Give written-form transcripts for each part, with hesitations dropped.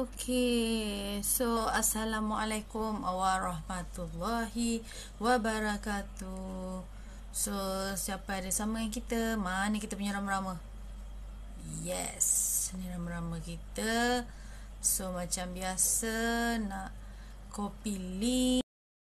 Okay, so Assalamualaikum warahmatullahi wabarakatuh. So, siapa ada sama dengan kita? Mana kita punya rama-rama? Yes, ni rama-rama kita. So, macam biasa nak copy link.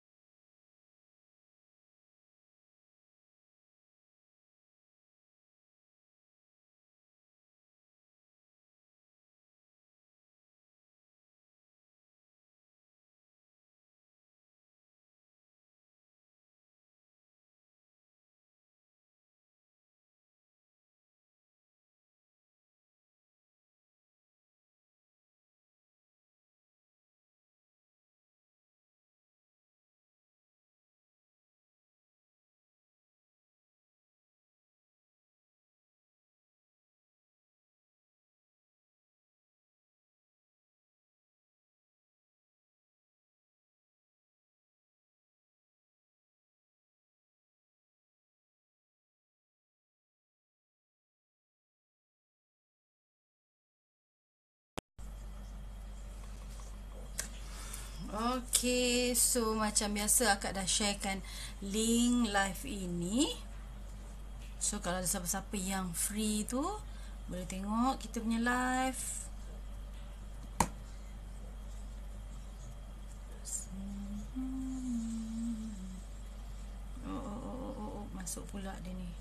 Okay, so macam biasa akak dah sharekan link live ini. So kalau ada siapa-siapa yang free tu boleh tengok kita punya live. Oh, masuk pula dia ni.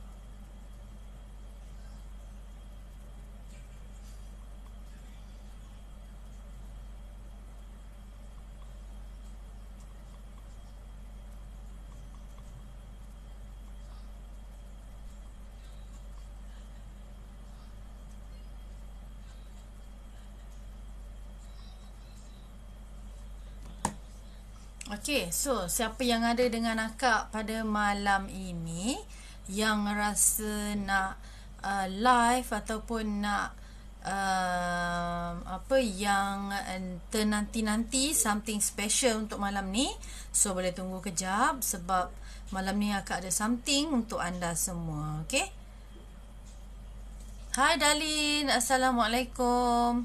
Okay, so siapa yang ada dengan akak pada malam ini yang rasa nak live ataupun nak apa yang ternanti-nanti something special untuk malam ni, so boleh tunggu kejap sebab malam ni akak ada something untuk anda semua. Okay. Hai Dalin, Assalamualaikum.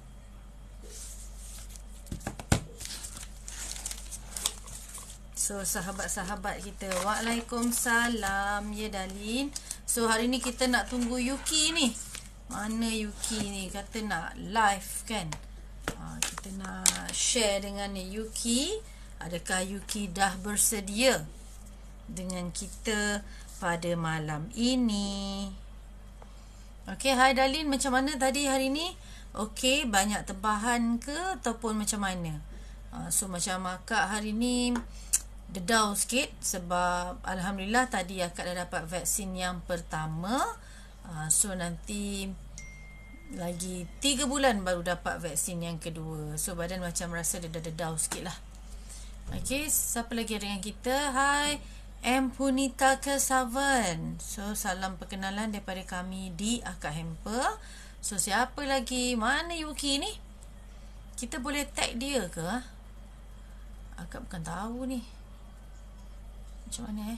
So sahabat-sahabat kita, Waalaikumsalam ya Dalin. So hari ni kita nak tunggu Yuki ni. Mana Yuki ni? Kata nak live kan. Kita nak share dengan Yuki. Adakah Yuki dah bersedia dengan kita pada malam ini? Okay, hai Dalin, macam mana tadi hari ni? Okay, banyak tebahan ke ataupun macam mana? So macam akak hari ni dedau sikit sebab Alhamdulillah tadi akak dah dapat vaksin yang pertama. So nanti lagi 3 bulan baru dapat vaksin yang kedua. So badan macam rasa dia dah dedau sikit lah. Okay, siapa lagi dengan kita? Hai M. Punita Kesavan. So salam perkenalan daripada kami di Akak Hamper. So siapa lagi? Mana Yuki ni? Kita boleh tag dia ke? Akak bukan tahu ni. Macam mana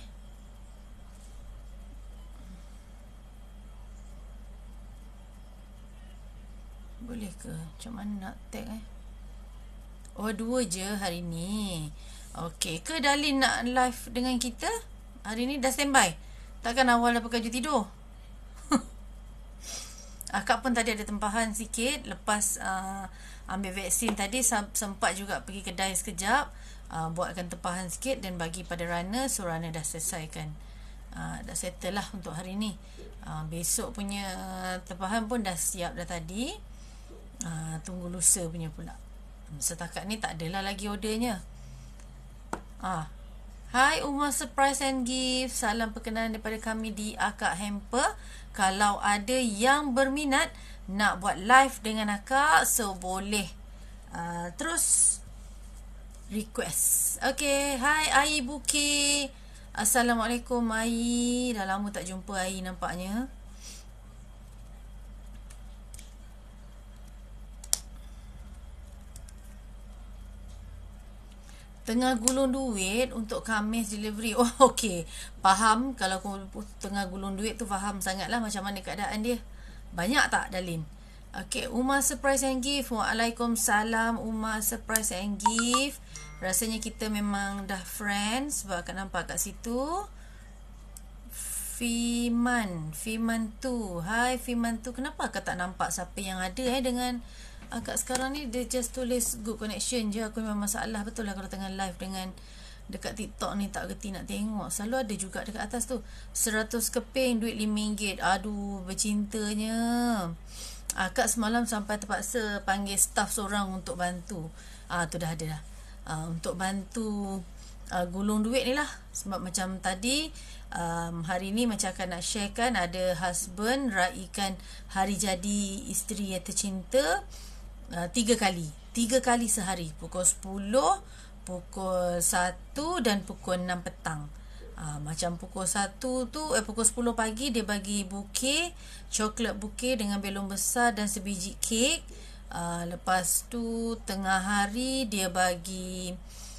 Boleh ke? Macam mana nak tag Oh, 2 je hari ni. Okey, ke Dalin nak live dengan kita? Hari ni dah standby. Takkan awal dah pakai baju tidur? Akak pun tadi ada tempahan sikit. Lepas ambil vaksin tadi, sempat juga pergi kedai sekejap, buatkan tempahan sikit dan bagi pada Rana. So Rana dah selesaikan, dah settle lah untuk hari ni. Besok punya tempahan pun dah siap dah tadi. Tunggu lusa punya pula. Setakat ni tak adalah lagi ordernya. Hai Umar Surprise and Gift. Salam perkenalan daripada kami di Akak Hamper. Kalau ada yang berminat nak buat live dengan akak, so boleh terus request. Okay, hai Ai Buki. Assalamualaikum Ai. Dah lama tak jumpa Ai nampaknya. Tengah gulung duit untuk Khamis delivery. Oh, okey. Faham. Kalau tengah gulung duit tu faham sangatlah macam mana keadaan dia. Banyak tak Dalin? Okay, Uma surprise and gift. Waalaikumsalam Uma surprise and gift. Rasanya kita memang dah friends sebab akan nampak kat situ. Fiman tu. Hai Fiman tu. Kenapa akak tak nampak siapa yang ada dengan akak sekarang ni? Dia just tulis good connection je. Aku memang masalah betul lah kalau tengah live dengan dekat TikTok ni tak reti nak tengok. Selalu ada juga dekat atas tu 100 keping duit RM5. Aduh, bercintanya. Akak semalam sampai terpaksa panggil staff seorang untuk bantu. Tu dah ada dah. Untuk bantu gulung duit ni lah. Sebab macam tadi hari ni macam akan nak sharekan, ada husband raikan hari jadi isteri yang tercinta 3 kali. 3 kali sehari. Pukul 10, pukul 1 dan pukul 6 petang. Macam pukul 1 tu pukul 10 pagi dia bagi bouquet, coklat bouquet dengan belon besar dan sebiji kek. Lepas tu tengah hari dia bagi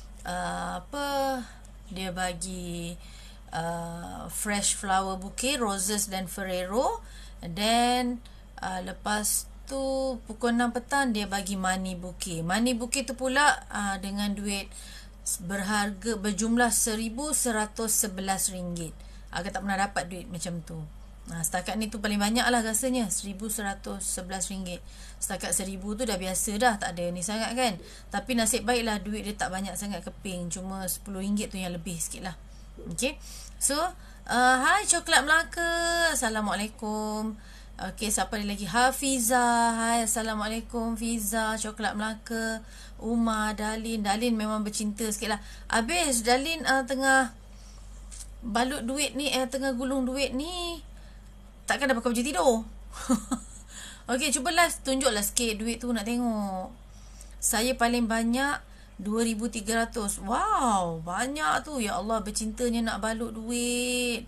dia bagi fresh flower bouquet, roses dan Ferrero. And then lepas tu pukul 6 petang dia bagi money bouquet. Money bouquet tu pula dengan duit berharga berjumlah RM1,111. Agak tak pernah dapat duit macam tu. Setakat ni tu paling banyak lah rasanya, RM1,111. Setakat RM1,000 tu dah biasa dah, tak ada ni sangat kan. Tapi nasib baiklah duit dia tak banyak sangat keping, cuma RM10 tu yang lebih sikit lah. Okay, so hai Coklat Melaka, Assalamualaikum. Okay, siapa ni lagi? Hafiza. Hai, Assalamualaikum Fiza, Coklat Melaka. Uma, Dalin memang bercinta sikit lah. Habis Dalin tengah balut duit ni, tengah gulung duit ni, takkan dah pakai baju tidur. Okay, cuba live tunjuklah sikit duit tu nak tengok. Saya paling banyak 2,300. Wow, banyak tu. Ya Allah, bercintanya nak balut duit.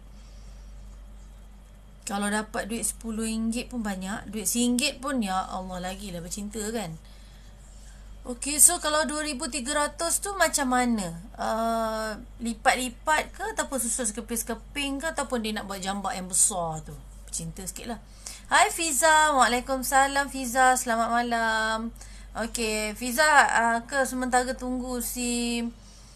Kalau dapat duit RM10 pun banyak. Duit RM1 pun ya Allah lagi lah bercinta kan. Okay, so kalau 2,300 tu macam mana? Lipat-lipat ke ataupun susun sekeping-sekeping ke ataupun dia nak buat jambak yang besar tu? Bercinta sikit lah. Hai Fiza. Waalaikumsalam Fiza. Selamat malam. Okay, Fiza ke sementara tunggu si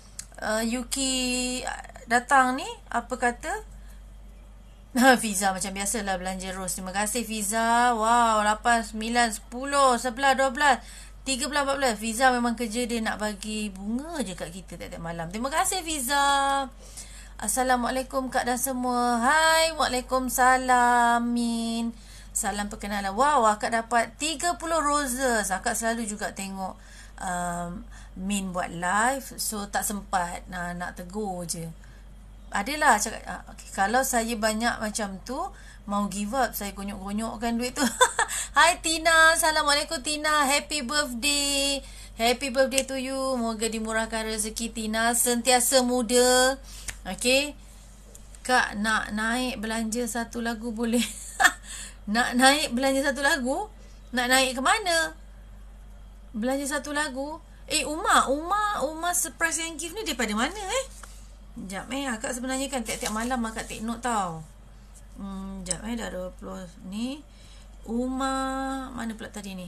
Yuki datang ni, apa kata? Fiza macam biasalah belanja rose. Terima kasih Fiza. Wow, 8, 9, 10, 11, 12, 13, 14. Fiza memang kerja dia nak bagi bunga je kat kita tiap-tiap malam. Terima kasih Fiza. Assalamualaikum Kak dan semua. Hai, Waalaikumsalam Min. Salam perkenalan. Wow, akak dapat 30 roses. Akak selalu juga tengok Min buat live, so tak sempat nak tegur je. Adalah cakap okay, kalau saya banyak macam tu mau give up, saya gonyok-gonyokkan duit tu. Hai Tina. Assalamualaikum Tina. Happy birthday. Happy birthday to you. Moga dimurahkan rezeki Tina, sentiasa muda. Okay, Kak nak naik belanja satu lagu boleh? Nak naik belanja satu lagu? Nak naik ke mana? Belanja satu lagu? Uma surprise and gift ni daripada mana Sekejap akak sebenarnya kan tiap-tiap malam akak take note tau. Sekejap dah 20 ni. Uma, mana pula tadi ni?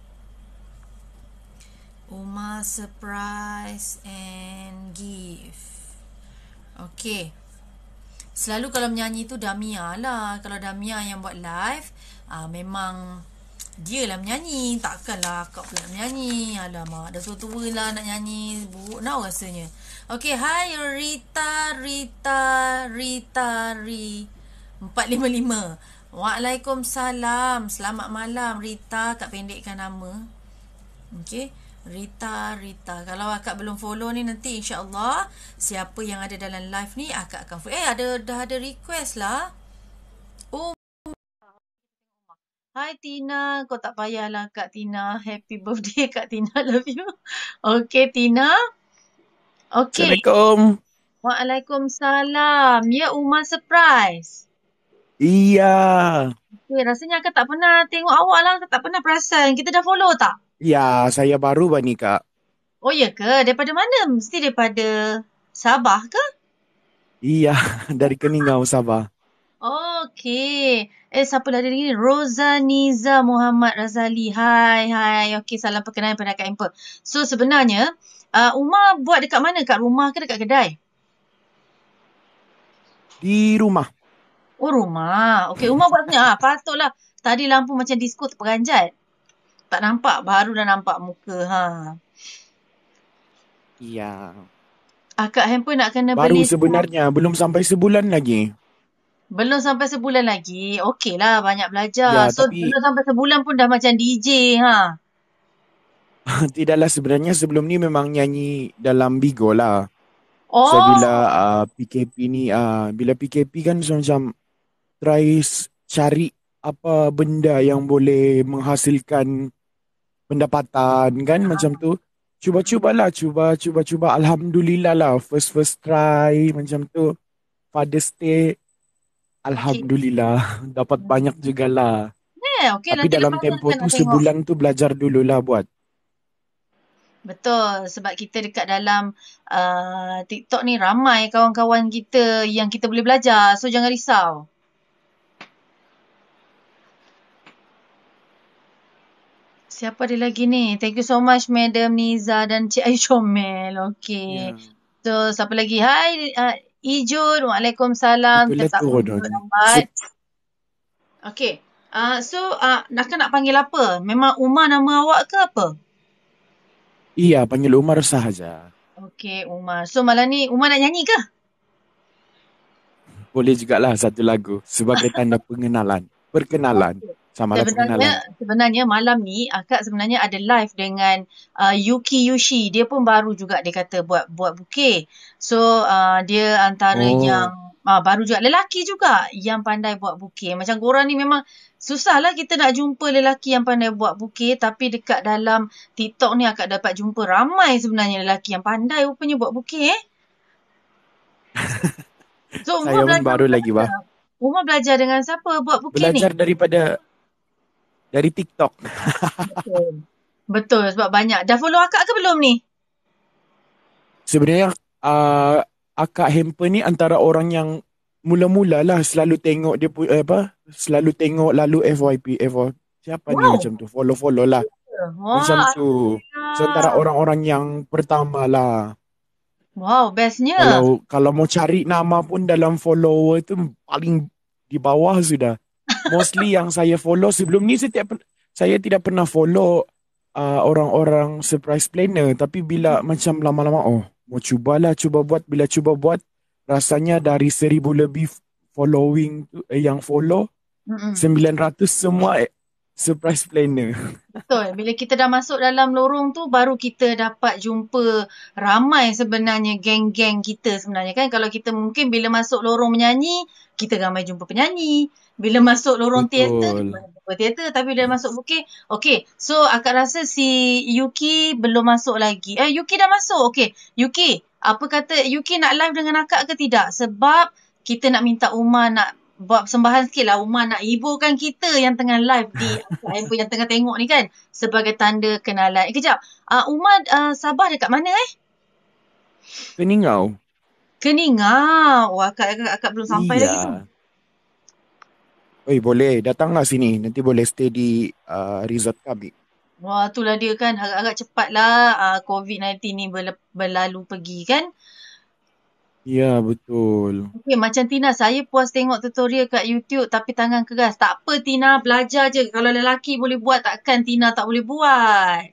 Uma surprise and gift. Okay. Selalu kalau menyanyi tu Damia lah. Kalau Damia yang buat live, memang dia lah menyanyi. Takkanlah akak pula menyanyi. Alamak, dah tua-tua lah nak nyanyi. Buruk now rasanya. Okay, hai Rita 455. Waalaikumsalam. Selamat malam Rita. Kak pendekkan nama. Okay, Rita. Kalau akak belum follow ni, nanti insyaAllah siapa yang ada dalam live ni akak akan follow. Dah ada request lah. Hai Tina. Kau tak payahlah Kak Tina. Happy birthday Kak Tina. Love you. Okay Tina. Okay. Assalamualaikum. Waalaikumsalam. Ya, Uma surprise. Iya. Okay, rasanya akak tak pernah tengok awak lah. Akak tak pernah perasan. Kita dah follow tak? Ya, saya baru bani Kak. Oh ya ke? Daripada mana? Mesti daripada Sabah ke? Iya, dari Keningau, Sabah. Okay. Siapa lah dia ni? Rozaniza Muhammad Razali. Hai. Okey, salam perkenalan pada Kak Emper. So, sebenarnya, Umar buat dekat mana? Kat rumah ke dekat kedai? Di rumah. Oh, rumah. Okey, Umar buat sini. Patutlah. Tadi lampu macam disko terperanjat. Tak nampak, baru dah nampak muka. Iya. Akak handphone nak kena Baru beli. sebenarnya, belum sampai sebulan lagi. Belum sampai sebulan lagi. Okey lah, banyak belajar. Ya, So, tapi belum sampai sebulan pun dah macam DJ, ha. tidaklah sebenarnya sebelum ni memang nyanyi dalam Bigo lah. So bila Oh, PKP ni, bila PKP kan so, macam try cari apa benda yang boleh menghasilkan pendapatan kan macam tu. Cuba-cubalah, cuba. Alhamdulillah lah, first try macam tu. Father's Day, okey. Alhamdulillah dapat banyak jugalah. Okey, Tapi nanti dalam lepas ni tempo akak tu nak tengok. sebulan tu belajar dululah buat. Betul, sebab kita dekat dalam TikTok ni ramai kawan-kawan kita yang kita boleh belajar. So, jangan risau. Siapa dia lagi ni? Thank you so much, Madam Niza dan Cik Ayu Comel. Okey. Ya, So, siapa lagi? Hai, Ijun. Waalaikumsalam. itu Kita lah tak tu boleh Rodon. lambat. Okey. So, nak panggil apa? Memang Umar nama awak ke apa? Iya, panggil Umar sahaja. Okey, Umar. So, malam ni Umar nak nyanyi ke? Boleh jugalah satu lagu sebagai tanda pengenalan. Perkenalan. Okey. Samalah pengenalan. Sebenarnya malam ni akak sebenarnya ada live dengan Yuki Yushi. Dia pun baru juga dia kata buat bouquet. So dia antara Oh, yang baru juga, lelaki juga yang pandai buat bouquet. Macam korang ni memang susah lah kita nak jumpa lelaki yang pandai buat bouquet, tapi dekat dalam TikTok ni akak dapat jumpa ramai sebenarnya lelaki yang pandai rupanya buat bouquet. So Umar saya pun belajar baru macam lagi, mana? Wah. Umar belajar dengan siapa buat bouquet ni? Belajar dari TikTok. Betul. Betul, sebab banyak. Dah follow akak ke belum ni? Sebenarnya akak Hamper ni antara orang yang mula-mula lah selalu tengok dia apa? Selalu tengok lalu FYP, siapa ni Wow. macam tu. Follow lah. Macam Wah, tu. So antara Alhamdulillah. orang-orang yang pertama lah. Wow, bestnya. Kalau mau cari nama pun dalam follower tu paling di bawah sudah. Mostly yang saya follow sebelum ni saya tidak pernah follow orang-orang surprise planner. Tapi bila macam lama-lama, mau cuba buat. Bila cuba buat, rasanya dari 1,000 lebih following tu, yang follow, Mm-mm. 900 semua surprise planner. Betul. Bila kita dah masuk dalam lorong tu, baru kita dapat jumpa ramai sebenarnya geng-geng kita sebenarnya kan. Kalau kita mungkin bila masuk lorong menyanyi, kita ramai jumpa penyanyi. Bila masuk lorong teater, Betul. jumpa teater. Tapi bila masuk bukit, okay. So, akak rasa si Yuki belum masuk lagi. Yuki dah masuk. Okay. Yuki, apa kata Yuki nak live dengan akak ke tidak? Sebab kita nak minta Umar nak buat persembahan sikit lah. Umar nak hiburkan kita yang tengah live di handphone yang tengah tengok ni kan. Sebagai tanda kenalan. Kejap. Umar Sabah dekat mana Keningau. Keningau. Wah, akak belum sampai lagi tu. Iya. Oi, boleh. Datanglah sini. Nanti boleh stay di resort kami. Wah, itulah dia kan. Agak-agak cepatlah COVID-19 ni berlalu pergi kan. Iya, betul. Okay, macam Tina, saya puas tengok tutorial kat YouTube tapi tangan keras. Tak apa Tina, belajar je. Kalau lelaki boleh buat, takkan Tina tak boleh buat.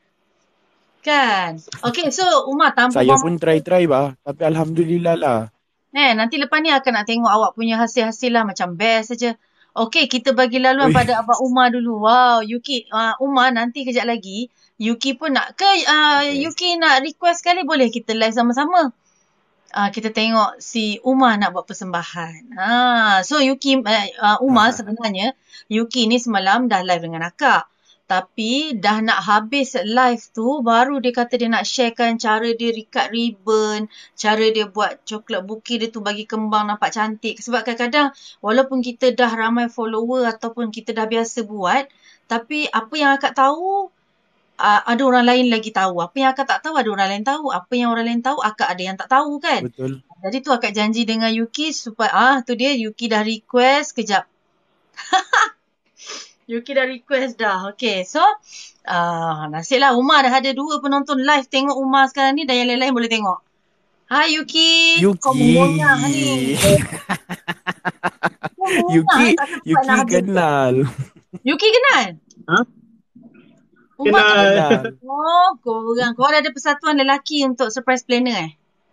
Kan? Okay, so Umar tanpa Saya buang pun masa. try-try, bah. Tapi Alhamdulillah lah. Nanti lepas ni akan nak tengok awak punya hasil-hasil lah. Macam best saja. Okay, kita bagi laluan Oi, pada Abang Umar dulu. Wow, Yuki. Umar, nanti kejap lagi. Yuki pun nak ke? okay. Yuki nak request sekali boleh kita live sama-sama. Kita tengok si Umar nak buat persembahan. So Yuki, Umar sebenarnya, Yuki ni semalam dah live dengan akak. Tapi dah nak habis live tu, baru dia kata dia nak sharekan cara dia ikat ribbon, cara dia buat coklat bouquet dia tu bagi kembang nampak cantik. Sebab kadang-kadang walaupun kita dah ramai follower ataupun kita dah biasa buat, tapi apa yang akak tahu, ada orang lain lagi tahu. Apa yang akak tak tahu, ada orang lain tahu. Apa yang orang lain tahu, akak ada yang tak tahu kan. Betul. Jadi tu akak janji dengan Yuki supaya, tu dia Yuki dah request. Kejap. Yuki dah request dah. Okay, so nasiblah Umar dah ada 2 penonton live tengok Umar sekarang ni dan yang lain-lain boleh tengok. Hai Yuki. Kau mengonyah ni. Yuki kenal. Yuki kenal? Ha? Umar Kenal. Oh, korang ada persatuan lelaki untuk surprise planner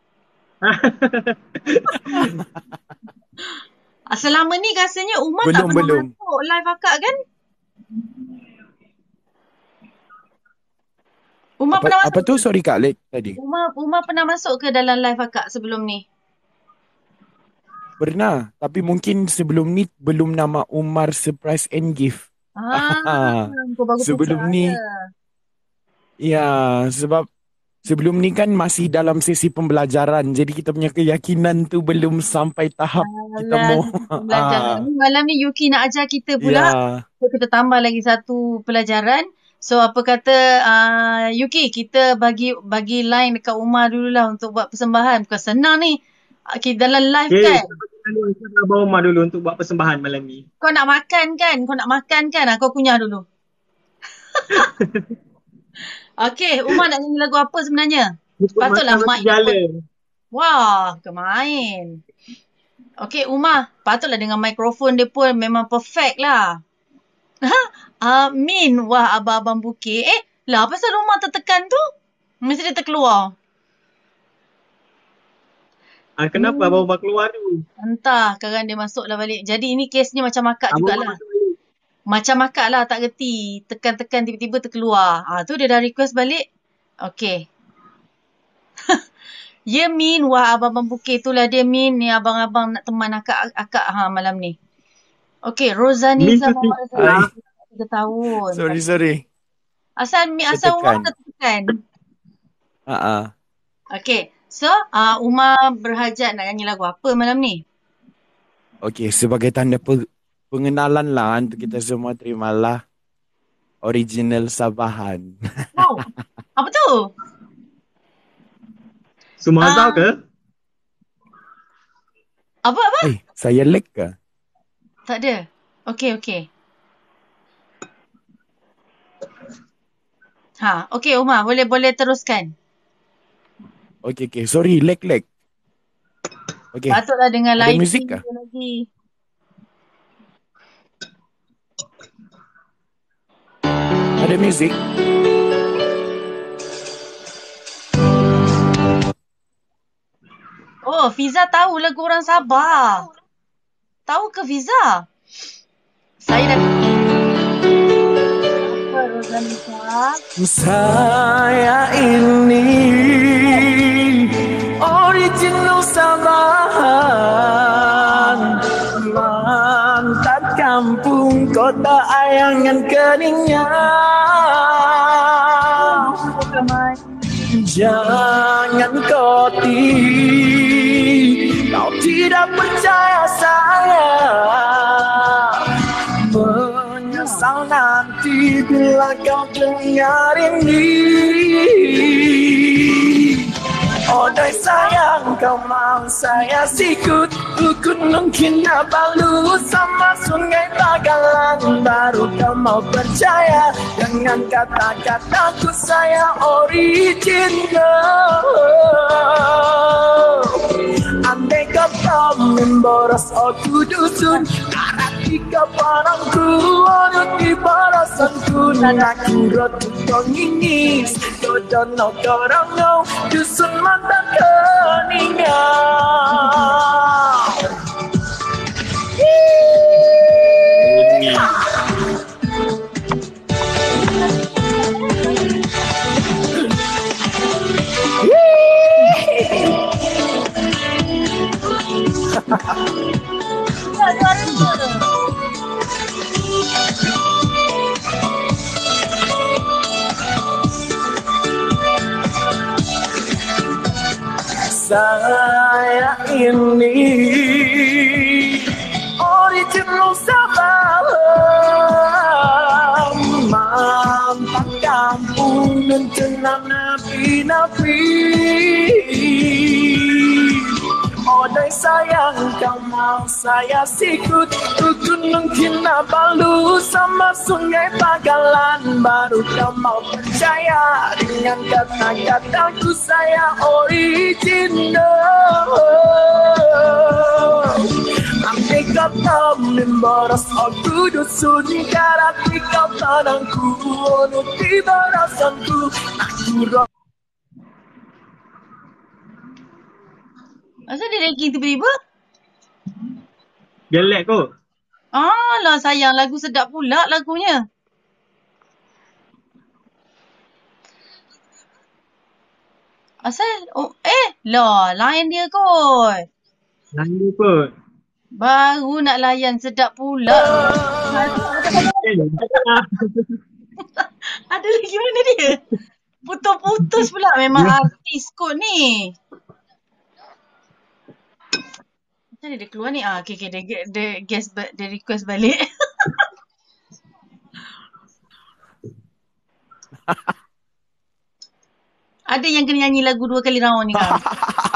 selama ni rasanya Umar tak pernah masuk live akak kan? Umar pernah masuk? Apa tu? Sorry Kak Lek tadi. Umar pernah masuk ke dalam live akak sebelum ni? Pernah, tapi mungkin sebelum ni belum nama Umar Surprise and Gift. Kau baru sebelum ni. Ya, sebab sebelum ni kan masih dalam sesi pembelajaran. Jadi kita punya keyakinan tu belum sampai tahap kita mau. Malam ni Yuki nak ajar kita pula. So, kita tambah lagi satu pelajaran. So apa kata Yuki, kita bagi line dekat Umar dululah untuk buat persembahan. Bukan senang ni. Dalam live kan. Kita bawa Umar dulu untuk buat persembahan malam ni. Kau nak makan kan? Kau kunyah dulu. Okay, Umar nak nyanyi lagu apa sebenarnya? Patutlah mic. Wah, kemain. Okay, Umar. Patutlah dengan mikrofon dia pun memang perfect lah. Amin. Wah, abang-abang bukit. Lah, pasal Umar tertekan tu? Mesti dia terkeluar. Kenapa abang keluar tu? Entah, sekarang dia masuklah balik. Jadi ini kesnya macam akak jugalah. Macam akak lah, tak reti. Tekan-tekan tiba-tiba terkeluar. Tu dia dah request balik. Okay. Ya Min, wah abang-abang bukit itulah dia Min. Ni abang-abang nak teman akak malam ni. Okay, Rozani sama 3 tahun. Sorry. Asal Umar tertekan. Okay. So, Umar berhajat nak nyanyi lagu apa malam ni? Okay, sebagai tanda pengenalan lah untuk kita semua, terimalah original Sabahan. Wow, apa tu? Semua tahu ke? Apa? Saya lag ke? Tak ada. Okay. Okay Umar, boleh teruskan. Okay. Sorry, lag. Okay. Patutlah dengan lain. Ada muzik kah? Lagi. Ada muzik? Oh, Fiza tahu lagu orang Sabah. Tahu ke Fiza? Saya dah... Apa Rozanita? Saya ini original Sabahan, mantan kampung kota ayangan keningnya. Jangan kau tidak percaya saya, menyesal nanti bila kau dengar ini. Oh dai sayang, kau mau saya sikut Gunung Kinabalu sama Sungai Bagalan, baru kau mau percaya dengan kata-kataku saya original. Andai kau memboros aku dusun, arati kau parangku orang di barasanku, aku rotu kau ngingis kau dono korongno dusun mantan keningau. Saya ini original Sabah, mantan kampung dan jenang nabi-nabi. Oh dai sayang, kau mau saya sikut Gunung Kinabalu sama Sungai Pagalan, baru kau mau percaya dengan kata-kataku saya original. Nanti kau tahu memboros aku dusun karati kau tanangku nuti barasanku aku. Asal dia ranking tiba-tiba? Gelek kot. Alah sayang, lagu sedap pula lagunya. Asal, layan dia kot. Lain kot. Baru nak layan, sedap pula. Ada lagi mana dia? Putus-putus pula, memang artis kot ni. Macam mana dia keluar ni? Okay, dia guess, dia request balik. Ada yang kena nyanyi lagu 2 kali round ni kan?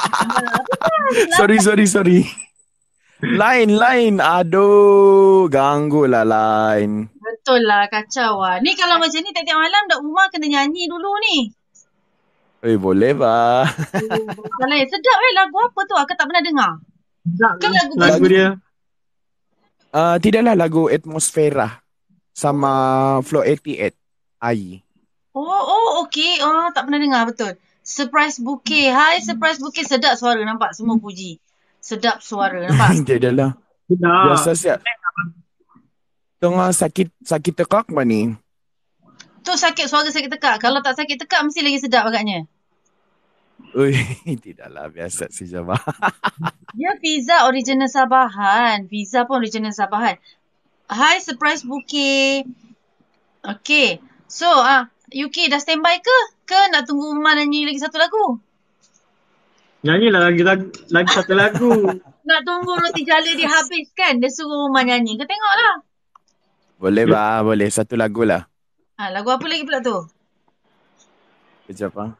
Sorry. Lain. Aduh, ganggu lah lain. Betul lah, kacau lah. Ni kalau macam ni tiap-tiap malam dak Umar kena nyanyi dulu ni. Boleh bah. Lain. Sedap lagu apa tu? Aku tak pernah dengar. Sedap Kan lagu dia. Tidaklah lagu Atmosfera sama Flow 88 AI. Oh, okey. Tak pernah dengar, betul. Surprise Bouquet. Hai, Surprise Bouquet. Sedap suara, nampak? Semua puji. Sedap suara, nampak? Tidaklah. Sedap. Biasa siap. Tengah sakit tekak apa ni? Tu suara sakit tekak. Kalau tak sakit tekak, mesti lagi sedap agaknya. Tidaklah. Biasa si Jabah. Dia Fiza original Sabahan. Fiza pun original Sabahan. Hai, Surprise Bouquet. Okay. So, Yuki dah standby ke? Ke nak tunggu Umar nyanyi lagi satu lagu? Nyanyilah lagi satu lagu. Nak tunggu roti jala dia habis kan? Dia suruh Umar nyanyi. Kau tengoklah. Boleh bah, boleh. Satu lagu lah. Lagu apa lagi pula tu? Kejap ah.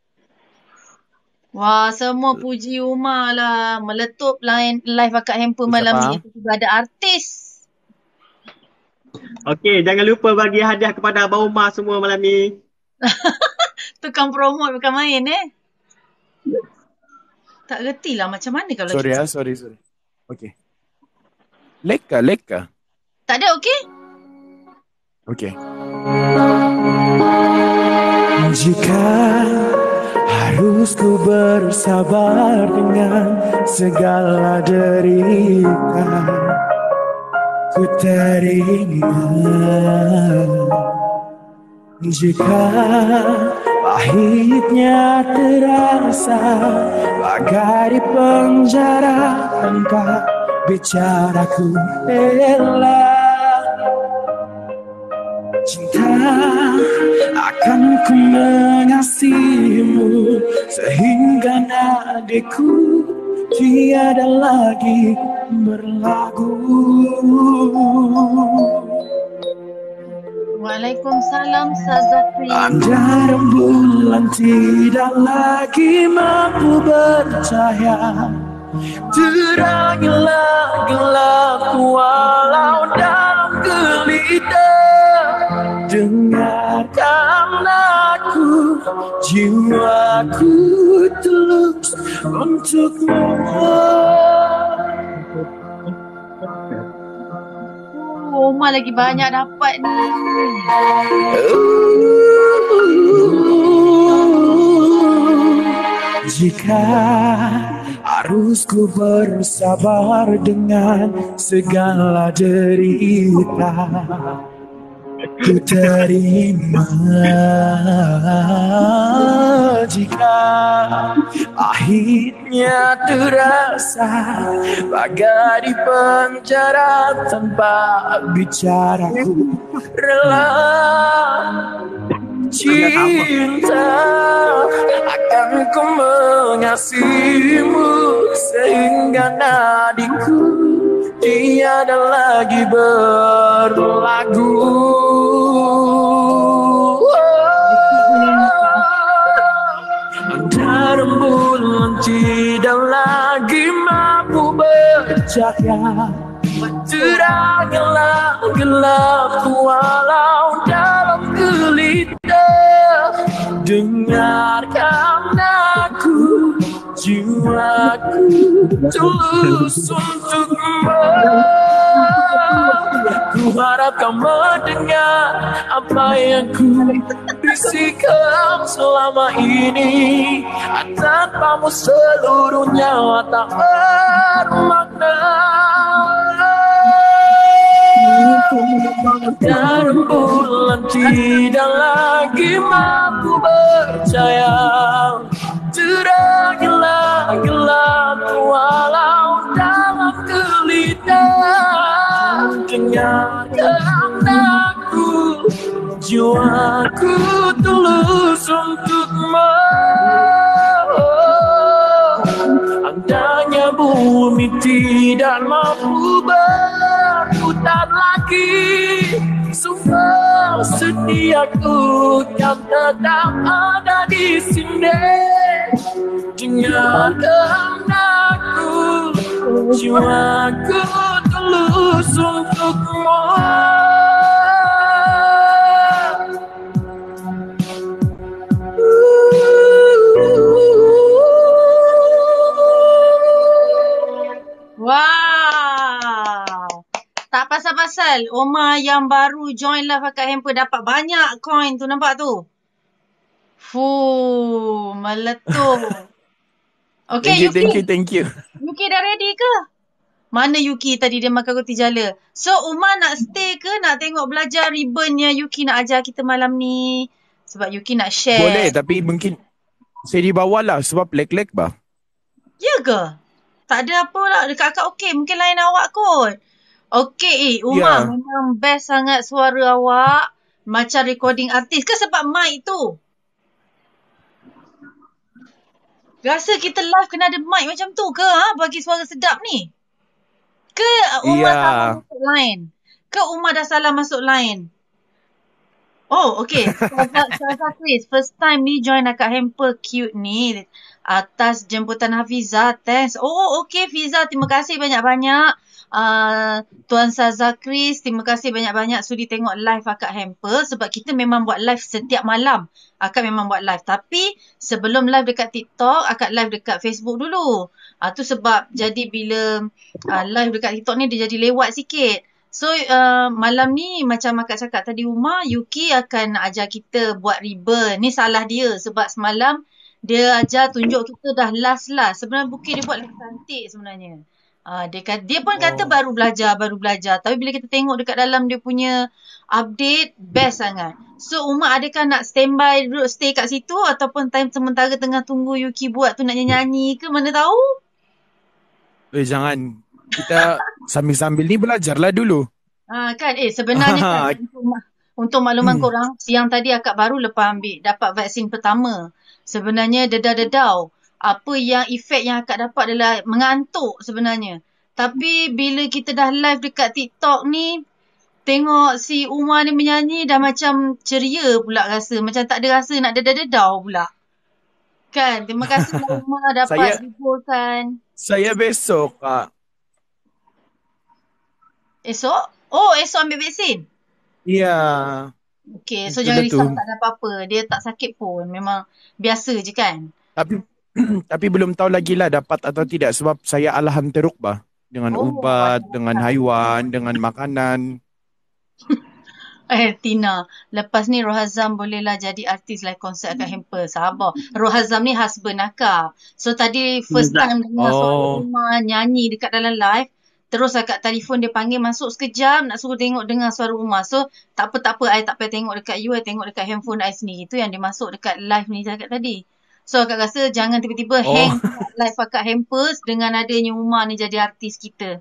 Wah, semua puji Umar lah. Meletup live akak handphone malam ni. Tiba ada artis. Okey, jangan lupa bagi hadiah kepada Abang Umar semua malam ni. Tukang promote bukan main Tak reti lah macam mana kalau Sorry. Okay. Leka. Tak ada, okey? Okay. Jika harus ku bersabar dengan segala derita, ku terima. Jika pahitnya terasa bagai di penjara tanpa bicaraku rela, cinta akan ku mengasihimu sehingga nadiku tiada lagi berlagu. Waalaikumsalam, Sazafri. Anda rembulan tidak lagi mampu bercahaya, terangilah gelap walau dalam gelita. Dengarkan aku, jiwaku tulus untukmu. Umar lagi banyak dapat ni. Jika harus ku bersabar dengan segala derita, ku terima. Jika akhirnya terasa bagai di penjara tanpa bicaraku rela, cinta akan ku mengasihimu sehingga nadiku tiada lagi berlagu. Anda rembulan tidak lagi mampu bercahaya, terang gelap walau dalam gelita. Dengarkan aku, jiwaku tulus untukmu. Ku harap kau mendengar apa yang ku bisikan selama ini. Tanpamu seluruhnya tak bermakna. Dan bulan tidak lagi mampu percaya. Teranglah gelap walau dalam gelita. Dengarkan aku, jiwaku tulus untukmu. Andainya bumi tidak mampu berputar lagi, semua setiaku kan tetap ada di sini. Dengarkan aku, jiwaku tulus untukmu. Wow. Tak pasal-pasal. Oma yang baru join live akak hamper dapat banyak coin tu. Nampak tu? Fuh, meletup. Okay, Thank you. Yuki dah ready ke? Mana Yuki tadi dia makan roti jala? So, Uma nak stay ke nak tengok belajar ribbon yang Yuki nak ajar kita malam ni? Sebab Yuki nak share. Boleh, tapi mungkin saya di bawah lah sebab lag-lag bah. Ya ke? Tak ada apa lah. Dekat akak okey. Mungkin lain awak kot. Okey, Uma, Ya. memang best sangat suara awak. Macam recording artis ke sebab mic tu? Rasa kita live kena ada mic macam tu ke? Bagi suara sedap ni? Ke Uma Ya. salah masuk line? Ke Uma dah salah masuk line? Oh, okey. Salah Chris, first time ni join akak hamper cute ni atas jemputan Hafizah. Thanks. Oh, okey Fiza, terima kasih banyak-banyak. Tuan Saza Chris, terima kasih banyak-banyak sudi tengok live akak hamper sebab kita memang buat live setiap malam. Akak memang buat live. Tapi sebelum live dekat TikTok, akak live dekat Facebook dulu. Tu sebab jadi bila live dekat TikTok ni dia jadi lewat sikit. So, malam ni macam akak cakap tadi Uma, Yuki akan ajar kita buat ribbon. Ni salah dia sebab semalam dia ajar tunjuk kita dah last. Sebenarnya bukit dia buat lebih cantik sebenarnya. Dia pun kata baru belajar. Tapi bila kita tengok dekat dalam dia punya update, best sangat. So, Uma adakah nak standby duduk stay kat situ ataupun time sementara tengah tunggu Yuki buat tu nak nyanyi ke? Mana tahu? Jangan. Kita sambil-sambil ni belajarlah dulu. Kan sebenarnya kan, untuk makluman korang, siang tadi akak baru lepas dapat vaksin pertama. Sebenarnya dedau-dedau. Apa yang efek yang akak dapat adalah mengantuk sebenarnya. Tapi bila kita dah live dekat TikTok ni, tengok si Uma ni menyanyi dah macam ceria pula rasa. Macam tak ada rasa nak dedau-dedau pula. Kan, terima kasih Uma dapat hiburkan. Saya besok, Kak. Esok? Oh, esok ambil vaksin? Ya. Okay, so jangan risau, tak ada apa-apa. Dia tak sakit pun. Memang biasa je kan? Tapi belum tahu lagi lah dapat atau tidak sebab saya alahan teruk bah. Dengan ubat, dengan haiwan, dengan makanan. Tina, lepas ni Rohazam bolehlah jadi artis live concert akak hamper. Sabar. Rohazam ni husband akak. So tadi first time dengar suara Uma nyanyi dekat dalam live. Terus akak telefon dia panggil masuk sekejap nak suruh tengok dengar suara Uma. So tak apa I tak payah tengok dekat you, I tengok dekat handphone I sendiri. Itu yang dia masuk dekat live ni cakap tadi. So akak rasa jangan tiba-tiba hang live akak hampers dengan adanya Uma ni jadi artis kita.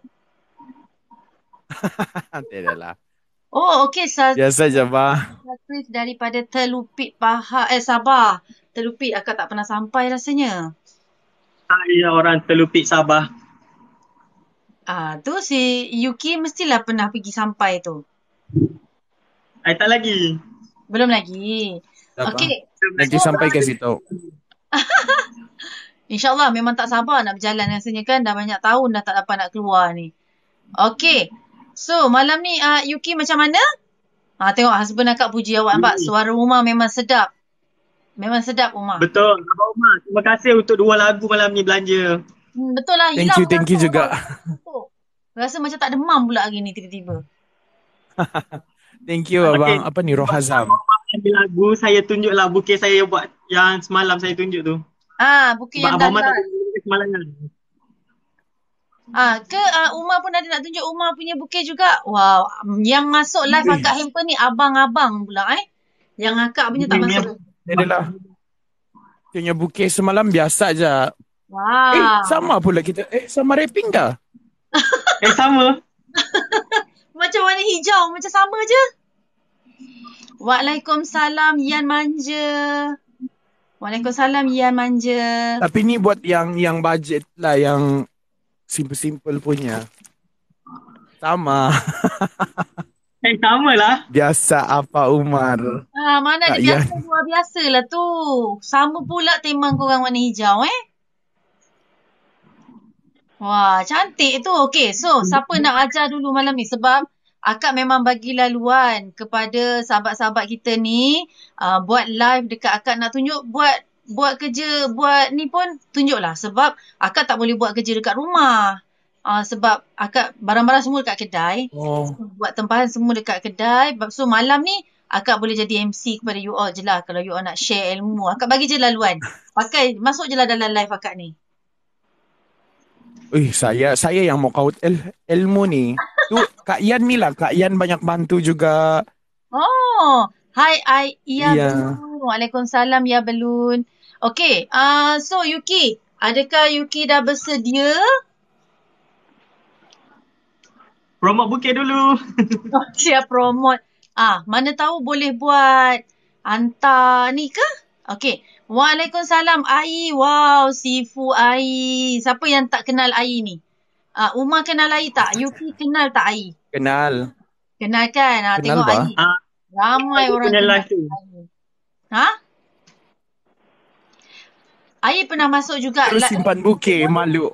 Tidaklah. Oh okey. Biasa je bah. Chris daripada Telupit Sabah. Telupit akak tak pernah sampai rasanya. Saya orang Telupit Sabah. Tu si Yuki mestilah pernah pergi sampai tu. Tak lagi. Belum lagi. Okey. Nanti sampai ke situ. InsyaAllah memang tak sabar nak berjalan rasanya kan. Dah banyak tahun dah tak dapat nak keluar ni. Okey. So, malam ni Yuki macam mana? Tengok husband akak puji awak nampak. Suara Umar memang sedap. Memang sedap Umar. Betul. Abang Umar, terima kasih untuk 2 lagu malam ni belanja. Betul lah. Hilang Thank you juga. Rasa macam tak demam pula hari ni tiba-tiba. Thank you abang. Apa ni Rohazam? Ambil lagu, saya tunjuklah bukit saya buat yang semalam saya tunjuk tu. Bukit yang Abang Umar tak dalam. tunjuk semalam kan? Umar pun ada nak tunjuk Umar punya bukit juga. Wow, yang masuk live akak hamper ni abang-abang pula Yang akak punya tak masuk. Adalah. Punya bukit semalam biasa je. Wow. Sama pula kita. Sama rapping dah. Sama. Macam warna hijau, macam sama je. Waalaikumsalam Yan Manja. Waalaikumsalam Yan Manja. Tapi ni buat yang budget lah, yang simple-simple punya. Sama. Sama lah. Biasa apa Umar. Mana ada biasa luar biasa lah tu. Sama pula tema korang warna hijau Wah, cantik tu. Okay, so siapa nak ajar dulu malam ni? Sebab akak memang bagi laluan kepada sahabat-sahabat kita ni buat live dekat akak nak tunjuk buat kerja, buat ni pun tunjuklah. Sebab akak tak boleh buat kerja dekat rumah. Sebab akak barang-barang semua dekat kedai. Buat tempahan semua dekat kedai. So malam ni akak boleh jadi MC kepada you all je lah. Kalau you all nak share ilmu. Akak bagi je laluan. Masuk je lah dalam live akak ni. Saya yang mau kaut ilmu ni. Tu Kak Yan ni lah. Kak Yan banyak bantu juga. Hai Belun. Waalaikumsalam ya Belun. Okay, so Yuki, adakah Yuki dah bersedia? Promote bukit dulu. Siap promote. Mana tahu boleh buat hantar ni ke? Okay. Waalaikumsalam Ai. Wow, Sifu Ai. Siapa yang tak kenal Ai ni? Umar kenal Ai tak? Yuki kenal tak Ai? Kenal. Kenal kan? Tengok Ai. Ramai orang kenal Ai. Ai pernah masuk juga. Terus simpan bukit, malu.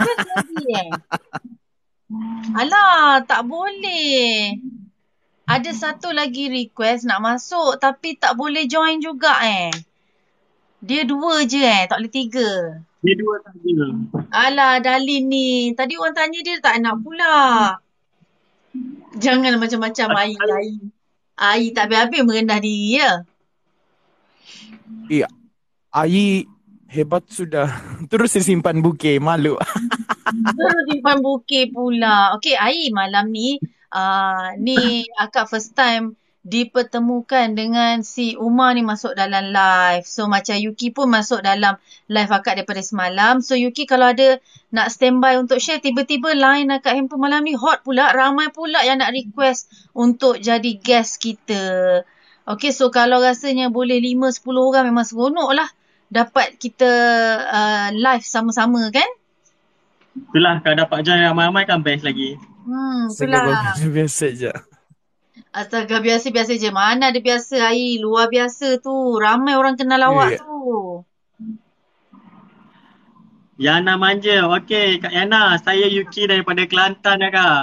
Alah, tak boleh. Ada satu lagi request nak masuk tapi tak boleh join juga Dia 2 je tak boleh 3. Dia 2 saja. Alah, Dalin ni. Tadi orang tanya dia tak nak pula. Jangan macam-macam Ai tak habis-habis merendah diri ya. Ai hebat sudah. Terus dia simpan bukit, malu. Terus simpan bukit pula. Okay, Ai malam ni ni akak first time dipertemukan dengan si Umar ni masuk dalam live. So macam Yuki pun masuk dalam live akak daripada semalam. So Yuki kalau ada nak standby untuk share, tiba-tiba line akak handphone malam ni hot pula. Ramai pula yang nak request untuk jadi guest kita. Okay, so kalau rasanya boleh 5-10 orang memang seronok lah dapat kita live sama-sama kan? Itulah, kalau dapat join ramai-ramai kan best lagi. Itulah. Biasa je. Astaga, biasa-biasa je. Mana ada biasa, Ai. Luar biasa tu. Ramai orang kenal awak tu. Yana manja. Okey, Kak Yana. Saya Yuki daripada Kelantan ya, Kak.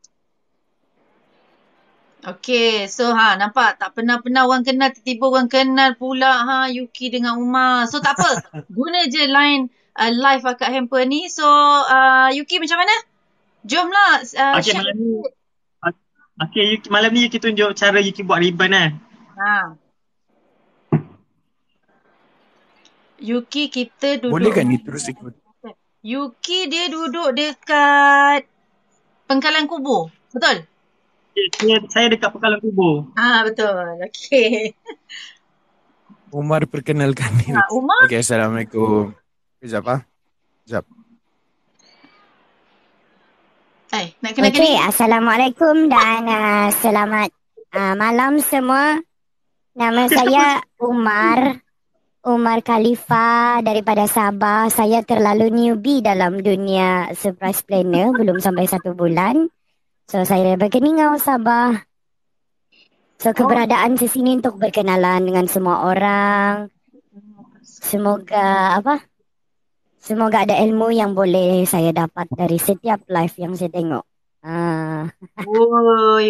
Okey, so nampak tak pernah-pernah orang kenal, tiba-tiba orang kenal pula Yuki dengan Umar. So tak apa. Guna je line live akak hamper ni. So Yuki macam mana? Jomlah. Okey, malam ni. Okey, Yuki, malam ni Yuki tunjuk cara Yuki buat ribbon Yuki kita duduk. Boleh kan ni terus ikut? Yuki dia duduk dekat pengkalan kubur. Betul? Saya dekat pengkalan kubur. Betul. Okey. Umar perkenalkan diri. Umar. Okey, Assalamualaikum. Sekejap. Nak kena Okey, Assalamualaikum dan selamat malam semua. Nama saya Umar Khalifa daripada Sabah. Saya terlalu newbie dalam dunia surprise planner, belum sampai 1 bulan. So saya daripada Keningau, Sabah. So keberadaan di sini untuk berkenalan dengan semua orang. Semoga Semoga ada ilmu yang boleh saya dapat dari setiap live yang saya tengok. Woi,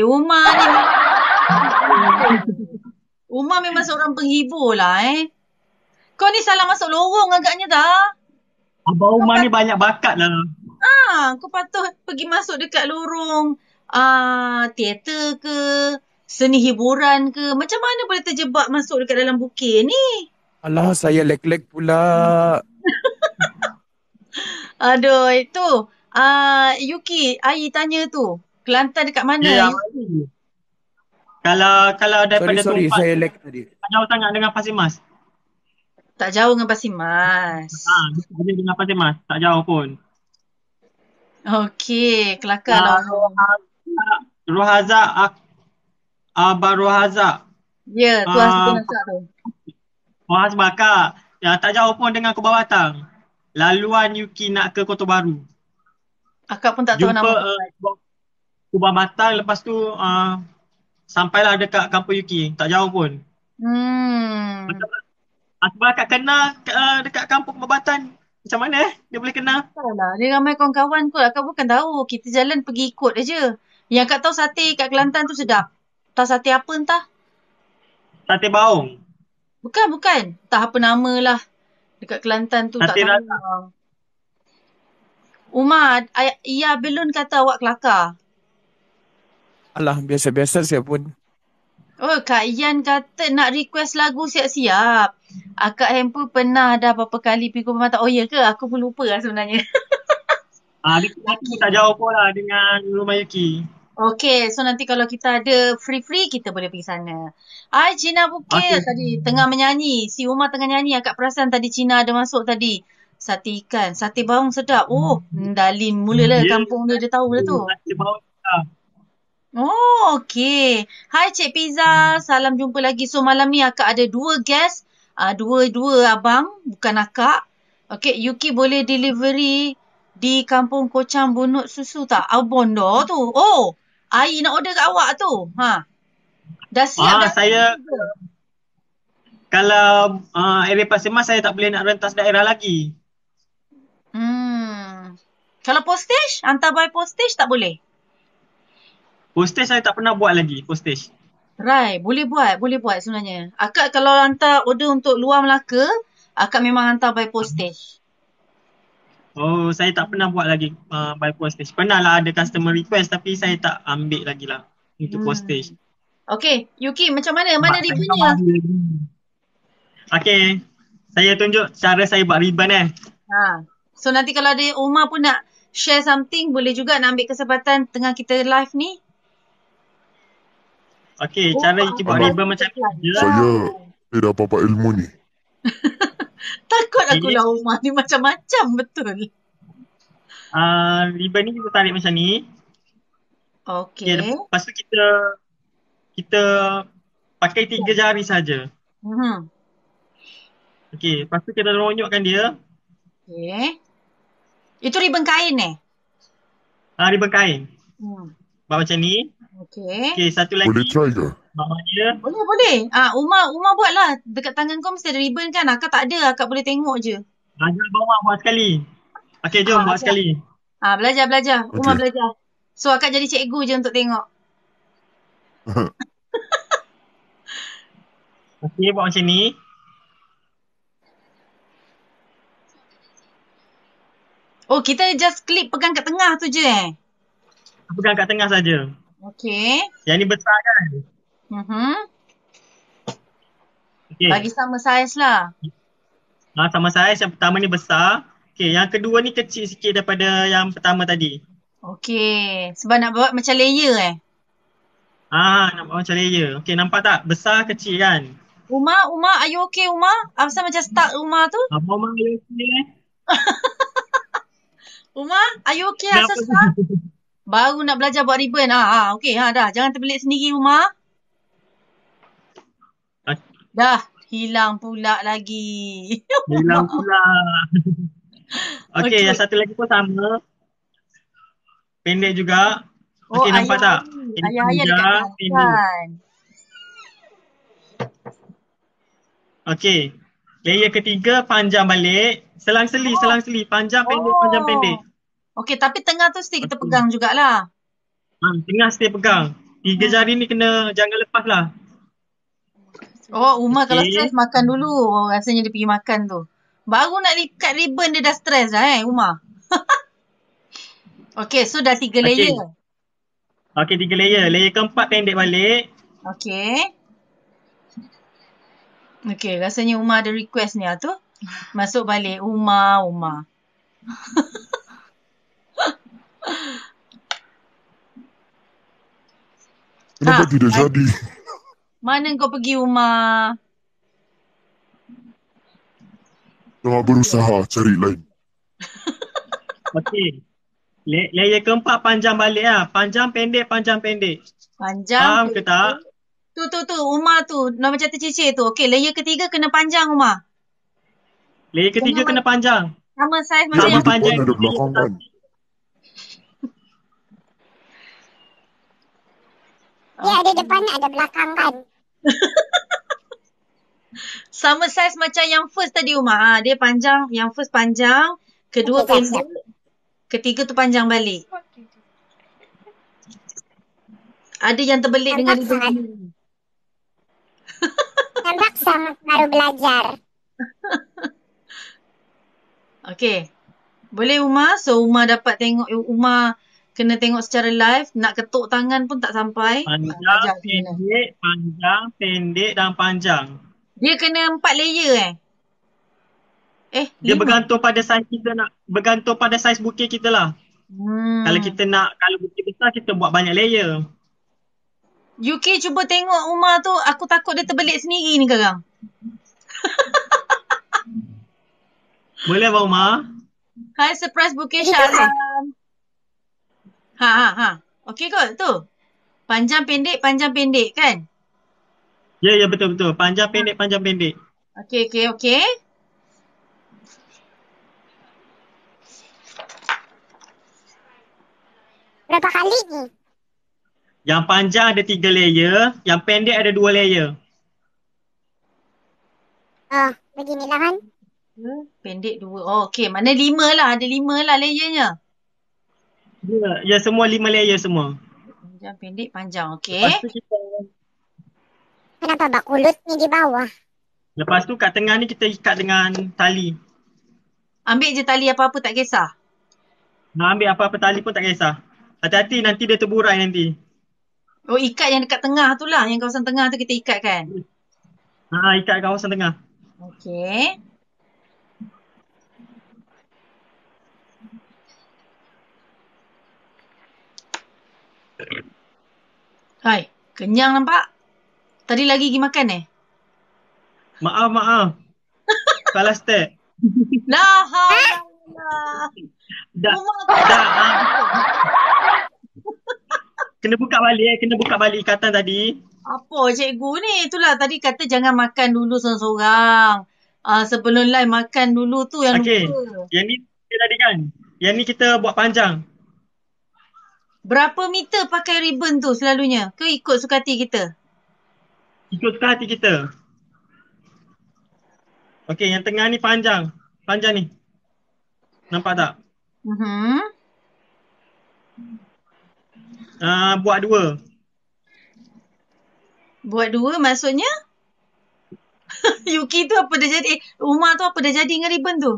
Umar memang seorang penghibur lah Kau ni salah masuk lorong agaknya dah. Abang Umar ni banyak bakat lah. Kau patut pergi masuk dekat lorong teater ke, seni hiburan ke. Macam mana boleh terjebak masuk dekat dalam bukit ni? Alah, saya leg-leg pula. Aduh, itu. Yuki, Ai tanya tu. Kelantan dekat mana? Ya, Yuki? Kalau daripada Sorry, Tumpat, saya leg tadi. tak jauh sangat dengan Pasir Mas. Tak jauh dengan Pasir Mas. Dekat dengan Pasir Mas. Tak jauh pun. Okey, kelakar lah. Rohazak, Abang Rohazak. Ya, tu asal nak tu. Rohaz Bakar. Ya, tak jauh pun dengan Kubah Batang. Laluan Yuki nak ke Kota Baru. Akak pun tak tahu Jumpa nama. Kubah Batang, lepas tu sampailah dekat kampung Yuki. Tak jauh pun. Sebab akak kenal dekat kampung Kubah Batang. Macam mana dia boleh kenal? Taklah, dia ramai kawan-kawan kot. Akak bukan tahu. Kita jalan pergi ikut aja. Yang akak tahu sate kat Kelantan tu sedap. Tak sate apa entah. Sate Baung. Bukan. Tak apa nama lah. Dekat Kelantan tu Sate tak tahu. Umar, Ia Belun kata awak kelakar. Alah, biasa-biasa saya pun. Oh, Kak Ian kata nak request lagu siap-siap. Akak Hempu pernah dah berapa kali pergi Kubah Batang. Oh ya ke? Aku pun lupa lah sebenarnya. Aku tak jauh pun lah dengan rumah Yuki. Okay, so nanti kalau kita ada free-free, kita boleh pergi sana. Hai Cina Bukit tadi tengah menyanyi. Si Umar tengah nyanyi. Akak perasan tadi Cina ada masuk tadi. Sate ikan, sate baung sedap. Oh, Dalin mulalah kampung dia tahu lah tu. Sate Baung. Oh, okay. Hai Cik Pizza. Salam jumpa lagi. So malam ni akak ada 2 guest. Dua abang, bukan akak. Okay, Yuki boleh delivery di kampung Kocang Bunut Susu tak? Bondo tu. Oh, Ai nak order kat awak tu. Dah siap dah. Saya kalau area Pasir Mas saya tak boleh nak rentas daerah lagi. Kalau postage, hantar by postage tak boleh? Postage saya tak pernah buat lagi, postage. Right, boleh buat sebenarnya. Akak kalau hantar order untuk luar Melaka, akak memang hantar by postage. Oh, saya tak pernah buat lagi by postage. Pernah lah ada customer request tapi saya tak ambil lagi lah untuk postage. Okay, Yuki macam mana? Mana ribbonnya? Okay, saya tunjuk cara saya buat ribbon So nanti kalau ada Umar pun nak share something, boleh juga nak ambil kesempatan tengah kita live ni. Okay, cara Yuki buat ribbon macam ni. Saya tidak apa-apa ilmu ni. Takut aku lah Umar ni macam-macam betul. Ribbon ni kita tarik macam ni. Okay. Lepas tu kita pakai 3 jari saja. Okay, lepas tu kita ronyokkan dia. Okay. Itu ribbon kain Ribbon kain. Buat macam ni. Okay, satu lagi. Boleh try ke? Bawah dia. Boleh. Umar buatlah. Dekat tangan kau mesti ada ribbon kan? Akak tak ada. Akak boleh tengok je. Jangan bawa buat sekali. Okay, jom buat sekali. Belajar. Okay. Umar belajar. So akak jadi cikgu je untuk tengok. Okay, buat macam ni. Oh, kita just clip pegang kat tengah tu je Pegang kat tengah saja. Okay. Yang ni besar kan? Okay. Bagi sama saiz lah. Sama saiz. Yang pertama ni besar. Okay, yang kedua ni kecil sikit daripada yang pertama tadi. Okay. Sebab nak buat macam layer Nak buat macam layer. Okay, nampak tak? Besar kecil kan? Umar, are you okay Umar? Asal macam stuck Umar tu? Umar, are you okay? Umar, are you okay asal stuck? Baru nak belajar buat ribbon. Okay, dah. Jangan terbelit sendiri Umar. Dah. Hilang pula lagi. Hilang pula. Okay, yang satu lagi pun sama. Pendek juga. Okay, nampak tak? Ayah-ayah dekat kan. Okay. Layer ketiga panjang balik. Selang-seli. Panjang pendek. Okay, tapi tengah tu mesti kita pegang jugalah. Tengah stay pegang. 3 jari ni jangan lepas lah. Oh, Umar kalau Okey. stres makan dulu. Oh, rasanya dia pergi makan tu. Baru nak ikat ribbon dia dah stres dah Umar. Okay, so dah 3 layer. Okey, 3 layer. Layer keempat pendek balik. Okay. Okay, rasanya Umar ada request ni tu. Masuk balik. Umar. Kenapa tidak jadi? Mana kau pergi Umar? Tengah berusaha cari lain. Okey. Layer keempat panjang balik lah. Panjang pendek, panjang pendek. Panjang. Faham ke tak? Tu. Umar tu. Nama macam tercicir tu. Okay, layer ketiga kena panjang Umar. Layer ketiga kena panjang. Sama saiz Dia macam ada yang depan, panjang. ada belakang kan? Dia ada depan, ada belakang kan? sama saiz macam yang first tadi Umar. Dia panjang, yang first panjang, kedua Okey, pendek, ketiga tu panjang balik. Ada yang terbelit dengan Nampak sangat. ribbon. Nampak sangat baru belajar. Okay. Boleh Umar? So Umar dapat tengok, Umar kena tengok secara live. Nak ketuk tangan pun tak sampai. Panjang, pendek, panjang, pendek dan panjang. Dia kena 4 layer Dia 5. bergantung pada saiz kita bergantung pada saiz bukit kita lah. Kalau kita kalau bukit besar kita buat banyak layer. Yuki cuba tengok Umar tu. Aku takut dia terbelit sendiri ni sekarang. Boleh Abang Umar? Hai surprise bouquet Syalam. Ha. Okey kot tu. Panjang pendek kan? Ya betul. Panjang pendek, panjang pendek. Okey. Berapa kali ni? Yang panjang ada 3 layer, yang pendek ada 2 layer. Oh, beginilah kan? Pendek 2. Oh, okey. Mana 5 lah. Ada 5 lah layernya. Ya semua 5 layer semua. Panjang, pendek, panjang. Okey. Kenapa bak kulut ni di bawah? Lepas tu kat tengah ni kita ikat dengan tali. Ambil je tali apa-apa tak kisah. Nak ambil apa-apa tali pun tak kisah. Hati-hati nanti dia terburai nanti. Oh, ikat yang dekat tengah tu lah. Yang kawasan tengah tu kita ikat kan? Ikat kawasan tengah. Okey. Hai, kenyang nampak? Tadi lagi pergi makan Maaf. Salah step. La haula. Dah. Kena buka balik ikatan tadi. Apa cikgu ni? Itulah tadi kata jangan makan dulu seorang-seorang. Sebelum live makan dulu tu yang Okey. lupa. Yang ni kita tadi kan. Yang ni kita buat panjang. Berapa meter pakai ribbon tu selalunya? Ke ikut suka hati kita? Ikut suka hati kita. Okey, yang tengah ni panjang. Panjang ni. Nampak tak? Buat 2. Buat 2 maksudnya? Yuki tu apa dah jadi? Umar tu apa dah jadi dengan ribbon tu?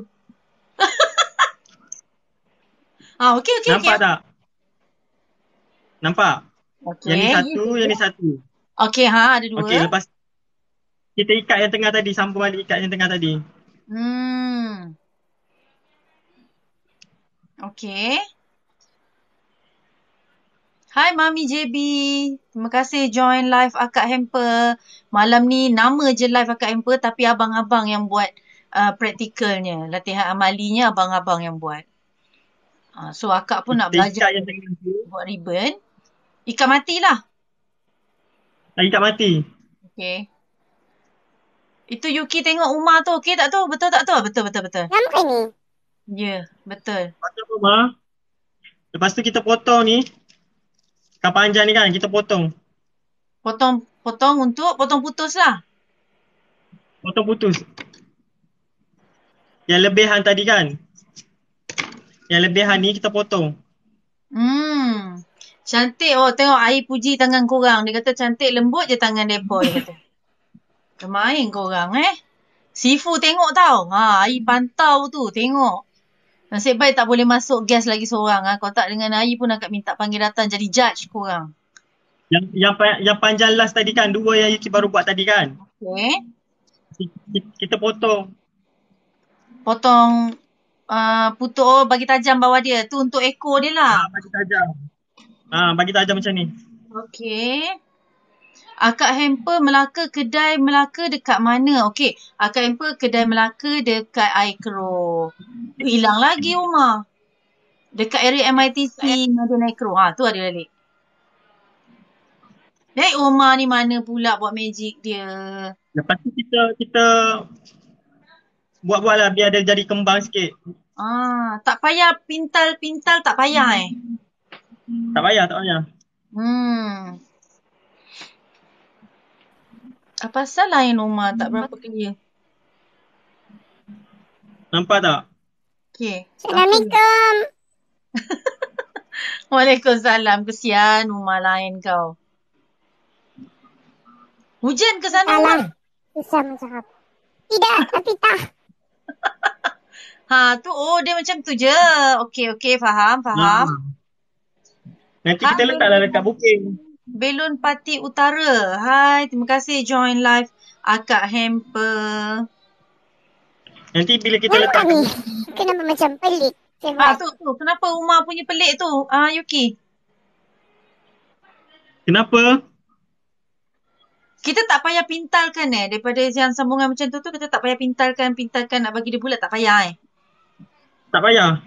Okey. Nampak tak? Nampak? Okay. Yang ni satu, yang ni satu. Okey, ada 2. Okey, lepas kita ikat yang tengah tadi. Sambung balik ikat yang tengah tadi. Okey. Hai Mami JB. Terima kasih join live Akak Hamper. Malam ni nama je live Akak Hamper tapi abang-abang yang buat praktikalnya. Latihan amalinya abang-abang yang buat. So Akak pun nak belajar yang tengah buat ribbon. Ikat matilah. Ikat mati. Okey. Itu Yuki tengok Umar tu. Okey tak tu? Betul tak tu? Betul. Nampak ni? Ya, betul. Macam Umar. Lepas tu kita potong ni. Kan panjang ni kan, kita potong. Potong untuk potong putus lah. Potong putus. Yang lebihan tadi kan. Yang lebihan ni kita potong. Cantik. Oh, tengok Ai puji tangan korang. Dia kata cantik lembut je tangan depa, dia kata. Kemain korang Sifu tengok tau. Ai pantau tu, tengok. Nasib baik tak boleh masuk guest lagi seorang. Kalau tak dengan Ai pun akan minta panggil datang jadi judge korang. Yang panjang last tadi kan, 2 yang Yuki baru buat tadi kan. Okay. Kita potong. Potong putuk bagi tajam bawah dia. Tu untuk ekor dia lah. Bagi tajam. Bagi tajam macam ni. Okey. Akak hamper Melaka, kedai Melaka dekat mana? Okey. Akak hamper kedai Melaka dekat Aikro. Hilang lagi Umar. Dekat area MITC Madin Aikro. Tu ada balik. Umar ni mana pula buat magic dia? Lepas tu kita buat-buatlah biar dia jadi kembang sikit. Tak payah pintal-pintal, tak payah Tak payah. Apa pasal lain Umar tak berapa clear? Nampak tak? Okey. Assalamualaikum. Waalaikumsalam. Kesian Umar lain kau. Hujan ke sana Umar? Susah menjawab. Tidak, tapi tak. Dia macam tu je. Okey, faham. Nanti kita letaklah dekat booking. Belon Pati Utara. Hai, terima kasih join live Akak Hamper. Nanti bila kita Nampak letak ni. Kenapa macam pelik? Tu. Kenapa Umar punya pelik tu? Yuki. Kenapa? Kita tak payah pintalkan daripada yang sambungan macam tu kita tak payah pintalkan nak bagi dia bulat tak payah Tak payah.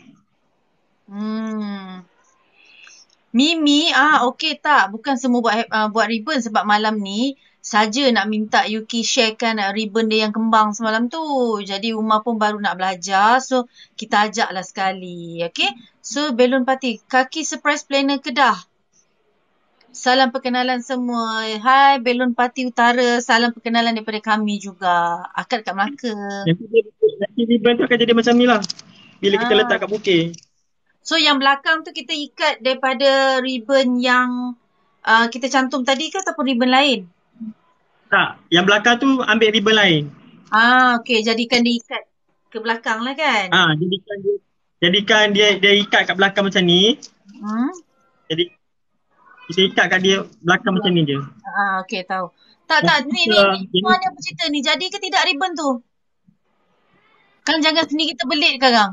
Mimi, okey tak. Bukan semua buat ribbon sebab malam ni saja nak minta Yuki sharekan ribbon dia yang kembang semalam tu. Jadi Umar pun baru nak belajar. So, kita ajaklah sekali. Okay? So, Belon Party. Kaki surprise planner Kedah. Salam perkenalan semua. Hai Belon Party Utara. Salam perkenalan daripada kami juga. Akad kat Melaka. Nanti ribbon tu akan jadi macam ni lah. Bila kita letak kat bukit. So yang belakang tu kita ikat daripada ribbon yang kita cantum tadi ke ataupun ribbon lain? Tak. Yang belakang tu ambil ribbon lain. Okey. Jadikan dia ikat ke belakang lah kan? Jadikan dia ikat kat belakang macam ni. Jadi kita ikat kat dia belakang macam ni je. Okey tahu. Tak. Ni mana apa cerita ni? Jadi ke tidak ribbon tu? Kan jangan sendiri kita belit sekarang.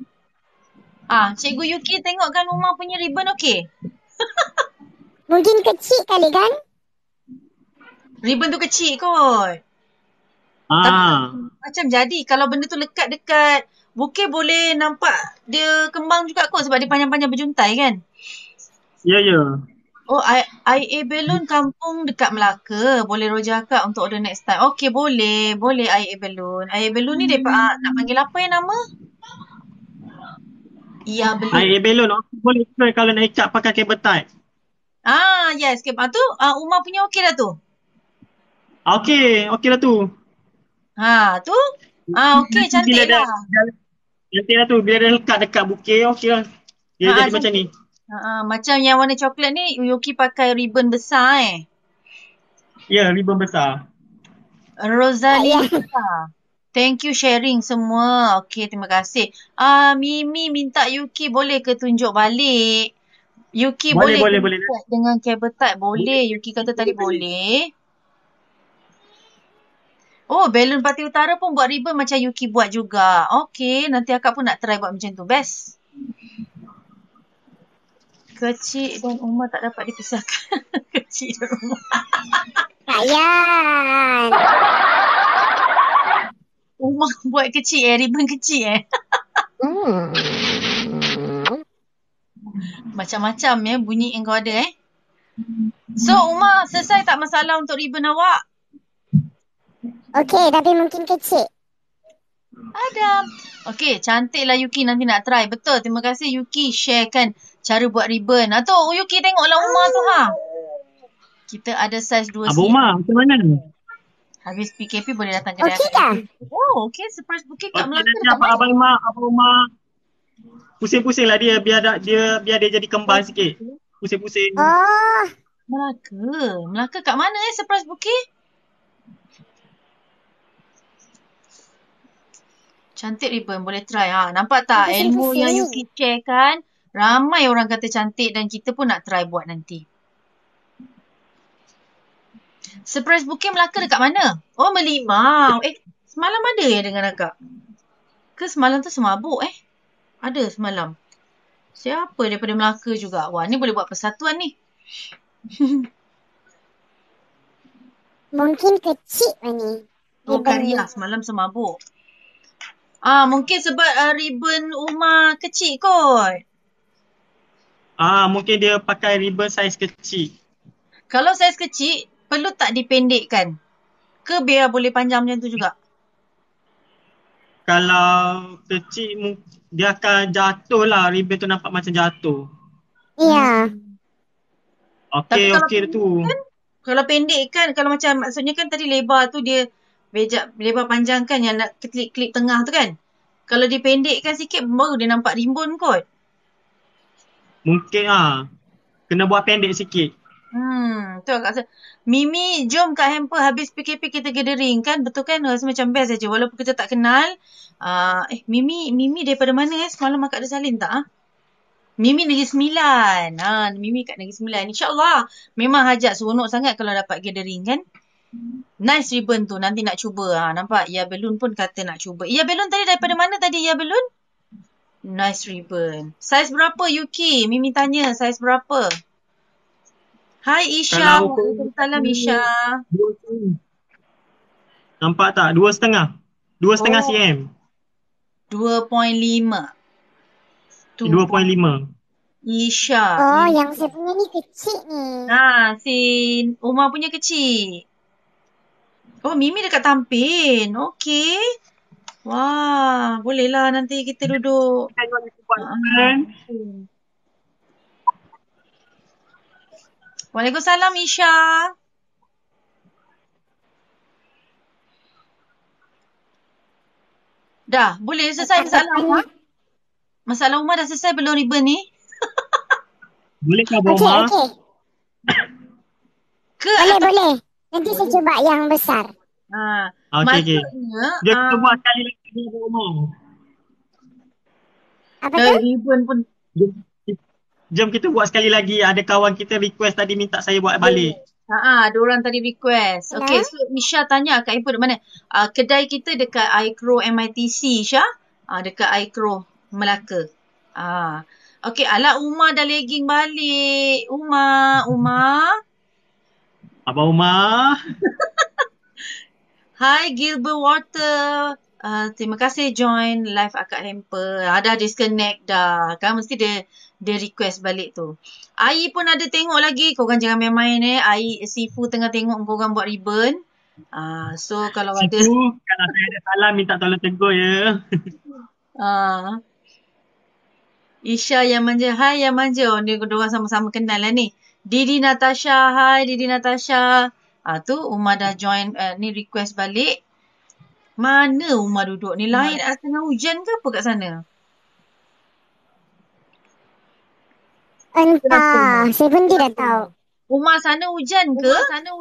Cikgu Yuki tengokkan Umar punya ribbon okey? Mungkin kecil kali kan? Ribbon tu kecil kot. Tapi macam jadi. Kalau benda tu lekat dekat bukit boleh nampak dia kembang juga kot sebab dia panjang-panjang berjuntai kan? Ya. Oh, IA Balloon kampung dekat Melaka. Boleh Roja Akak untuk order next time. Okey, boleh. Boleh IA Balloon. IA Balloon ni nak panggil apa yang nama? IA Balloon. IA Balloon. Boleh kalau nak ikat pakai kabel tight. Yes. Kabel tu Umar punya okey dah tu? Okey dah tu. Tu? Okey, cantik lah. Cantik lah tu. Bila dia lekat dekat bukit, okey lah. Dia jadi macam ni. Macam yang warna coklat ni, Yuki pakai ribbon besar Ya, ribbon besar. Rosalie thank you sharing semua. Okey, terima kasih. Mimi minta Yuki boleh ke tunjuk balik? Yuki boleh. Dengan kabel tight boleh. Yuki kata tadi boleh. Oh, Balloon Party Utara pun buat ribbon macam Yuki buat juga. Okey, nanti akak pun nak try buat macam tu. Best. Kecil dan Umar tak dapat dipisahkan. Kecil dan Umar. Sayang. Umar buat kecil ribbon kecil Macam-macam bunyi yang kau ada So Umar, selesai tak masalah untuk ribbon awak? Okey, tapi mungkin kecil. Ada. Okey, cantiklah Yuki nanti nak try. Betul, terima kasih Yuki sharekan cara buat ribbon. Tu Yuki tengoklah Umar tu Kita ada saiz 2 Abang Umar, macam mana? Habis PKP boleh datang kedai. Okey dah. Oh, okey. Surprise bukit kat Melaka. Nanti Abang Umar pusing-pusing lah dia biar dia jadi kembang sikit. pusing-pusing. Oh, Melaka kat mana surprise bouquet? Cantik ribbon, boleh try. Nampak tak ilmu yang Yuki share kan? Ramai orang kata cantik dan kita pun nak try buat nanti. Surprise bouquet Melaka dekat mana? Oh, Merlimau. Semalam ada ya dengan akak? Ke semalam tu semabuk Ada semalam. Siapa daripada Melaka juga? Wah, ni boleh buat persatuan ni. mungkin kecil ni. Oh, Karya semalam semabuk. Mungkin sebab ribbon Umar kecil kot. Mungkin dia pakai ribbon saiz kecil. Kalau saiz kecil, perlu tak dipendekkan? Ke biar boleh panjang macam tu juga? Kalau kecil, dia akan jatuh lah. Ribbon tu nampak macam jatuh. Ya. Okey, Tapi okey tu. Kalau pendek kan, kalau macam maksudnya kan tadi lebar tu dia lebar panjang kan yang nak klip tengah tu kan. Kalau dipendekkan sikit baru dia nampak ribbon kot. Mungkin kena buat pendek sikit. Tu agak rasa. Mimi, jom kat hamper habis PKP kita gathering kan. Betul kan? Rasa macam best saja. Walaupun kita tak kenal. Mimi daripada mana Semalam akak ada salin tak? Mimi Negeri Sembilan. Mimi kat Negeri Sembilan. InsyaAllah. Memang hajat seronok sangat kalau dapat gathering kan. Nice ribbon tu. Nanti nak cuba. Nampak? Ya Balloon pun kata nak cuba. Ya Balloon tadi daripada mana tadi Ya Balloon? Nice ribbon. Saiz berapa Yuki? Mimi tanya saiz berapa? Hai Isha. Waalaikumsalam Isha. Nampak tak? 2,5. 2,5 cm. 2.5. 2.5. Isha. Oh, yang saya punya ni kecil ni. Si Umar punya kecil. Oh, Mimi dekat Tampin. Okey. Wah, bolehlah nanti kita duduk. Waalaikumsalam Isha. Dah, boleh selesai masalah Umar? Masalah Umar dah selesai belum ribbon ni? Boleh ke Umar? Okey. Boleh. Nanti saya cuba yang besar. Okey. Dia kita buat sekali lagi dia Umar. Apa tu? Ribbon pun. Jom kita buat sekali lagi. Ada kawan kita request tadi minta saya buat balik. Ada orang tadi request. Okey, so Isha tanya kat info di mana? Kedai kita dekat iCrow MITC, Isha. Dekat iCrow Melaka. Okey, ala Umar dah legging balik. Umar. Abang Umar. Hai Gilbert Water. Terima kasih join live akak hamper. Dah disconnect dah. Kan mesti dia request balik tu. Ai pun ada tengok lagi. Korang jangan main-main Ai Sifu tengah tengok korang buat ribbon. So kalau ada Sifu, kalau saya ada salah minta tolong tegur ya. Isha yang manja. Hai yang manja. Dia orang sama-sama kenal lah ni. Didi Natasha. Hai Didi Natasha. Tu Umar dah join ni request balik. Mana Umar duduk ni? Lain tengah hujan ke apa kat sana? Entah. Saya pun tidak tahu. Umar sana hujan ke?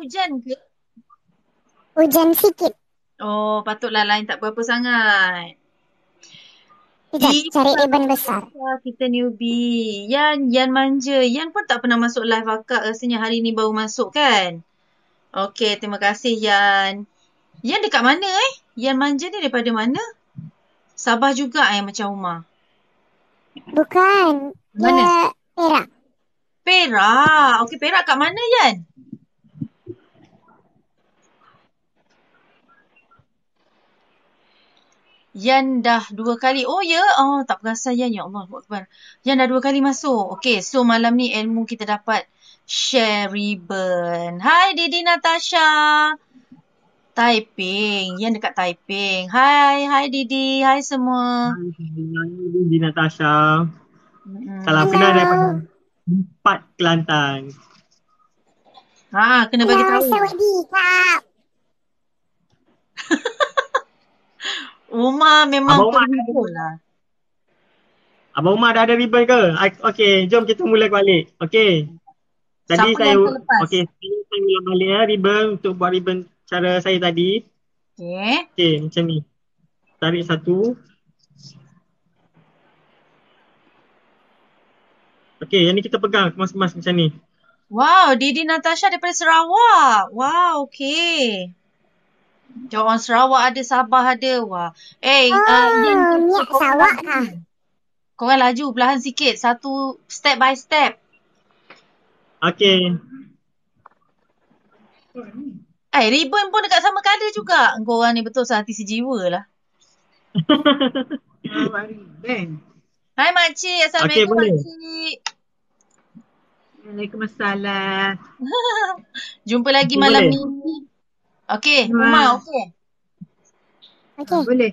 Hujan sikit. Oh, patutlah lain tak berapa sangat. Sekejap, cari ribbon besar. Kita newbie. Yan manja. Yan pun tak pernah masuk live akak. Rasanya hari ni baru masuk kan? Okey, terima kasih Yan. Yan dekat mana Yan manja ni daripada mana? Sabah juga yang macam Umar? Bukan. Mana? Perak. Perak. Okey, Perak kat mana Yan? Yan dah 2 kali. Oh ya? Tak perasan Yan. Ya Allah. Yan dah 2 kali masuk. Okey, so malam ni ilmu kita dapat share ribbon. Hai Didi Natasha. Taiping. Yan dekat Taiping. Hai Didi. Hai semua. Hai Didi Natasha. Salam kenal daripada 4 Kelantan. Kena bagi tahu. Sawadee. Umar memang terhibur lah. Abang Umar dah ada ribbon ke? Okey, jom kita mula balik. Okey. Tadi Siapa saya yang terlepas? saya ulang balik ribbon untuk buat ribbon cara saya tadi. Okey. Okey, macam ni. Tarik satu. Okey, yang ni kita pegang kemas-kemas macam ni. Wow, Didi Natasha daripada Sarawak. Wow, okey. Dia orang Sarawak ada, Sabah ada. Wah. Yin, Minyak sawak kah? korang laju perlahan sikit. Satu step by step. Okey. Ribbon pun dekat sama colour juga. Korang ni betul sehati sejiwa lah. Hai Makcik. Assalamualaikum boleh. Makcik. Waalaikumsalam. Jumpa lagi Boleh. malam ni. Okey, Umar okey. Okey. Boleh.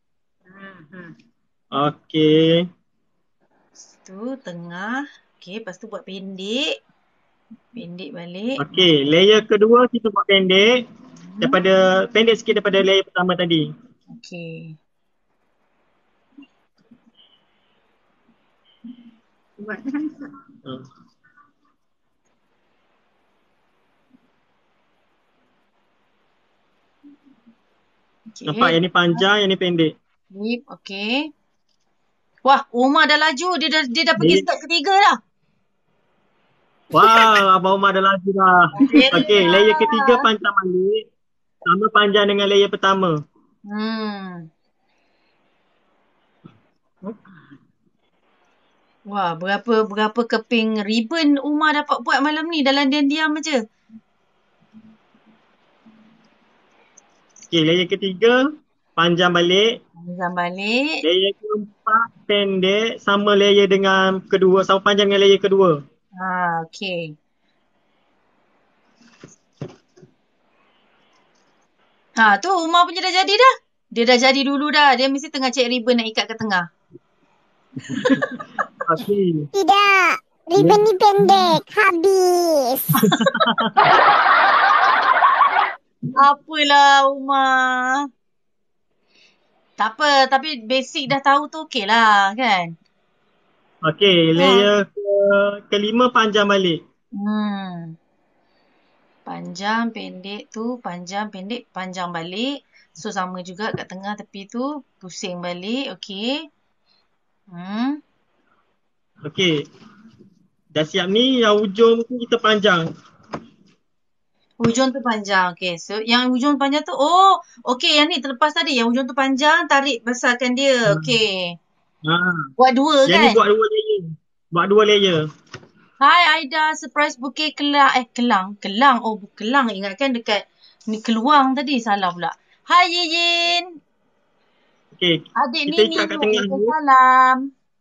Okey. Tu tengah. Okey, lepas tu buat pendek. Pendek balik. Okey, layer kedua kita buat pendek. Pendek sikit daripada layer pertama tadi. Okey. Buat dah Aisyah. Okay. Nampak yang ni panjang, yang ni pendek. Okey. Wah, Umar dah laju. Dia dah pergi step ketiga dah. Wah, Abang Umar dah laju dah. Okey, layer ketiga panjang balik. Sama panjang dengan layer pertama. Wah, berapa keping ribbon Umar dapat buat malam ni dalam diam-diam aja. Okey, layer ketiga panjang balik. Panjang balik. Layer keempat pendek sama layer dengan kedua, sama panjang dengan layer kedua. Okey. Tu Umar punya dah jadi dah. Dia dah jadi dulu dah. Dia mesti tengah cek ribbon nak ikat ke tengah. Okey. Tidak. Ribbon ni pendek. Habis. Apalah Umar. Tak apa. Tapi basic dah tahu tu okey lah kan. Okey, layer kelima panjang balik. Panjang, pendek tu. Panjang, pendek, panjang balik. So sama juga kat tengah tepi tu. Pusing balik. Okey. Okey. Dah siap ni, yang ujung tu kita panjang. Hujung tu panjang. Okey. So yang hujung panjang tu, okey, yang ni terlepas tadi. Yang hujung tu panjang, tarik besarkan dia. Okey. Buat dua Yang kan? ni buat dua layer. Buat dua layer. Hai Aida, surprise bouquet Kelang. Kelang. Oh, Kelang. Ingatkan dekat ni Keluang tadi. Salah pula. Hai Yin. Okey. Adik Kita Nini. ikat kat tengah ni. Waalaikumsalam.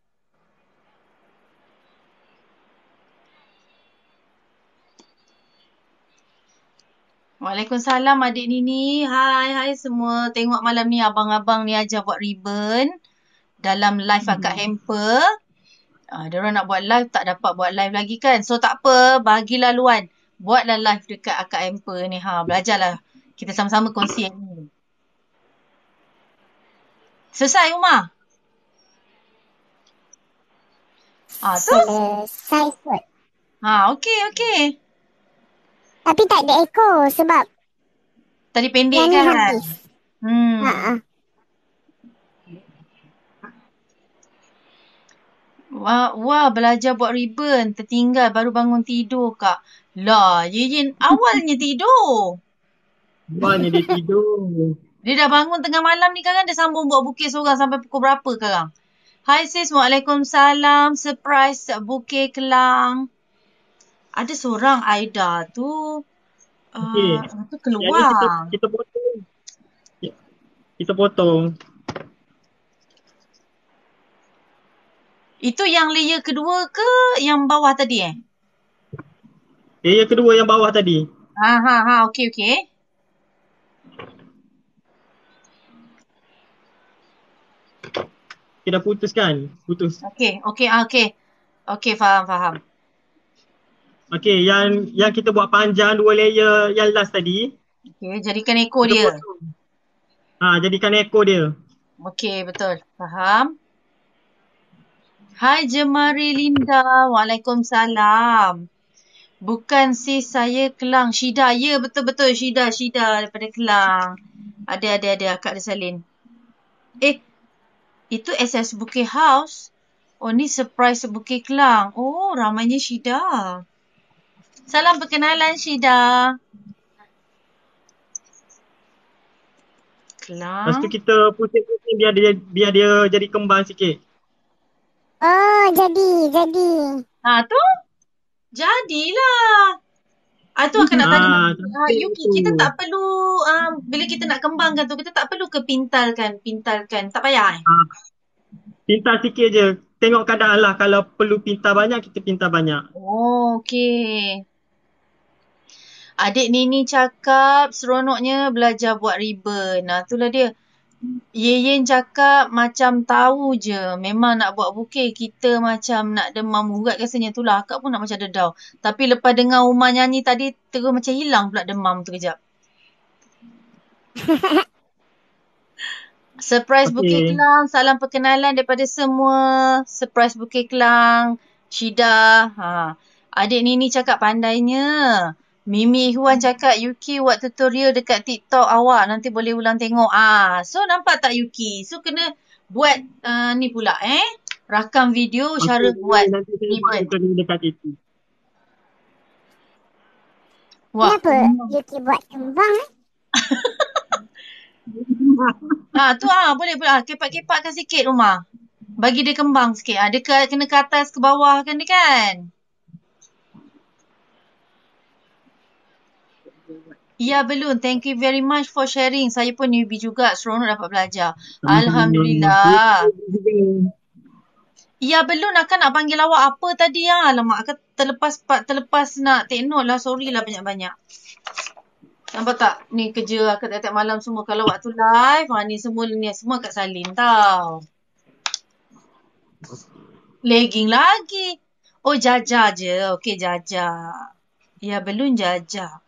Waalaikumsalam adik Nini. Hai semua. Tengok malam ni abang-abang ni ajar buat ribbon dalam live akak hamper. Diorang nak buat live tak dapat buat live lagi kan. So tak apa, bagilah luan. Buatlah live dekat akak hamper ni. Belajarlah. Kita sama-sama kongsi yang ni. Selesai Umar? Tu? Selesai kot. Okey. Tapi tak ada ekor sebab Tadi pendek yang ni kan? habis. Wah, belajar buat ribbon. Tertinggal baru bangun tidur kak. Lah, Yin awalnya tidur. Awalnya dia tidur. Dia dah bangun tengah malam ni kan. Dia sambung buat bukit seorang sampai pukul berapa sekarang? Hai sis, Waalaikumsalam. Surprise bukit Kelang. Ada seorang Aida tu. Okey. Tu keluar. Kita potong. Kita potong. Itu yang layer kedua ke yang bawah tadi Layer kedua yang bawah tadi. Okey. Kita putus kan? Putus. Okey. Okey, faham. Okey, yang kita buat panjang dua layer yang last tadi. Okey, jadikan ekor dia. Jadikan ekor dia. Okey, betul. Faham. Hai Jemari Linda. Waalaikumsalam. Bukan sis, saya Kelang. Syida. Ya, betul-betul. Syida daripada Kelang. Ada Kak Resalin. Itu SS Bukit House. Oh, ni surprise Bukit Kelang. Oh, ramainya Syida. Salam perkenalan Syida. Lepas tu Kelang. kita pusing-pusing biar dia jadi kembang sikit. Oh, jadi. Tu. Jadilah. Tu akan nak tanya. Cantik Yuki, tu. kita tak perlu, bila kita nak kembangkan tu, kita tak perlu ke pintalkan. Tak payah. Pintar sikit je. Tengok keadaan lah. Kalau perlu pintar banyak, kita pintar banyak. Oh, okey. Adik Nini cakap seronoknya belajar buat ribbon. Itulah dia. Yeyen cakap macam tahu je. Memang nak buat bukit. Kita macam nak demam urat rasanya. Itulah akak pun nak macam dedau. Tapi lepas dengar Umar nyanyi tadi, terus macam hilang pula demam tu kejap. Surprise Bukit Kelang. Salam perkenalan daripada semua. Surprise Bukit Kelang. Syida. Adik Nini cakap pandainya. Mimi Ikhwan cakap Yuki buat tutorial dekat TikTok awak. Nanti boleh ulang tengok. So nampak tak Yuki? So kena buat ni pula rakam video cara buat nanti saya buat ribbon. tutorial dekat itu. Wah. Kenapa Yuki buat kembang? Boleh. Kepak-kepakkan sikit rumah. Bagi dia kembang sikit. Dia kena ke atas ke bawah kan dia kan? Ya, Belun. Thank you very much for sharing. Saya pun newbie juga. Seronok dapat belajar. Alhamdulillah. Ya, Belun akan nak panggil awak apa tadi? Alamak, akan terlepas nak take note lah. Sorry lah banyak-banyak. Nampak tak? Ni kerja akak tiap-tiap malam semua. Kalau waktu live, ni semua Kak Salin tau. Lagging lagi. Oh, Jaja je. Okey, Jaja. Ya, Belun Jaja.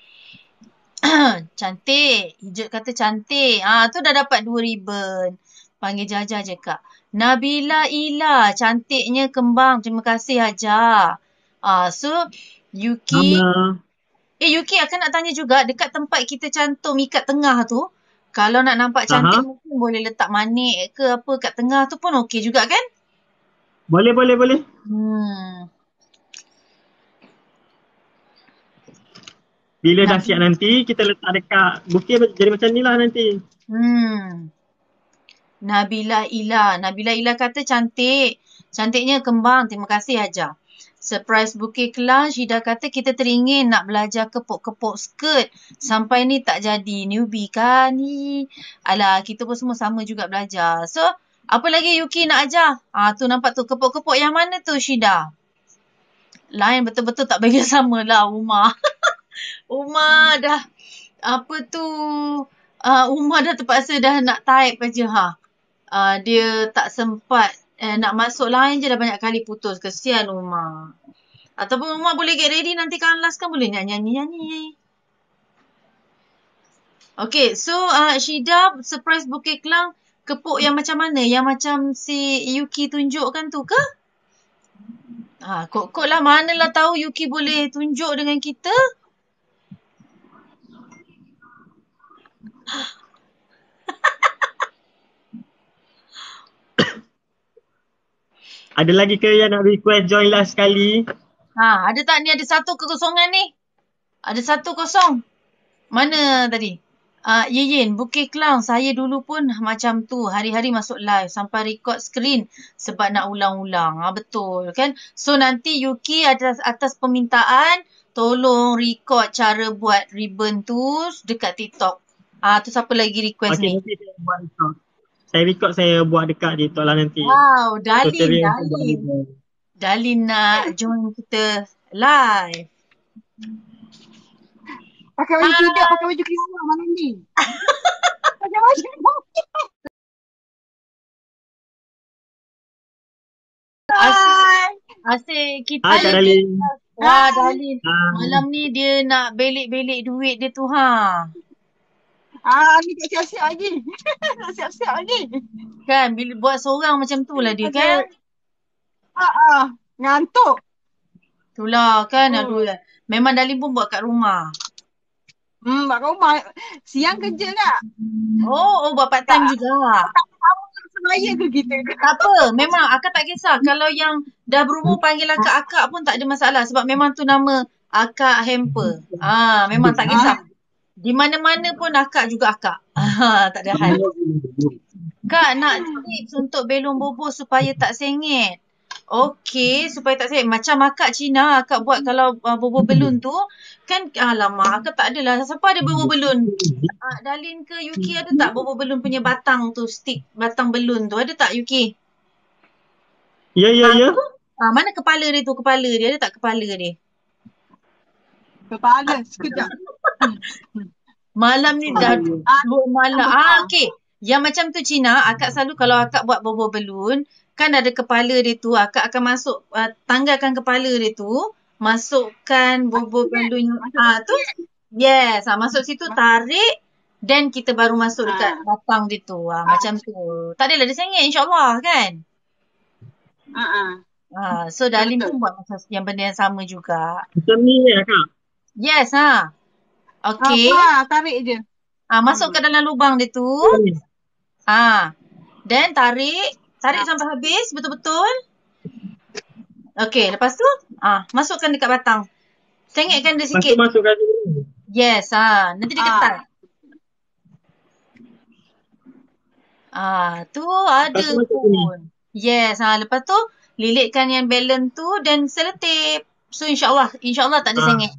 Cantik. Hijau kata cantik. Tu dah dapat 2 ribbon. Panggil Jaja je Kak. Nabila Ila. Cantiknya kembang. Terima kasih Haja. So, Yuki. Yuki akan nak tanya juga. Dekat tempat kita cantum ikat tengah tu. Kalau nak nampak cantik mungkin boleh letak manik ke apa kat tengah tu pun okey juga kan? Boleh. Bila dah siap nanti, kita letak dekat bukit jadi macam ni lah nanti. Nabila Ila kata cantik. Cantiknya kembang. Terima kasih Haja. Surprise Bukit Kelang. Syida kata kita teringin nak belajar kepuk-kepuk skirt. Sampai ni tak jadi. Newbie kan? Alah, kita pun semua sama juga belajar. So, apa lagi Yuki nak ajar? Tu nampak tu. Kepuk-kepuk yang mana tu Syida? Lain betul-betul tak bagi sama lah Umar. Umar dah Umar dah terpaksa dah nak type aja dia tak sempat nak masuk lain je dah banyak kali putus. Kesian Umar. Ataupun Umar boleh get ready nanti kan last kan boleh nyanyi. Okay, so Syida surprise Bukit Kelang kepuk yang macam mana? Yang macam si Yuki tunjukkan tu ke? Kok lah manalah tahu Yuki boleh tunjuk dengan kita? Ada lagi ke yang nak request join last sekali? Ada tak ni? Ada 1 kekosongan ni. Ada 1-0. Mana tadi? Yeyen, Bukit Kelang. Saya dulu pun macam tu. Hari-hari masuk live. Sampai record screen. Sebab nak ulang-ulang. Betul kan? So nanti Yuki atas permintaan. Tolong record cara buat ribbon tu dekat TikTok. Tu siapa lagi request ni? Nanti saya buat record. Saya buat dekat TikTok lah nanti. Wow, Dalin nak join kita live. Pakai baju tidak, pakai baju kelima malam ni. Pakai baju Asyik kita. Kak Dalin. Wah, Dalin. Malam ni dia nak belik-belik duit dia tu ni tak siap-siap lagi. Tak siap-siap lagi. Kan, bila buat seorang macam tu lah dia kan. Ngantuk. Itulah kan. Aduh. Memang Dalin pun buat kat rumah. Mak rumah. Siang kerja tak? Oh, buat part time juga. Semaya ke kita? Tak apa. Memang akak tak kisah. Kalau yang dah berumur panggil akak pun tak ada masalah. Sebab memang tu nama akak hamper. Memang tak kisah. Di mana-mana pun akak juga akak. Tak ada hal. Kak nak tips untuk belon bobo supaya tak sengit. Okey, supaya tak sengit. Macam akak Cina, akak buat kalau bobo belon tu. Kan, alamak, akak tak adalah. Siapa ada bobo belon? Dalin ke Yuki ada tak bobo belon punya batang tu, stick batang belon tu? Ada tak Yuki? Ya. Mana kepala dia tu? Kepala dia ada tak kepala dia? Kepala. Sekejap. Malam ni dah 2 malam. Okey. Yang macam tu Cina, akak selalu kalau akak buat bobo belon, kan ada kepala dia tu, akak akan masuk, tanggalkan kepala dia tu, masukkan bobo belon yang tu. Yes, masuk situ, tarik, then kita baru masuk dekat batang dia tu. Macam tu. Tak adalah dia sengit insyaAllah kan? So Dalin pun buat macam yang benda yang sama juga. Macam ni Kak? Yes, Okey. Tarik je. Masuk ke dalam lubang dia tu. Then tarik sampai habis betul-betul. Okey, lepas tu masukkan dekat batang. Sengitkan dia sikit. Masukkan dulu. Yes, nanti dia ketat. Tu ada pun. Yes, lepas tu lilitkan yang balon tu dan selotip. So insyaAllah tak ada sengit.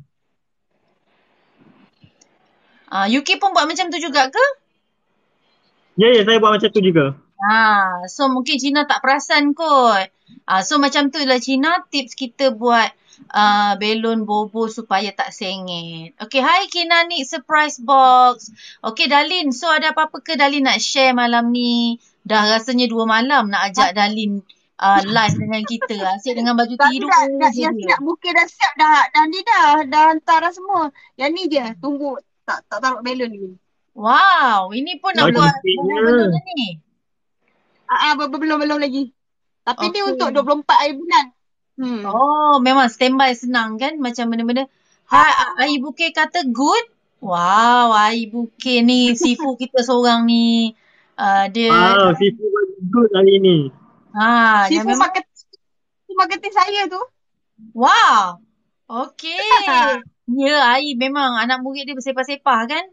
Yuki pun buat macam tu juga ke? Ya, saya buat macam tu juga. So mungkin Cina tak perasan kot. So macam tu lah Cina tips kita buat belon bobo supaya tak sengit. Okay, hi Kinani surprise box. Okay Dalin, so ada apa-apa ke Dalin nak share malam ni? Dah rasanya 2 malam nak ajak Dalin live dengan kita. Asyik dengan baju tidur je Yang dia. siap buka dah siap dah. Dan dia dah hantar dah semua. Yang ni je. Tunggu. Tak taruh belon ni. Wow, ini pun nak buat bobo belon ni. Belum lagi. Tapi ni untuk 24 hari bulan. Oh, memang standby senang kan macam benda-benda. Ai Bukit kata good. Wow, Ai Bukit ni Sifu kita seorang ni. Dia Sifu good hari ni. Sifu marketing saya tu. Wow. Okey. Ya, Ai memang anak murid dia bersepah-sepah kan?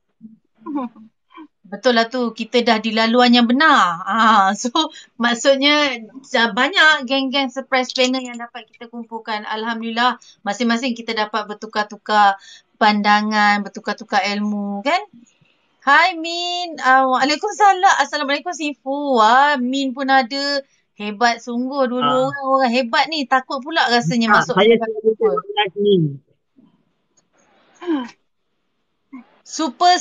Betul lah tu. Kita dah di laluan yang benar. So, maksudnya banyak geng-geng surprise planner yang dapat kita kumpulkan. Alhamdulillah, masing-masing kita dapat bertukar-tukar pandangan, bertukar-tukar ilmu kan? Hai Min. Waalaikumsalam. Assalamualaikum Sifu. Min pun ada. Hebat sungguh. Dua-dua orang hebat ni. Takut pula rasanya masuk. Saya tengok live ni. Super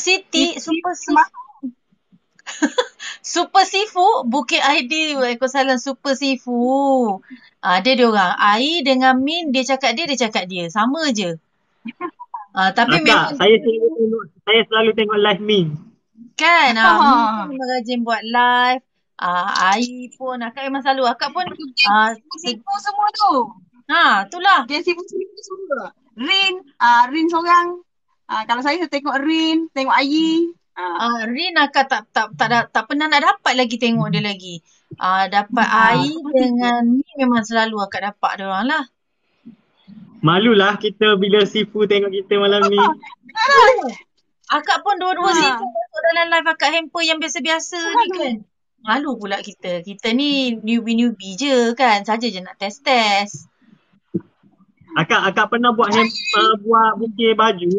Sifu Bukit ID. Waalaikumsalam Super Sifu. Dia orang Ai dengan Min, dia cakap dia sama je. Tapi memang saya selalu tengok live Min. Kan Min memang rajin buat live. Ai pun akak memang selalu. Akak pun Sifu semua tu. Itulah. Dia Sifu semua. Rin seorang. Kalau saya tengok Rin, tengok Ayi. Rin akak tak pernah nak dapat lagi tengok dia lagi. Dapat Ai dengan Min memang selalu akak dapat dia orang lah. Malulah kita bila Sifu tengok kita malam ni. Akak pun dua-dua Sifu masuk dalam live akak hamper yang biasa-biasa ni kan. Malu pula kita. Kita ni newbie je kan. Saja je nak test. Akak pernah buat buat bukit baju?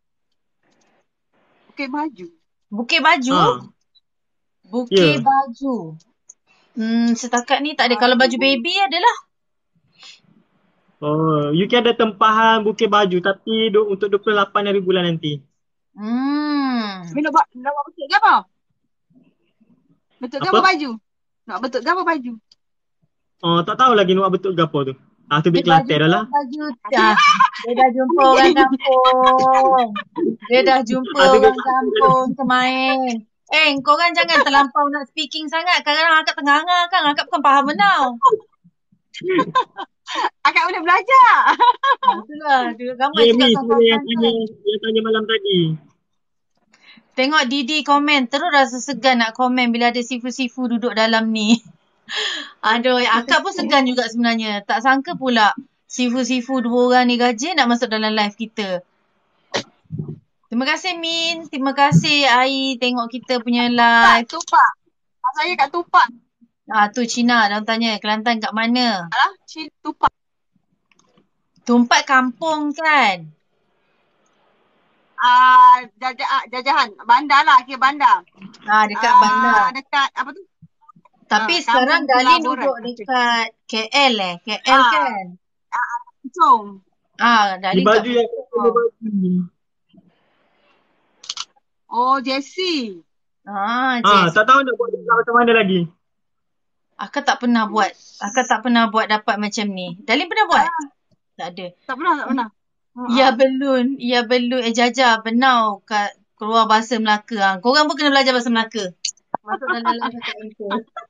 Bukit baju? Bukit baju. Setakat ni tak ada. Kalau baju baby adalah. Yuki ada tempahan bukit baju tapi untuk 28 hari bulan nanti. Nak buat bentuk ke apa? Bentuk ke apa baju? Nak bentuk ke apa baju? Tak tahu lagi nak buat bentuk ke apa tu. Tu bit Kelantan dah lah. Dia dah jumpa orang kampung. Dia dah jumpa orang kampung kemain. Korang jangan terlampau nak speaking sangat. Kadang-kadang akak tengah-tengah kan. Akak bukan faham tau. Akak boleh belajar. Itulah, dia ramai juga Jamie, saya yang kawan-kawan. tanya malam tadi. Tengok Didi komen, terus rasa segan nak komen bila ada sifu-sifu duduk dalam ni. Aduh, akak pun segan juga sebenarnya. Tak sangka pula sifu-sifu 2 orang ni gajah nak masuk dalam live kita. Terima kasih Min, terima kasih Ai tengok kita punya live. Tupak. Saya kat Tupak. Tu Cina dah tanya, Kelantan kat mana? Tupak. Tumpat kampung kan? Jajahan. Bandar lah, kira bandar. Dekat bandar. Dekat apa tu? Tapi sekarang Dalin duduk dekat KL KL kan? Betul. Di Dalin baju kat yang baju. Oh, Jessie. Jess. Tak tahu nak buat macam mana lagi. Akak tak pernah buat dapat macam ni. Dalin pernah buat? Tak ada. Tak pernah. Ya belun. Jaja benau kat keluar bahasa Melaka. Korang pun kena belajar bahasa Melaka. Masuk dalam cakap itu.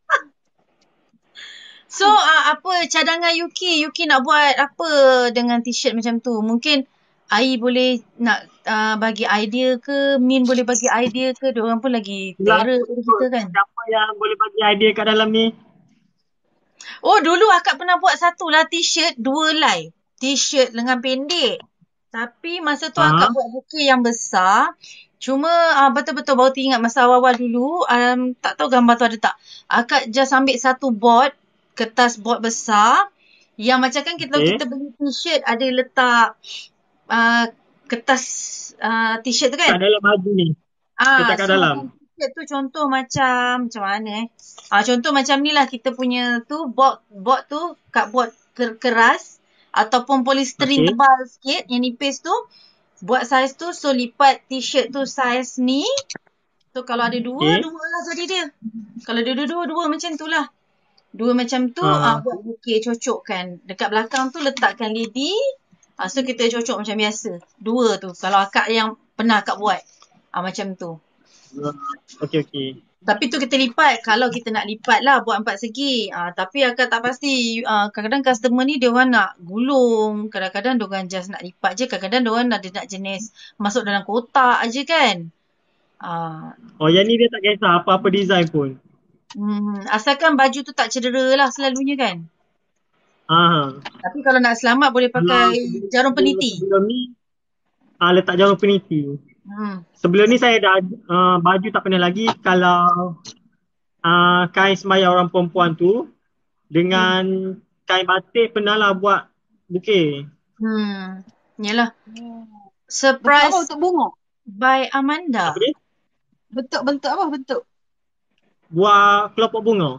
So, apa cadangan Yuki? Yuki nak buat apa dengan t-shirt macam tu? Mungkin Ai boleh nak bagi idea ke? Min boleh bagi idea ke? Diorang pun lagi terror kita kan? Siapa yang boleh bagi idea kat dalam ni? Oh, dulu akak pernah buat satu lah t-shirt 2 live. T-shirt lengan pendek. Tapi masa tu akak buat bukit yang besar. Cuma betul-betul baru teringat masa awal-awal dulu. Tak tahu gambar tu ada tak. Akak just ambil satu board. Kertas board besar. Yang macam kan kita beli t-shirt ada letak kertas t-shirt tu kan? Kat dalam baju ni. Letak kat dalam. T-shirt tu contoh macam mana contoh macam ni lah kita punya tu. Board tu cardboard keras. Ataupun polisterin tebal sikit yang nipis tu. Buat saiz tu. So lipat t-shirt tu saiz ni. So kalau ada dua lah jadi dia. Kalau ada dua macam tu lah. 2 macam tu buat bukit cocokkan. Dekat belakang tu letakkan lidi. So kita cocok macam biasa. 2 tu. Kalau akak yang pernah akak buat. Macam tu. Okey. Tapi tu kita lipat. Kalau kita nak lipat lah buat 4 segi. Tapi akak tak pasti. Kadang-kadang customer ni dia orang nak gulung. Kadang-kadang dia orang just nak lipat je. Kadang-kadang dia orang ada nak jenis masuk dalam kotak aje kan. Yang ni dia tak kisah apa-apa design pun. Asalkan baju tu tak cedera lah selalunya kan. Tapi kalau nak selamat boleh pakai jarum peniti. Sebelum ni letak jarum peniti. Sebelum ni saya dah baju tak pernah lagi. Kalau kain semaya orang perempuan tu dengan kain batik pernah lah buat bukit. Yalah. Surprise bentuk bunga by Amanda. Apa dia? Bentuk apa bentuk? Buat kelopak bunga.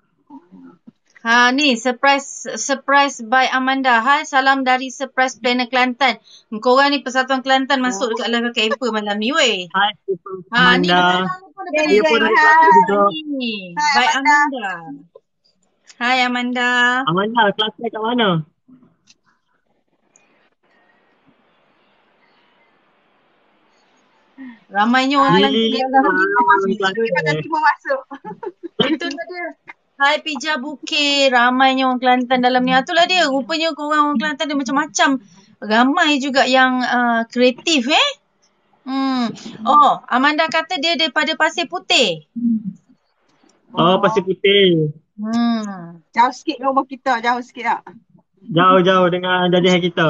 Ni surprise by Amanda. Hai, salam dari Surprise Planner Kelantan. Korang ni Persatuan Kelantan masuk dekat live camper malam ni weh. Hai Amanda. Ni pun dari Kelantan juga. By Amanda. Hai Amanda. Amanda, Kelantan kat mana? Ramainya orang Kelantan masuk. Itulah dia. Hai Pija Bukit. Ramainya orang Kelantan dalam ni. Itulah dia. Rupanya korang orang Kelantan dia macam-macam. Ramai juga yang kreatif Amanda kata dia daripada Pasir Putih. Pasir Putih. Jauh sikit rumah kita. Jauh sikit tak? Jauh dengan jajahan kita.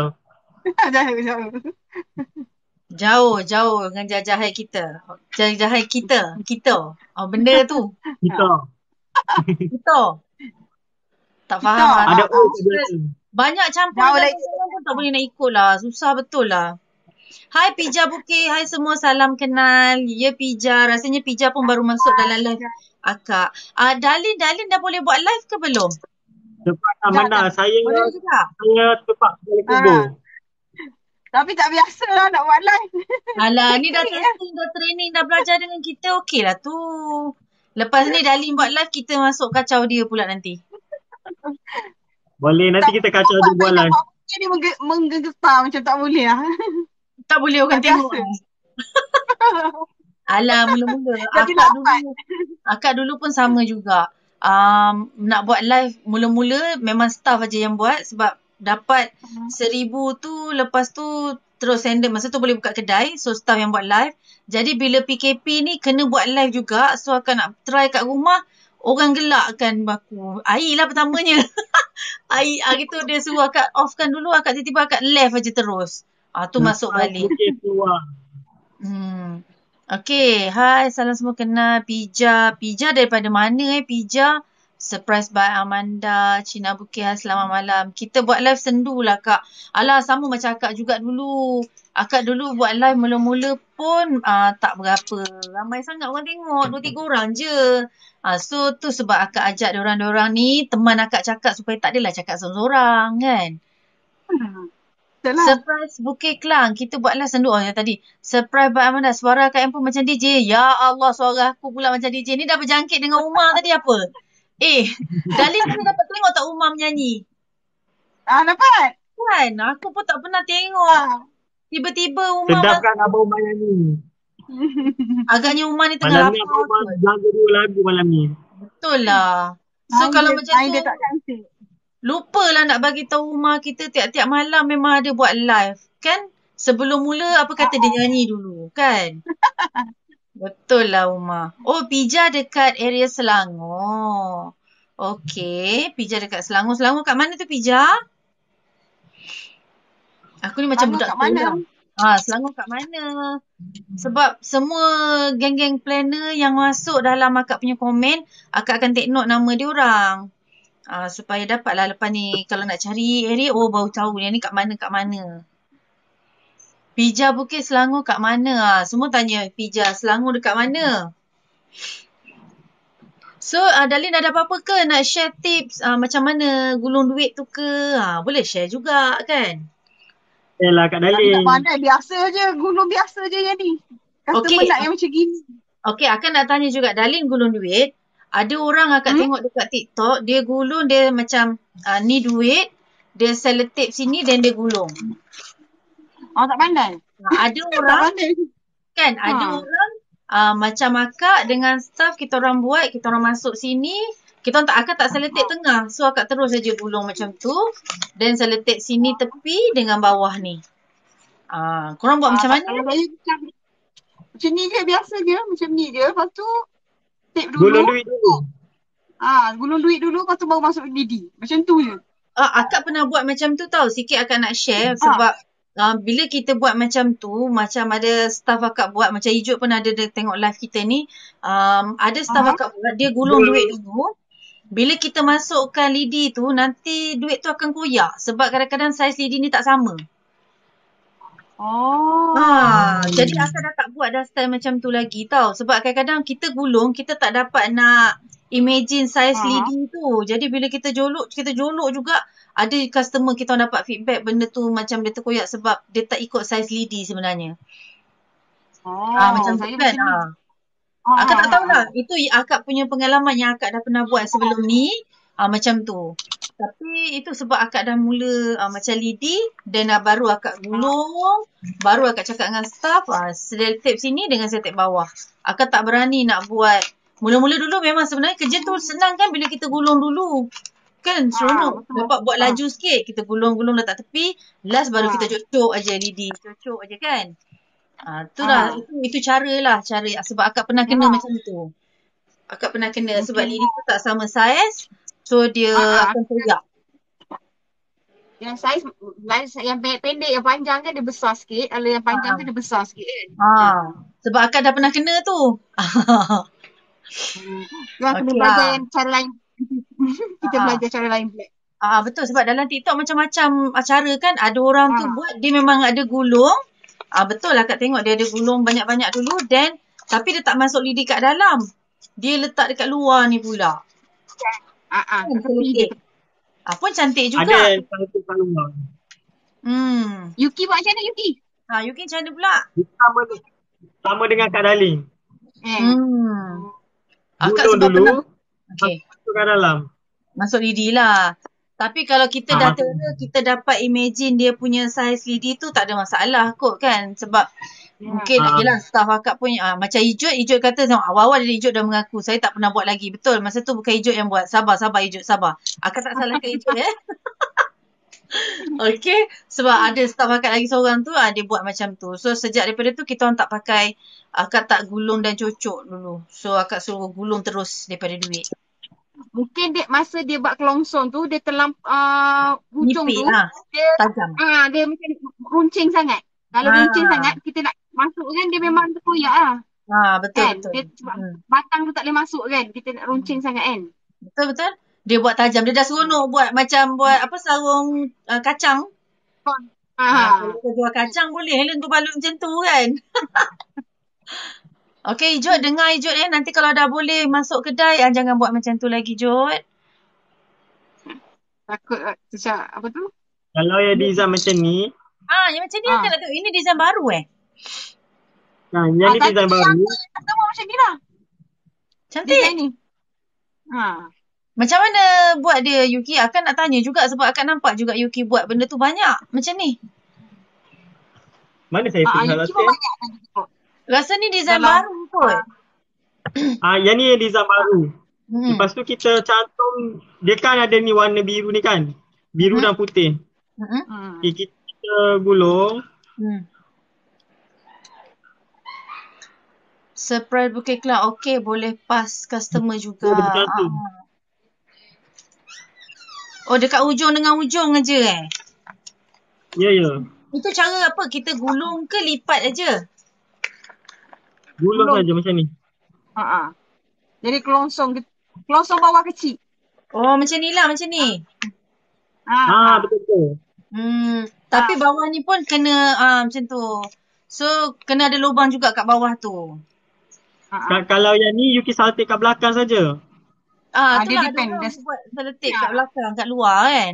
Jauh dengan jajahan kita. Jajahan kita. Benda tu. Kita. Tak faham. Ada banyak campur pun tak boleh nak ikut lah. Susah betul lah. Hai Pija Bukit. Hai semua, salam kenal. Ya Pija. Rasanya Pija pun baru masuk dalam live akak. Dalin dah boleh buat live ke belum? Tepat Amanda. Saya tepat boleh kubur. Tapi tak biasa lah nak buat live. Alah, ni dah testing, dah training, dah belajar dengan kita. Okey lah tu. Lepas ni Dalin buat live, kita masuk kacau dia pula nanti. Boleh, nanti kita kacau dia buat live. Dia menggetar macam tak boleh lah. Tak boleh orang tengok. Alah, mula-mula. Akak dulu pun sama juga. nak buat live mula-mula memang staff aja yang buat sebab dapat 1,000 tu, lepas tu terus sender. Masa tu boleh buka kedai, so staff yang buat live. Jadi bila PKP ni kena buat live juga, so akan nak try kat rumah, orang gelak kan baku. Air lah pertamanya. Air gitu dia suruh akak offkan dulu, akak tiba-tiba akak left aja terus. Tu masuk balik. Okay, hai, salam semua kenal Pija. Pija daripada mana Pija? Surprise by Amanda, Cina Bukit, selamat malam. Kita buat live sendu lah kak. Alah, sama macam akak juga dulu. Akak dulu buat live mula-mula pun tak berapa. Ramai sangat orang tengok, 2-3 orang je. So tu sebab akak ajak diorang-diorang ni, teman akak cakap supaya tak adalah cakap seorang-seorang kan. Surprise Bukit Kelang. Kita buat live sendu yang tadi. Surprise by Amanda. Suara Kak Em pun macam DJ. Ya Allah, suara aku pula macam DJ. Ni dah berjangkit dengan Umar tadi apa? Dalin ni dapat tengok tak Umar menyanyi? Dapat. Kan? Aku pun tak pernah tengok. Tiba-tiba Umar... Sedap kan Abang Umar nyanyi. Agaknya Umar ni tengah lapar. Malam ni Abang Umar lagu 2 lagu malam ni. Betul lah. So kalau macam tu... Dia tak cantik. Lupalah nak bagi tahu Umar kita tiap-tiap malam memang ada buat live. Kan? Sebelum mula apa kata dia nyanyi dulu. Kan? Betul lah Umar. Pija dekat area Selangor. Okay. Pija dekat Selangor. Selangor kat mana tu Pija? Aku ni macam budak sekolah. Selangor kat mana? Sebab semua geng-geng planner yang masuk dalam akak punya komen, akak akan take note nama dia orang. Supaya dapatlah lepas ni kalau nak cari area, baru tahu yang ni kat mana. Pija Bukit Selangor kat mana? Semua tanya Pija Selangor dekat mana? So Dalin ada apa-apa ke nak share tips macam mana gulung duit tu ke? Boleh share juga kan? Yalah Kak Dalin. Tak pandai, biasa je. Gulung biasa je yang ni. Customer nak yang macam gini. Okay, akak nak tanya juga. Dalin gulung duit. Ada orang akak tengok dekat TikTok, dia gulung, dia macam ni duit, dia selotip sini dan dia gulung. Tak pandai. Ada orang, kan, ada orang macam akak dengan staff kita orang buat, kita orang masuk sini, akak tak selotip tengah. So akak terus saja gulung macam tu, dan selotip sini tepi dengan bawah ni. Korang buat macam mana? Macam ni je, biasa je, macam ni je. Lepas tu tip dulu. Gulung duit dulu. Gulung duit dulu, lepas tu baru masuk lidi. Macam tu je. Akak pernah buat macam tu tau. Sikit akak nak share sebab bila kita buat macam tu, macam ada staff akak buat, macam Ijut pun ada tengok live kita ni. Ada staff akak buat, dia gulung duit dulu. Bila kita masukkan lidi tu, nanti duit tu akan koyak. Sebab kadang-kadang saiz lidi ni tak sama. Jadi akak dah tak buat dah style macam tu lagi tau. Sebab kadang-kadang kita gulung, kita tak dapat nak imagine saiz lidi tu. Jadi bila kita jolok juga, ada customer kita dapat feedback benda tu macam dia terkoyak sebab dia tak ikut saiz lidi sebenarnya. Macam tu kan. Akak tak tahulah. Itu akak punya pengalaman yang akak dah pernah buat sebelum ni. Macam tu. Tapi itu sebab akak dah mula macam lidi, dan baru akak gulung, baru akak cakap dengan staff, selotip sini dengan selotip bawah. Akak tak berani nak buat. Mula-mula dulu memang sebenarnya kerja tu senang kan bila kita gulung dulu. Kan seronok. Dapat buat laju sikit. Kita gulung-gulung letak tepi, last baru kita cocok aja lidi. Cocok aja kan. Itu cara lah. Sebab akak pernah kena macam tu. Akak pernah kena sebab lidi tu tak sama saiz. So dia akan koyak. Yang saiz yang pendek, yang panjang kan dia besar sikit. Kalau yang panjang kan dia besar sikit kan. Sebab akak dah pernah kena tu. Yang kena belajar yang cara lain. Kita belajar cara lain pula. Betul, sebab dalam TikTok macam-macam cara kan. Ada orang tu buat, dia memang ada gulung. Betul lah akak tengok dia ada gulung banyak-banyak dulu. Tapi dia tak masuk lidi kat dalam. Dia letak dekat luar ni pula. Pun cantik juga. Ada yang cantik kat luar. Yuki buat macam mana Yuki? Yuki macam mana pula? Sama dengan Kak Dalin. Akak gulung sebab dulu, masuk kat dalam. Masuk lidi lah. Tapi kalau kita dah kita dapat imagine dia punya saiz lidi tu, tak ada masalah kot kan. Sebab Mungkin yelah staff akak pun macam Ijot kata awal-awal dia Ijot dah mengaku saya tak pernah buat lagi. Betul, masa tu bukan Ijot yang buat. Sabar Ijot, sabar. Akak tak salahkan Ijot Okay, sebab ada staff akak lagi seorang tu dia buat macam tu. So sejak daripada tu kita orang tak pakai, akak tak gulung dan cocok dulu. So akak suruh gulung terus daripada duit. Mungkin masa dia buat kelongsong tu dia hujung Nipis, tu dia tajam. Dia macam runcing sangat. Kalau runcing sangat kita nak masuk kan dia memang terkoyak lah. Betul kan? betul. Dia batang tu tak boleh masuk kan. Kita nak runcing sangat kan. Betul. Dia buat tajam. Dia dah seronok buat macam sarung kacang. Kalau kau jual kacang boleh Helen tu balut macam tu kan. Okay Ijot, dengar Ijot nanti kalau dah boleh masuk kedai jangan buat macam tu lagi Ijot. Takut apa tu? Kalau yang design macam ni. Yang macam ni kan nak tengok. Ini design baru Yang ni design baru. Yang sama macam ni lah. Cantik. Design ni. Macam mana buat dia Yuki? Akan nak tanya juga sebab akan nampak juga Yuki buat benda tu banyak macam ni. Mana saya pergi Yuki pun banyak kan dia. Rasa ni design baru kot. Yang ni design baru. Lepas tu kita cantum, dia kan ada ni warna biru ni kan. Biru dan putih. Okay, kita gulung. Surprise bouquet cloud. Okay, boleh pas customer juga. Oh, dekat ujung dengan ujung aja Ya. Itu cara apa? Kita gulung ke lipat aja? Gulung saja macam ni. Jadi kelongsong bawah kecil. Oh, macam ni lah, macam ni. Betul. Tapi bawah ni pun kena macam tu. So, kena ada lubang juga kat bawah tu. Kalau yang ni Yuki saltik kat belakang saja. Itulah ada orang buat seletik kat belakang, kat luar kan.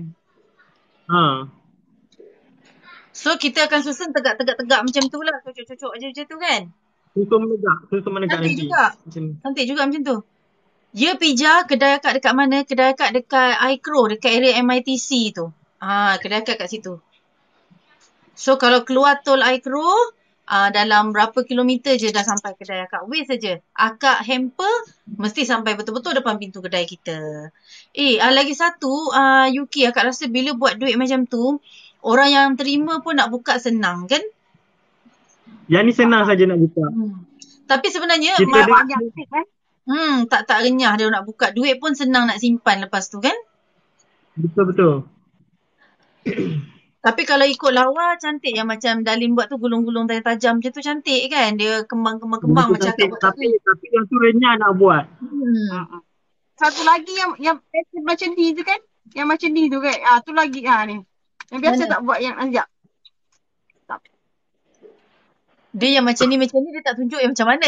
So, kita akan susun tegak-tegak macam tu lah. Cocok-cocok aja macam tu kan. Susun menegak nanti. Cantik juga macam tu. Ya Pija, kedai akak dekat mana? Kedai akak dekat iCrow, dekat area MITC tu. Kedai akak kat situ. So kalau keluar tol iCrow, dalam berapa kilometer je dah sampai kedai akak. Wait saja. Akak hamper, mesti sampai betul-betul depan pintu kedai kita. Lagi satu, Yuki, akak rasa bila buat duit macam tu, orang yang terima pun nak buka senang kan? Yang ni senang saja nak buka. Tapi sebenarnya tak renyah dia nak buka. Duit pun senang nak simpan lepas tu kan? Betul. Tapi kalau ikut lawa cantik yang macam Dalin buat tu gulung-gulung tajam macam tu cantik kan? Dia kembang-kembang macam cantik. Tapi yang tu renyah nak buat. Satu lagi yang macam ni tu kan? Yang macam ni tu kan? Tu lagi ni. Yang biasa tak buat yang anjak. Dia yang macam ni dia tak tunjuk yang macam mana.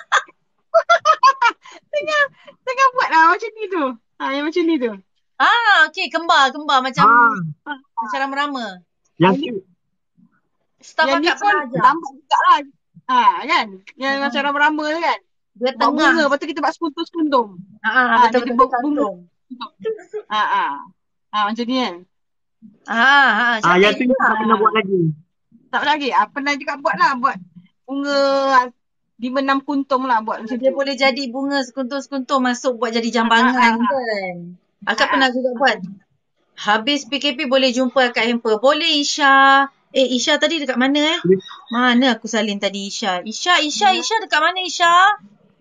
Tengah buat lah macam ni tu. Yang macam ni tu. Okey, kembar macam rama-rama. Yang staff akak pernah ajar. Lambat juga lah. Kan? Yang macam rama-rama tu kan. Dia buat bunga, lepas tu kita buat sekuntum-sekuntum. Betul-betul bunga. Macam ni kan. Yang tu tak pernah buat lagi. Tak pernah lagi. Pernah juga buat lah. Buat bunga 5-6 kuntum lah buat macam dia boleh jadi bunga sekuntum-sekuntum masuk buat jadi jambangan kan. Akak pernah juga buat. Habis PKP boleh jumpa kat hamper. Boleh Isha. Isha tadi dekat mana Mana aku salin tadi Isha. Isha dekat mana Isha?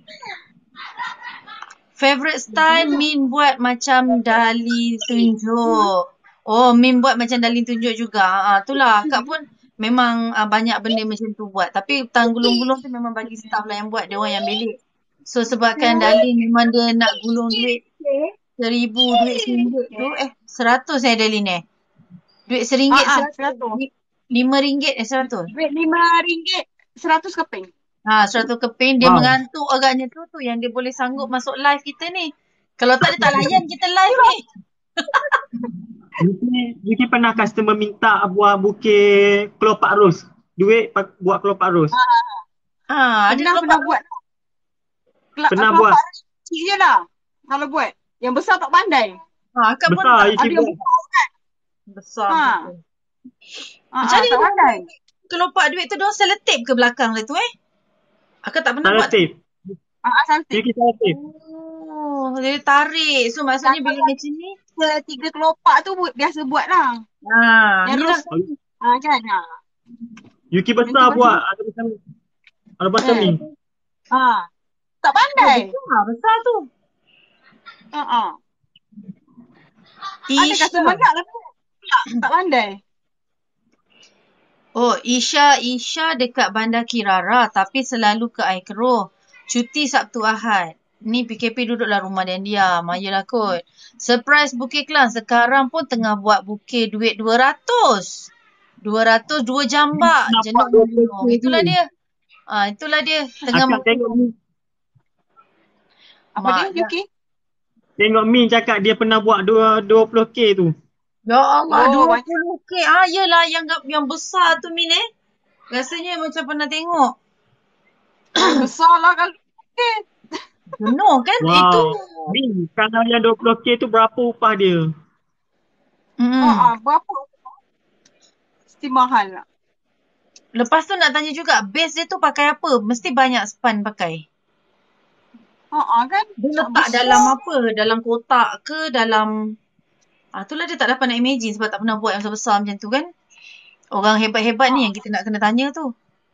Favorite style Min buat macam Dalin tunjuk. Oh, Min buat macam Dalin tunjuk juga. Itulah akak pun memang banyak benda macam tu buat. Tapi gulung-gulung tu memang bagi staff lah yang buat. Dia orang yang belik. So sebabkan Dalin memang dia nak gulung duit 1,000, duit RM1 tu. 100 Dalin duit RM1 100. RM5 100. Duit RM5 100 keping. 100 keping. Dia mengantuk agaknya tu yang dia boleh sanggup masuk live kita ni. Kalau tak dia tak layan kita live ni. Yuki pernah customer minta buat bukit kelopak ros. Duit buat kelopak ros. Pernah buat. Pernah buat. Kecil je lah. Kalau buat. Yang besar tak pandai. Akak besar, pun ada yang besar kan. Besar. Macam mana tak pandai? kelopak duit tu diorang selotip ke belakang dia tu Akak tak pernah buat tu. Selotip. Selotip. Yuki selotip. Oh, dia tarik. So maksudnya bila macam ni. 3 kelopak tu biasa buat lah. Ni lah. Kan. Yuki besar buat. Ada macam ni. Tak pandai. Besar tu. Ada kata banyak lah. Tak pandai. Oh, Isha dekat Bandar Kirara tapi selalu ke Air Keroh. Cuti Sabtu Ahad. Ni PKP duduklah rumah dia. Mayalah kot. Surprise bukit Kelang. Sekarang pun tengah buat bukit duit 200. 200 2 jambak. Jenuh membunuh. Itulah dia. Itulah dia. Tengah tengok ni. Apa dia, Yuki? Tengok Min cakap dia pernah buat 20k tu. Ya Allah, 20k. Yelah yang besar tu Min Rasanya macam pernah tengok. Besar lah kalau Penuh kan? Wow. Itu. Min, kalau yang 20k tu berapa upah dia? Berapa? Mesti mahal lah. Lepas tu nak tanya juga, base dia tu pakai apa? Mesti banyak span pakai. Kan? Dia letak dalam apa? Dalam kotak ke? Dalam... itulah dia tak dapat nak imagine sebab tak pernah buat yang besar-besar macam tu kan. Orang hebat-hebat ni yang kita nak kena tanya tu.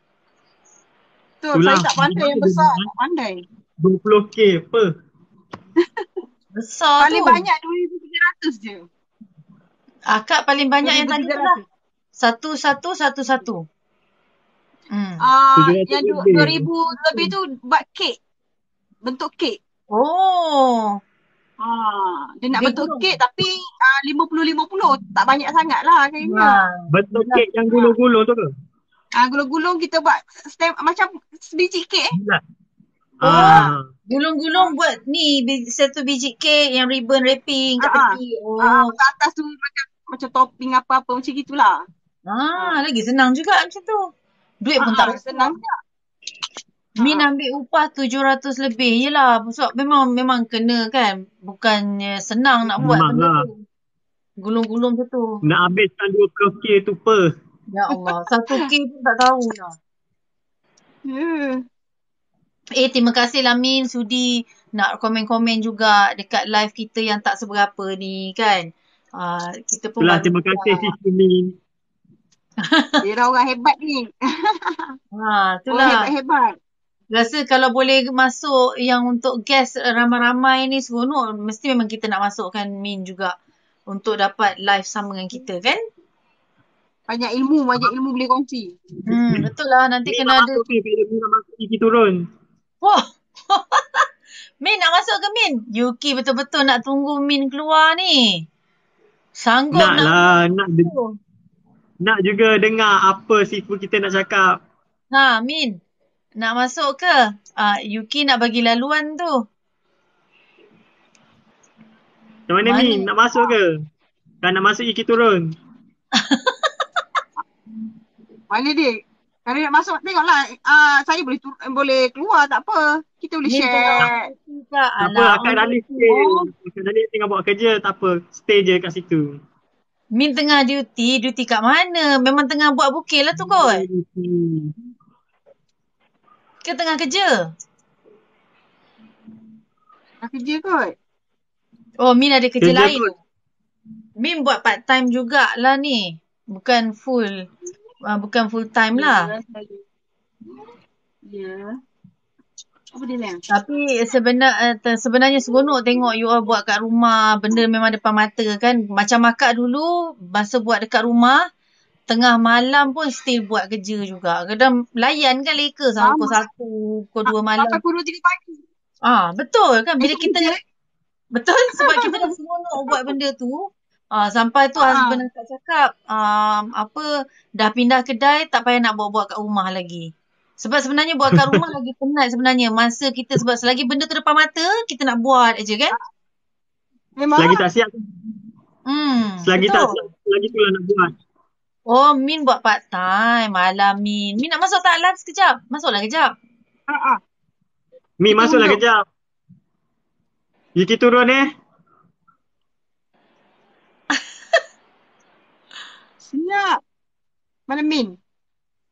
Saya tak pandai yang besar. Tak pandai. 20k apa? Besar paling tu. Paling banyak 2,300 je. Akak paling banyak yang tadi tu lah. 1111. Yang 2,000 lebih tu buat kek. Bentuk kek. Oh. Dia nak bentuk kek tapi 50-50. Tak banyak sangat lah kayaknya. Bentuk kek yang gulung-gulung tu ke? Gulung-gulung kita buat macam sebiji kek Gulung-gulung buat ni satu biji kek yang ribbon wrapping kat tepi. Kat atas tu macam topping apa-apa macam gitulah. Lagi senang juga macam tu. Duit pun tak senang tak. Min ambil upah 700 lebih. Yelah, sebab memang kena kan. Bukannya senang nak buat benda tu. Gulung-gulung macam tu. Nak habiskan 2k tu per. Ya Allah, 1k pun tak tahu lah. Terima kasih lah Min sudi nak komen-komen juga dekat live kita yang tak seberapa ni kan. Kita pun terima kasih Sisi Min. Dia orang hebat ni. Itulah. Orang hebat-hebat. Rasa kalau boleh masuk yang untuk guest ramai-ramai ni seronok, mesti memang kita nak masukkan Min juga untuk dapat live sama dengan kita kan. Banyak ilmu boleh kongsi. Betul lah, nanti Min kena ada. Min nak masuk Yuki turun. Wah. Min nak masuk ke Min? Yuki betul-betul nak tunggu Min keluar ni. Sanggup nak juga dengar apa sifu kita nak cakap. Min. Nak masuk ke? Yuki nak bagi laluan tu. Macam mana Min? Nak masuk ke? Kan nak masuk Yuki turun. Mana dia? Kalau nak masuk tengoklah. Saya boleh keluar tak apa. Kita boleh share. Tak apa, Akak Dalif Akak Dalif tengah buat kerja, tak apa. Stay je kat situ. Min tengah duty kat mana? Memang tengah buat bukil lah tu kot. Ke tengah kerja? Tengah kerja kot. Oh, Min ada kerja lain. Kot. Min buat part time jugalah ni. Bukan full time lah. Ya. Apa dia lah? Tapi sebenarnya seronok tengok you all buat kat rumah. Benda memang depan mata kan. Macam akak dulu, masa buat dekat rumah, tengah malam pun still buat kerja juga. Kadang layan kan leka sama pukul 1, pukul 2 malam. Sampai pukul 3 pagi. Betul kan. Bila kita... Betul sebab kita dah seronok buat benda tu. Sampai tu husband akak cakap, dah pindah kedai, tak payah nak buat-buat kat rumah lagi. Sebab sebenarnya buat kat rumah lagi penat sebenarnya. Masa kita, sebab selagi benda tu depan mata, kita nak buat aja kan. Memang. Selagi tak siap. Selagi betul. tak siap, selagi tu lah nak buat. Oh, Min buat part time. Malam Min. Min nak masuk tak live sekejap? Masuklah kejap. Min masuklah kejap. Yuki turun Siap. Mana Min?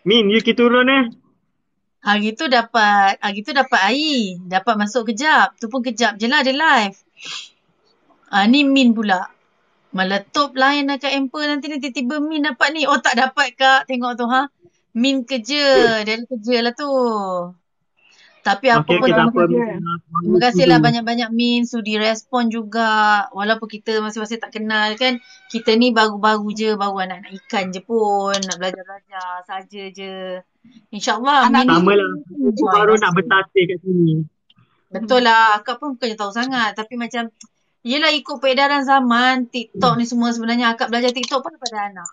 Min, Yuki turun Hari tu dapat air. Dapat masuk kejap. Tu pun kejap je lah dia live. Ni Min pula. Meletup lain dekat Amper nanti ni tiba-tiba Min dapat ni. Oh tak dapat kak. Tengok tu Min kerja. Dia ada kerja lah tu. Tapi apa pun tak apa. terima kasihlah banyak-banyak Min. Sudi respon juga. Walaupun kita masing-masing tak kenal kan. Kita ni baru-baru je. Baru anak-anak ikan je pun. Nak belajar-belajar saja je. InsyaAllah Min. Sama lah. Baru nak bertatih kat sini. Betul lah. Akak pun bukannya tahu sangat. Tapi macam. Yelah ikut peredaran zaman. TikTok ni semua sebenarnya. Akak belajar TikTok pun daripada anak.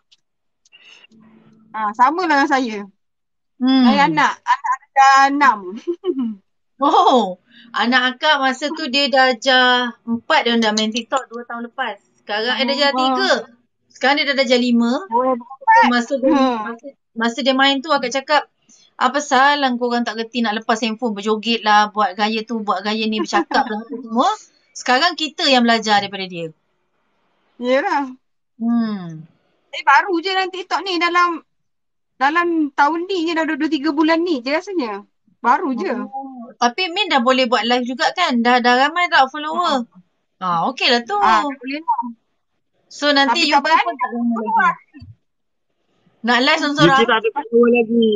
Sama lah dengan saya. Saya anak dah 6. Oh, anak akak masa tu dia darjah 4 dia dah main TikTok 2 tahun lepas. Sekarang dia darjah 3. Sekarang dia dah darjah 5. Masa dia main tu akak cakap, apa salah korang tak kerti nak lepas handphone berjoget lah, buat gaya tu, buat gaya ni, bercakap lah apa semua. Sekarang kita yang belajar daripada dia. Yelah. Baru je nanti TikTok ni dalam tahun ni je dah 2-3 bulan ni je rasanya. Baru je. Tapi Min dah boleh buat live juga kan? Dah ramai tak follower? Okey lah tu. Boleh lah. So nanti Tapi YouTube pun tak lama lagi. Nak live seorang-seorang. Yuki tak ada follower lagi.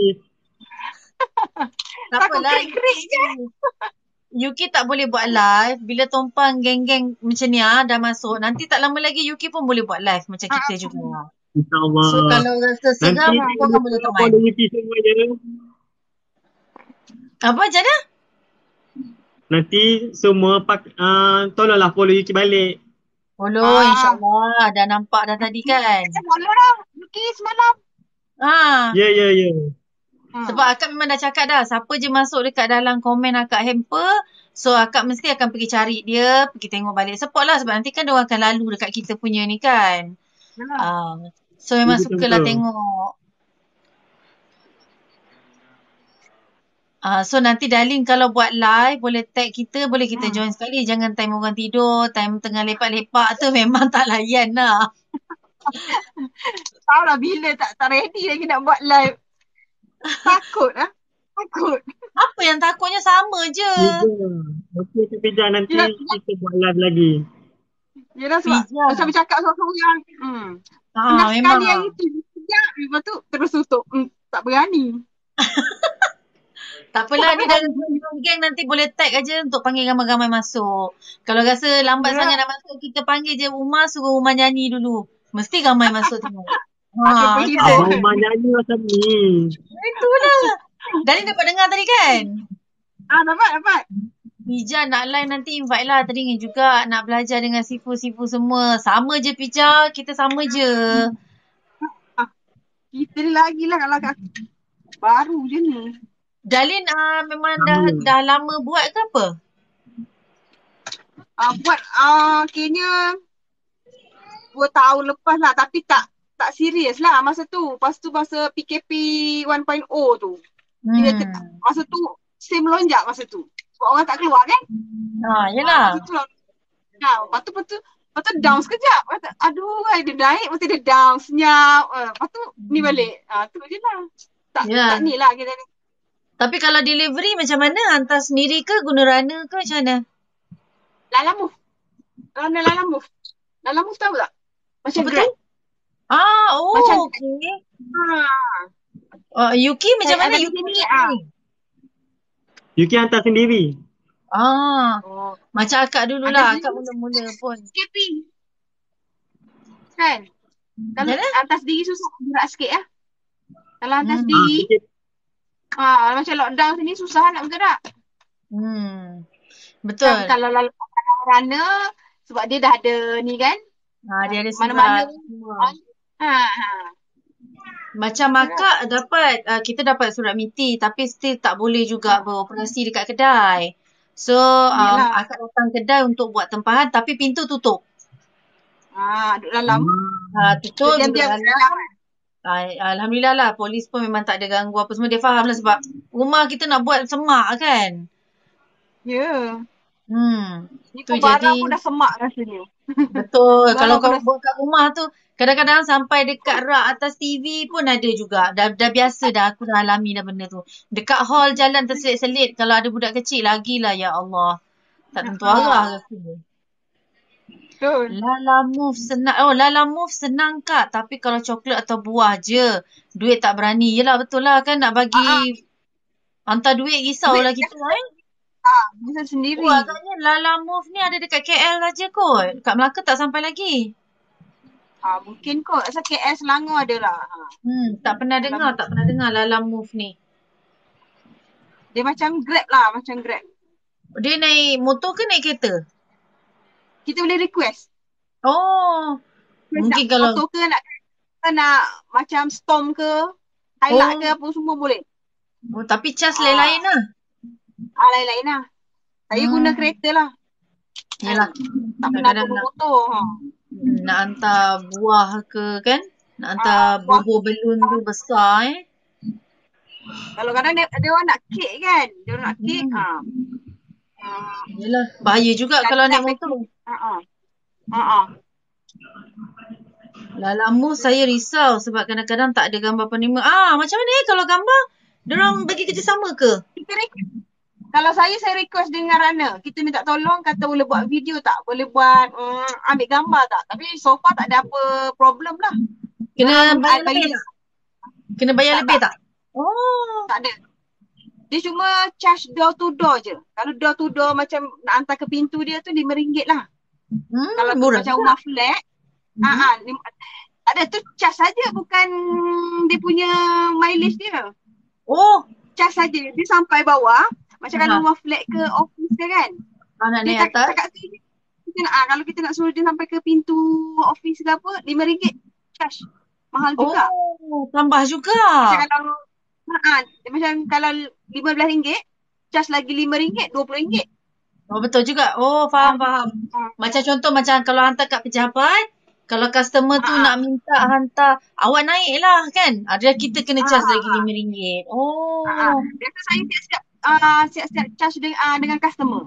Tak apalah. Krik je. Yuki tak boleh buat live. Bila tumpang geng-geng macam ni dah masuk. Nanti tak lama lagi Yuki pun boleh buat live macam kita juga. InsyaAllah. So kalau rasa seram, korang boleh teman. Follow Yuki semua je. Apa macam mana? Nanti semua tolonglah follow Yuki balik. Follow insyaAllah. Dah nampak dah tadi kan? Saya follow dah Yuki semalam. Ya. Sebab akak memang dah cakap dah. Siapa je masuk dekat dalam komen akak hamper. So akak mesti akan pergi cari dia. Pergi tengok balik. Support lah. Sebab nanti kan dia orang akan lalu dekat kita punya ni kan. So memang sukalah tengok. So nanti Darlene kalau buat live boleh tag kita, boleh kita join sekali. Jangan time orang tidur, time tengah lepak-lepak tu memang tak layan lah. Tahu lah bila tak ready lagi nak buat live. Takut Takut. Apa yang takutnya, sama je. Okey Pija, nanti kita buat live lagi. Yelah sebab macam bercakap seorang-seorang. Pernah sekali yang itu sekejap, lepas tu terus tutup. Tak berani. Tak apalah, ni dalam geng nanti boleh tag aja untuk panggil ramai-ramai masuk. Kalau rasa lambat sangat nak masuk, kita panggil je Umar, suruh Umar nyanyi dulu. Mesti ramai masuk tengok. Abang Umar nyanyi macam ni. Itulah. Dari dapat dengar tadi kan? Dapat. Pija nak live nanti invite lah. Tadi ingin juga nak belajar dengan sifu-sifu semua. Sama je Pija, kita sama je. Kita ni lagi lah kalau baru je ni. Darlene memang dah lama buat ke apa? Buat kayaknya 2 tahun lepas lah, tapi tak serius lah masa tu. Lepas tu masa PKP 1.0 tu. Masa tu saya melonjak masa tu. Sebab orang tak keluar kan? Yelah. Lepas tu down sekejap. Aduh, dia naik, lepas tu dia down, senyap. Lepas tu ni balik. Tu je lah. Tak ni lah kita ni. Tapi kalau delivery macam mana? Hantar sendiri ke? Guna Rana ke macam mana? Lalamove. Lalamove. Lalamove tahu tak? Macam apa Grab. Tu? Macam okey. Yuki macam mana? Yuki ni? Yuki hantar sendiri. Macam akak dululah. Akak mula-mula pun. Skipping. Kan? Kalau hantar sendiri susah. Berat sikit ya. Kalau hantar sendiri. Macam lockdown sini susah nak bergerak. Betul. Kalau Rana sebab dia dah ada ni kan. Dia ada mana-mana. Macam akak kita dapat surat miti tapi still tak boleh juga beroperasi dekat kedai. So akak datang kedai untuk buat tempahan tapi pintu tutup. Duduk dalam. Tutup duduk dalam. Alhamdulillah lah, polis pun memang tak ada ganggu apa semua. Dia faham lah sebab rumah kita nak buat semak kan. Ya. Ni tu barang pun dah semak rasanya. Betul. Kalau kau Walaupun buat kat rumah tu, kadang-kadang sampai dekat rak atas TV pun ada juga. Dah biasa dah, aku dah alami dah benda tu. Dekat hall jalan terselit-selit. Kalau ada budak kecil lagilah, ya Allah. Tak tentu arah rasanya. betul. Lala Move senang. Oh, Lala Move senang Kak. Tapi kalau coklat atau buah je, duit tak berani. Yelah, betul lah kan nak bagi hantar duit risaulah kita Bisa sendiri. Oh, agaknya Lala Move ni ada dekat KL saja kot. Kat Melaka tak sampai lagi. Mungkin kot. Asal KL Selangor ada lah. Tak pernah dengar Lala Move ni. Dia macam Grab lah. Macam Grab. Dia naik motor ke naik kereta? Kita boleh request. Oh, mungkin nak kalau... motor ke nak macam Storm ke. Hilux ke apa semua boleh. Oh, tapi cas lain-lain lah. Lain-lain lah. Saya guna kereta lah. Yalah. Tak pernah guna motor. Nak hantar buah ke kan? Nak hantar buah belun tu besar Kalau kadang dia orang nak kek kan. Dia orang nak kek. Yalah. Bahaya juga kalau naik motor. Lala Move saya risau sebab kadang-kadang tak ada gambar penerima. Macam mana kalau gambar? Diorang bagi kerjasama ke? Kalau saya request dengan Rana. Kita minta tolong, kata boleh buat video tak? Boleh buat ambil gambar tak? Tapi so far tak ada apa problem lah. Kena bayar lebih tak? Kena bayar lebih tak? Oh. Tak ada. Dia cuma charge door to door je. Kalau door to door macam nak hantar ke pintu dia tu RM5 lah. Kalau murah macam rumah flat. Ada tu charge saja, bukan dia punya mileage dia. Oh. Charge saja. Dia sampai bawah. Macam kalau rumah flat ke office ke kan. Nak naik atas. Kalau kita nak suruh dia sampai ke pintu office ke apa, RM5 charge. Mahal juga. Oh, tambah juga. Macam kalau RM15, charge lagi RM5, RM20. Oh, betul juga. Oh, faham. Macam contoh macam kalau hantar kat pejabat, kalau customer tu nak minta hantar, awak naik lah kan. Ada kita kena charge lagi RM5. Oh. Biasa saya siap-siap charge dengan customer.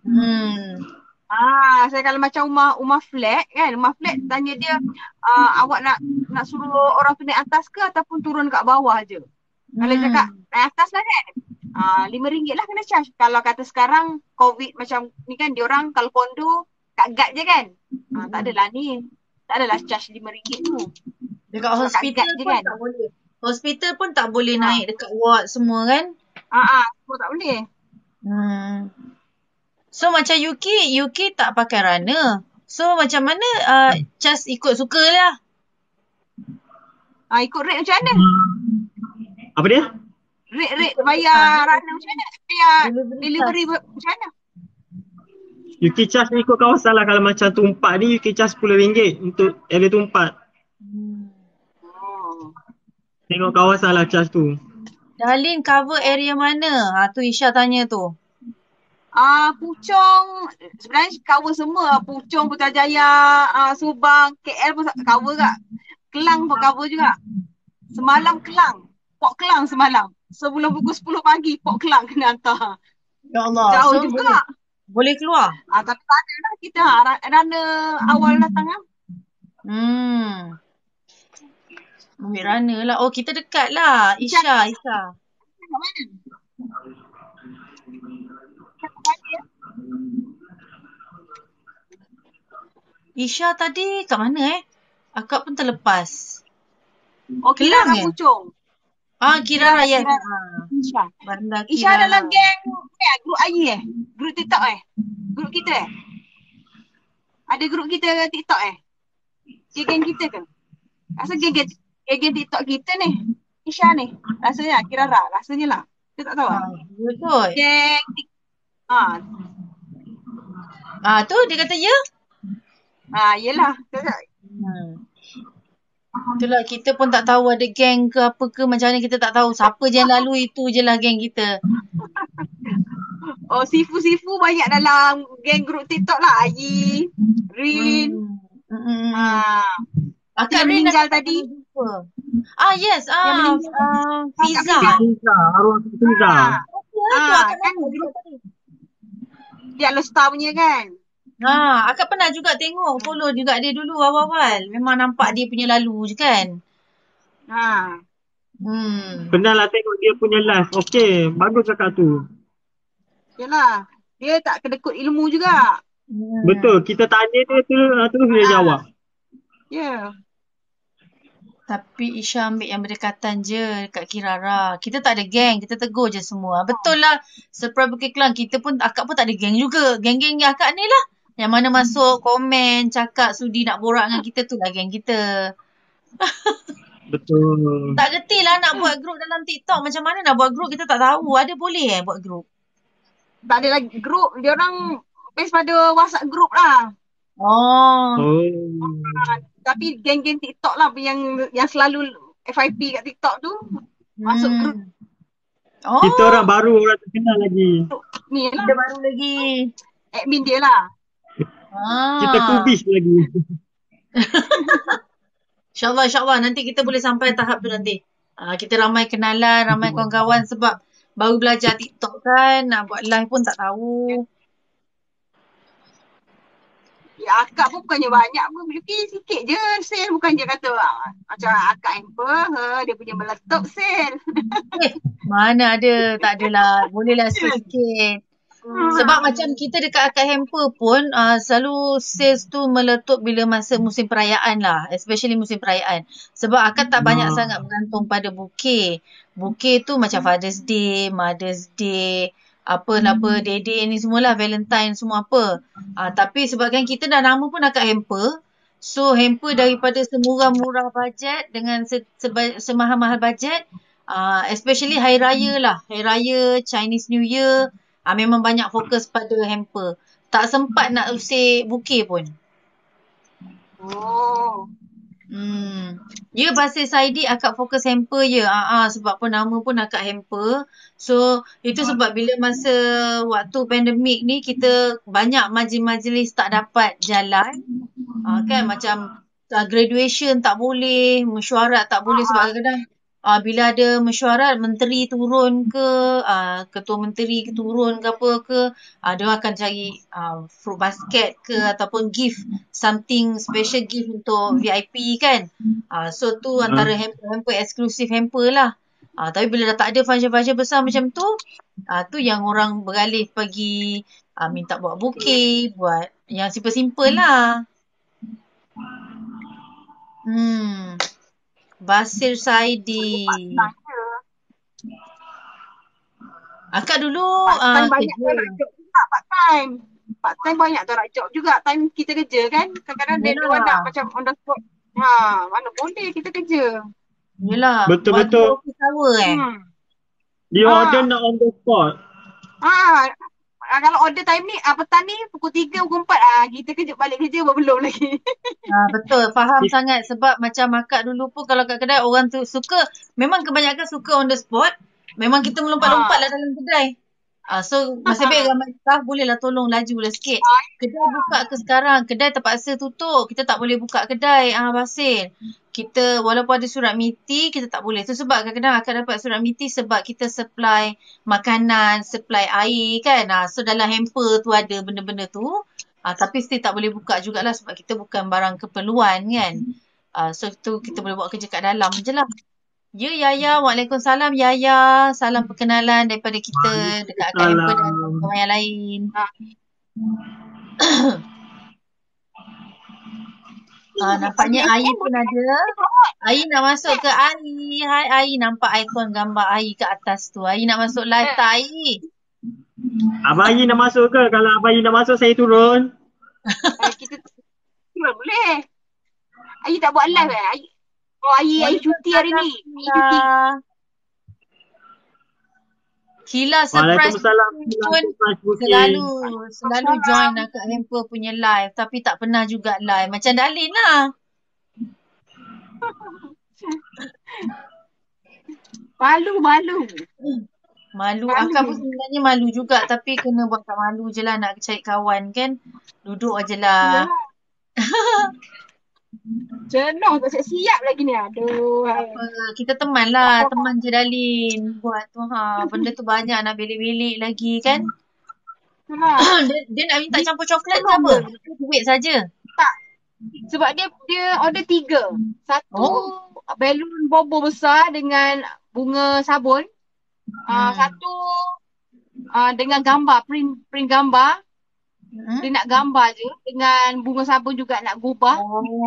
Saya kalau macam rumah flat kan, rumah flat tanya dia awak nak suruh orang tu naik atas ke ataupun turun kat bawah je. Kalau cakap naik atas lah kan, RM5 lah kena charge. Kalau kata sekarang COVID macam ni kan, diorang kalau kondo kat guard je kan. Tak adalah ni. Tak adalah charge RM5 tu. Dekat hospital pun kan tak boleh. Hospital pun tak boleh naik dekat ward semua kan? Semua tak boleh. So macam UK tak pakai Rana. So macam mana just ikut suka lah. Ikut rate macam mana? Apa dia? Rate bayar Rana macam mana? Bayar delivery macam mana? UK charge ni ikut kawasan lah. Kalau macam Tumpat ni UK charge RM10 untuk area Tumpat. Tengok kawasan lah charge tu. Darlene cover area mana? Tu Isha tanya tu. Puchong sebenarnya cover semua. Puchong, Putrajaya, Subang, KL pun cover tak. Kelang pun cover juga. Semalam Kelang. Port Kelang semalam. Sebelum pukul 10 pagi Port Kelang kena hantar. Ya Allah. Jauh juga. Boleh keluar? Tapi tak ada lah kita. Rana awal datang lah. Ambil Rana lah. Oh, kita dekat lah. Isha. Kat mana? Isha tadi kat mana Akak pun terlepas. Kelang kan? Puchong. Kira Raya. Isha. Bandar Kira. Isha dalam geng grup AI grup TikTok grup kita ada grup kita TikTok geng kita ke? Rasa geng TikTok kita ni Isha ni. Rasanya Kira rasanya lah. Kita tak tahu betul. Geng tu dia kata ya. Yelah. Itulah kita pun tak tahu ada geng ke apa ke, macam mana kita tak tahu. Siapa je yang lalu itu je lah geng kita. Sifu banyak dalam geng grup TikTok lah. Ayi, Rin. Akak Rin meninggal tadi. Yes. Fiza. Arwah Fiza. Kan dia Lesta punya kan. Akak pernah juga tengok, follow juga dia dulu awal-awal. Memang nampak dia punya lalu je kan. Ha. Pernah lah tengok dia punya live. Okey, bagus kakak tu. Yalah. Dia tak kedekut ilmu juga. Betul, kita tanya dia terus dia jawab. Ya. Tapi Isha ambil yang berdekatan je dekat Kirara. Kita tak ada geng. Kita tegur je semua. Betul lah. Surprise Bukit Kelang. Akak pun tak ada geng juga. Geng-geng akak ni lah. Yang mana masuk komen, cakap sudi nak borak dengan kita tu lah geng kita. Betul. Tak reti lah nak buat grup dalam TikTok. Macam mana nak buat grup kita tak tahu. Ada boleh buat grup? Tak ada lagi grup. Dia orang base pada WhatsApp grup lah. Oh. Tapi geng-geng TikTok lah yang selalu FYP kat TikTok tu masuk grup. Oh. Kita orang baru, orang terkenal lagi. Ni lah. Kita baru lagi. Admin dia lah. Kita kubis lagi. InsyaAllah nanti kita boleh sampai tahap tu nanti. Kita ramai kenalan, ramai kawan-kawan sebab baru belajar TikTok kan. Nak buat live pun tak tahu. Ya akak pun bukannya banyak pun. Sikit je sale. Bukan je kata macam akak hamper. Dia punya meletup sale. Mana ada. Tak adalah. Bolehlah sikit-sikit. Sebab macam kita dekat akak hamper pun selalu sales tu meletup bila masa musim perayaan lah. Especially musim perayaan. Sebab akak tak banyak sangat bergantung pada bouquet. Bouquet tu macam Father's Day, Mother's Day, Dede ni semualah, Valentine semua apa. Tapi sebabkan kita dah nama pun akak hamper. So hamper daripada semurah-murah bajet dengan semahal-mahal bajet. Especially Hari Raya lah. Hari Raya, Chinese New Year. Memang banyak fokus pada hamper. Tak sempat nak usik bouquet pun. Oh. Ya, Basir Saidi akak fokus hamper je. Sebab pun nama pun akak hamper. So, itu sebab bila masa waktu pandemik ni, kita banyak majlis-majlis tak dapat jalan. Kan macam graduation tak boleh, mesyuarat tak boleh sebab kadang-kadang bila ada mesyuarat, menteri turun ke, ketua menteri turun ke apa ke, dia akan cari fruit basket ke ataupun gift, something special gift untuk VIP kan. So tu antara hamper eksklusif hamper lah. Tapi bila dah tak ada function-function besar macam tu, tu yang orang beralih pergi minta buat bouquet, buat yang simple-simple lah. Basir Saidi. Akak dulu banyak tolak job juga part time. Part time banyak tolak job juga. Time kita kerja kan. Kadang-kadang dia nak macam on the spot. Mana boleh kita kerja. Yelah. Betul-betul. Dia order nak on the spot. Kalau order time ni, petang ni pukul 3, pukul 4, kita balik kerja belum lagi. Betul, faham sangat sebab macam akak dulu pun kalau kat kedai orang tu suka, memang kebanyakan suka on the spot. Memang kita melompat-lompat lah dalam kedai. So masa baik ramai staff bolehlah tolong laju lah sikit. Kedai buka ke sekarang, kedai terpaksa tutup. Kita tak boleh buka kedai, Basir. Kita walaupun ada surat miti, kita tak boleh. Tu sebab kadang-kadang akan dapat surat miti sebab kita supply makanan, supply air kan. So dalam hamper tu ada benda-benda tu. Tapi still tak boleh buka jugalah sebab kita bukan barang keperluan kan. So tu kita boleh buat kerja kat dalam je lah. Ya Yaya, Waalaikumsalam Yaya. Salam perkenalan daripada kita dekat akak hamper dan kawan yang lain. Nampaknya Ai pun ada. Ai nak masuk ke Ai. Hai Ai, nampak ikon gambar Ai ke atas tu. Ai nak masuk live tak Ai? Abang Ai nak masuk ke? Kalau Abang Ai nak masuk saya turun. Kita turun boleh. Ai tak buat live Ai cuti hari ni. Ai cuti. Kila surprise pun selalu join akak hamper punya live tapi tak pernah juga live. Macam Dalin lah. Malu. Akak pun sebenarnya malu juga tapi kena buat tak malu je lah nak cari kawan kan. Duduk aje lah. Jenuh tak siap lagi ni. Aduh. Kita teman lah. Teman je Dalin. Buat tu benda tu banyak nak belik-belik lagi kan. Itulah. Dia nak minta campur coklat ke apa? Duit saja. Tak. Sebab dia order 3. Satu balon bobo besar dengan bunga sabun. Satu dengan gambar, print gambar. Dia nak gambar je dengan bunga sabun juga nak gubah.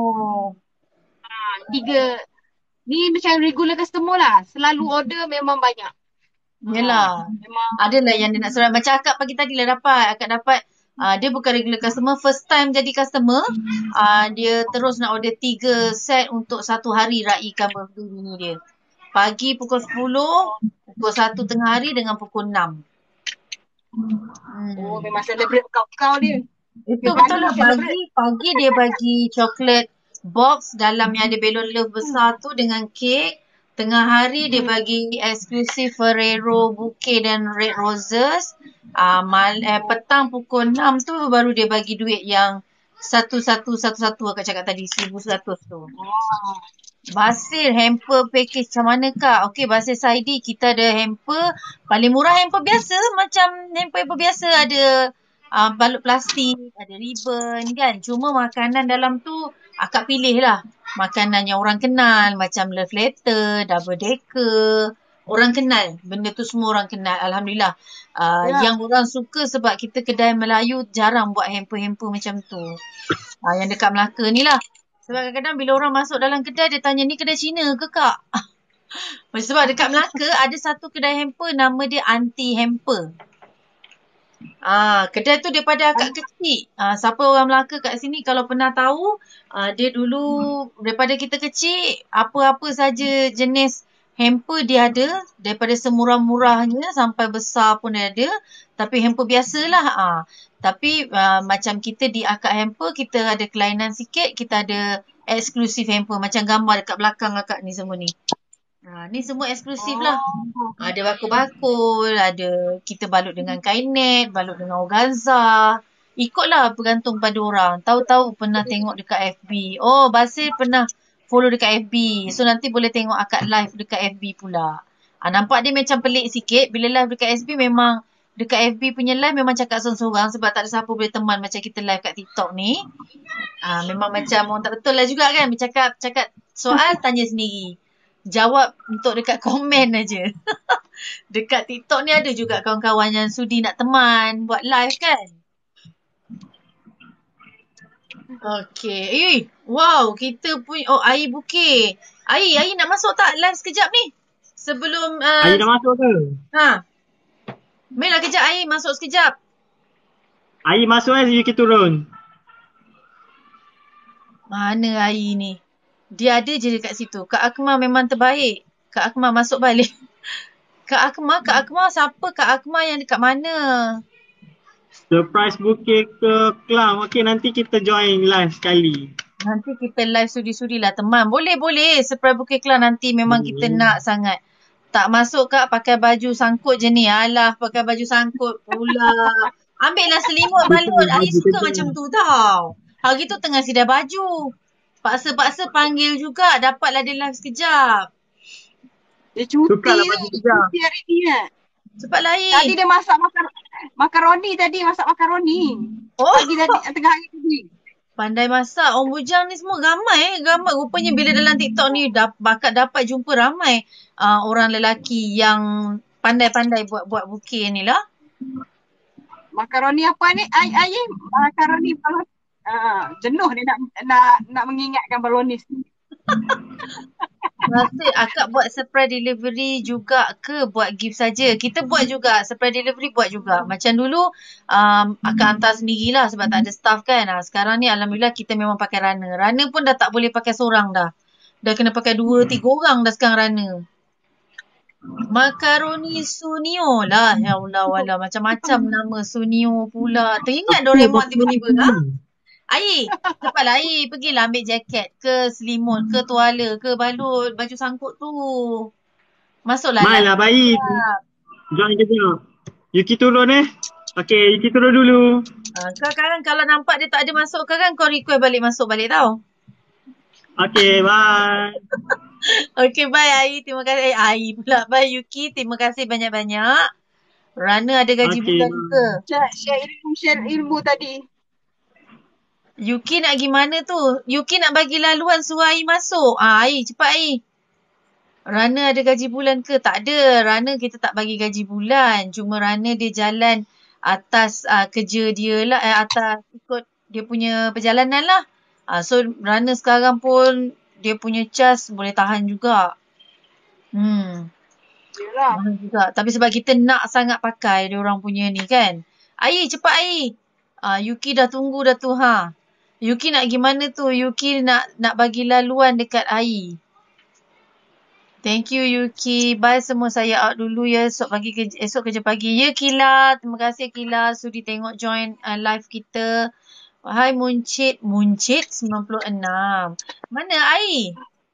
3. Ni macam regular customer lah. Selalu order memang banyak. Yelah. Adalah yang dia nak surat. Macam akak pagi tadi lah dapat. Akak dapat dia bukan regular customer. First time jadi customer. Dia terus nak order 3 set untuk 1 hari raikan birthday ni dia. Pagi pukul 10, pukul 1 tengah hari dengan pukul 6. Memang celebrate kau dia. Itu betul lah. Pagi dia bagi coklat box dalam yang ada balloon love besar tu dengan kek. Tengah hari dia bagi eksklusif Ferrero bouquet dan red roses. Petang pukul 6 tu baru dia bagi duit yang 1111 akak cakap tadi, 1100 tu. Basil hamper package macam mana kak? Okey, Basil Saidi kita ada hamper paling murah, hamper biasa macam hamper biasa, ada balut plastik, ada ribbon kan. Cuma makanan dalam tu akak pilih lah makanan yang orang kenal macam love letter, double decker. Orang kenal, benda tu semua orang kenal. Alhamdulillah. Yang orang suka sebab kita kedai Melayu jarang buat hamper-hamper macam tu. Yang dekat Melaka ni lah. Sebab kadang-kadang bila orang masuk dalam kedai, dia tanya, ni kedai Cina ke kak? Sebab dekat Melaka ada satu kedai hamper nama dia Anti Hamper. Kedai tu daripada akak kecil. Siapa orang Melaka kat sini kalau pernah tahu, dia dulu daripada kita kecil, apa-apa saja jenis hamper dia ada. Daripada semurah-murahnya sampai besar pun dia ada. Tapi hamper biasalah. Tapi macam kita di akak hamper, kita ada kelainan sikit. Kita ada eksklusif hamper. Macam gambar dekat belakang akak ni semua ni. Ni semua eksklusif lah. Ada bakul-bakul, ada kita balut dengan kain net, balut dengan organza. Ikutlah bergantung pada orang. Tahu-tahu pernah tengok dekat FB. Basil pernah follow dekat FB. So nanti boleh tengok akak live dekat FB pula. Nampak dia macam pelik sikit. Bila live dekat FB memang, dekat FB punya live memang cakap seorang-seorang sebab tak ada siapa boleh teman macam kita live kat TikTok ni. Memang macam orang tak betul lah juga kan. Cakap soal, tanya sendiri. Jawab untuk dekat komen aja. Dekat TikTok ni ada juga kawan-kawan yang sudi nak teman buat live kan. Okay. Wow, kita punya air bukit. Air nak masuk tak live sekejap ni? Sebelum air dah masuk ke? Mel lah kejap, air masuk sekejap. Air masuk Yuki turun. Mana air ni? Dia ada je dekat situ. Kak Akmal memang terbaik. Kak Akmal masuk balik. Kak Akmal siapa? Kak Akmal yang dekat mana? Surprise bouquet ke Kelang. Okey, nanti kita join live sekali. Nanti kita live sudi-sudi lah teman. Boleh. Surprise bouquet Kelang nanti memang kita nak sangat. Tak masuk kak, pakai baju sangkut je ni. Alah, pakai baju sangkut pula. Ambil lah selimut balut. Air suka macam tu tau. Hari tu tengah sidai baju. Paksa-paksa panggil juga. Dapatlah dia live sekejap. Dia cuti hari ni kan. Cepat lain. Tadi dia masak makaroni tadi. Masak makaroni. Pagi tadi, tengah hari tadi. Pandai masak. Orang bujang ni semua ramai. Rupanya bila dalam TikTok ni bakat dapat jumpa ramai orang lelaki yang pandai-pandai buat bukit ni lah. Makaroni apa ni? Ayah makaroni balon. Jenuh dia nak mengingatkan balonis. Maksud akak buat surprise delivery juga ke buat gift saja? Kita buat juga. Surprise delivery buat juga. Macam dulu akak hantar sendirilah sebab tak ada staff kan. Sekarang ni alhamdulillah kita memang pakai runner. Runner pun dah tak boleh pakai seorang dah. Dah kena pakai 2-3 orang dah sekarang runner. Makaroni Sunio lah. Ya Allah wala. Macam-macam nama Sunio pula. Teringat Doraemon tiba-tiba Air, cepatlah Air. Pergilah ambil jaket ke selimut ke tuala ke balut, baju sangkut tu. Masuklah. Malah baik. Join kejap. Yuki turun Okey, Yuki turun dulu. Kau sekarang kalau nampak dia tak ada masuk kan kau request masuk balik tau. Okey, bye. Okey, bye Air. Terima kasih. Air pula. Bye Yuki. Terima kasih banyak-banyak. Rana ada gaji Okey. bulan ke? Share ilmu tadi. Yuki nak pergi mana tu? Yuki nak bagi laluan suruh Ai masuk. Ai, cepat Ai. Rana ada gaji bulan ke? Tak ada. Rana kita tak bagi gaji bulan. Cuma Rana dia jalan atas kerja dia lah. Atas ikut dia punya perjalanan lah. So Rana sekarang pun dia punya cas boleh tahan juga. Yelah. Tahan juga. Tapi sebab kita nak sangat pakai dia orang punya ni kan. Ai, cepat Ai. Yuki dah tunggu dah tu ha. Yuki nak pergi mana tu? Yuki nak bagi laluan dekat Ai. Thank you Yuki. Bye semua, saya out dulu ya. Esok kerja pagi. Ya Kila. Terima kasih Kila sudi tengok join live kita. Hai Muncit 96. Mana Ai?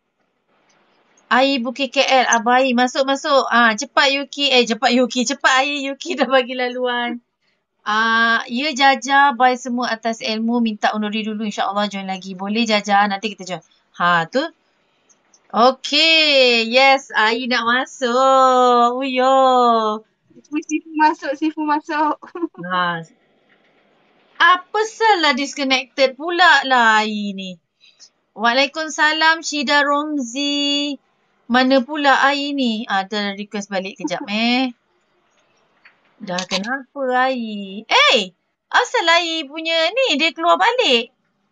Ai Bukit KL. Abah Ai masuk. Cepat Yuki. Cepat Ai. Yuki dah bagi laluan. Ya Jaja, bye semua atas ilmu. Minta undur diri dulu, insyaAllah join lagi. Boleh Jaja, nanti kita join. Tu. Okay, yes, Ai nak masuk. Uyo. Sifu masuk. Apa salah disconnected pula lah Ai ni. Waalaikumsalam Syida Romzi. Mana pula Ai ni? Ada request balik kejap Dah kenapa Ai? Asal Ai punya ni dia keluar balik?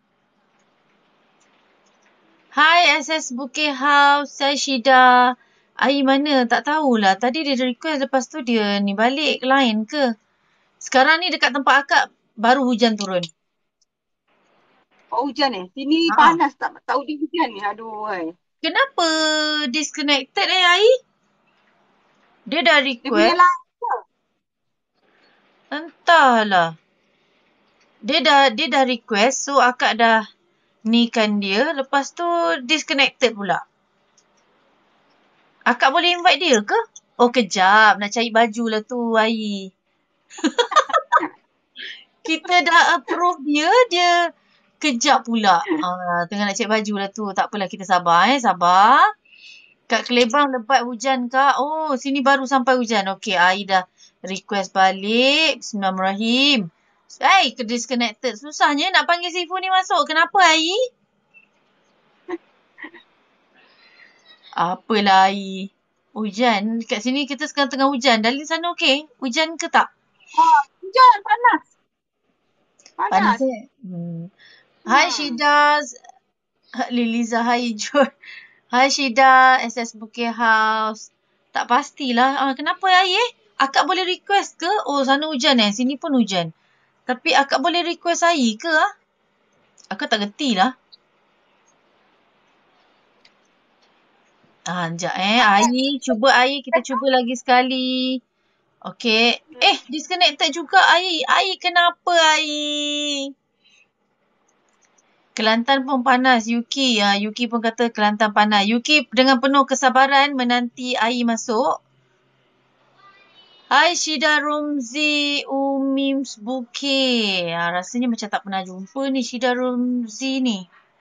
Hai SS Bukit House, saya Syida. Ai mana? Tak tahulah. Tadi dia request lepas tu dia ni balik line ke? Sekarang ni dekat tempat akak baru hujan turun. Oh hujan Sini panas tak tahu dia hujan ni. Aduh Kenapa disconnected Ai? Dia dah request. Dia punya line. Entahlah. Dia dah request, so akak dah ni kan dia. Lepas tu disconnected pula. Akak boleh invite dia ke? Oh kejap, nak cari baju lah tu Ai. Kita dah approve dia kejap pula. Tengah nak cari baju lah tu. Tak apalah, kita sabar sabar. Kat Kelebang lebat hujan kak. Oh sini baru sampai hujan. Okey, Ai dah request balik. Bismillahirrahmanirrahim. Disconnected. Susahnya nak panggil Sifu ni masuk. Kenapa Ai? Apalah Ai. Hujan. Kat sini kita sekarang tengah hujan. Dalin sana okey? Hujan ke tak? Hujan, panas. Hai Syida. Liliza, hai John. Hai Syida, SS Bukit House. Tak pastilah. Kenapa Ai Akak boleh request ke? Oh sana hujan Sini pun hujan. Tapi akak boleh request Ai ke? Akak tak gerti lah. Sekejap Ai. Kita cuba lagi sekali. Okey. Disconnected juga Ai. Ai kenapa Ai? Kelantan pun panas. Yuki pun kata Kelantan panas. Yuki dengan penuh kesabaran menanti Ai masuk. Hai Syida Romzi Umims Bukit. Rasanya macam tak pernah jumpa ni Syida Romzi ni.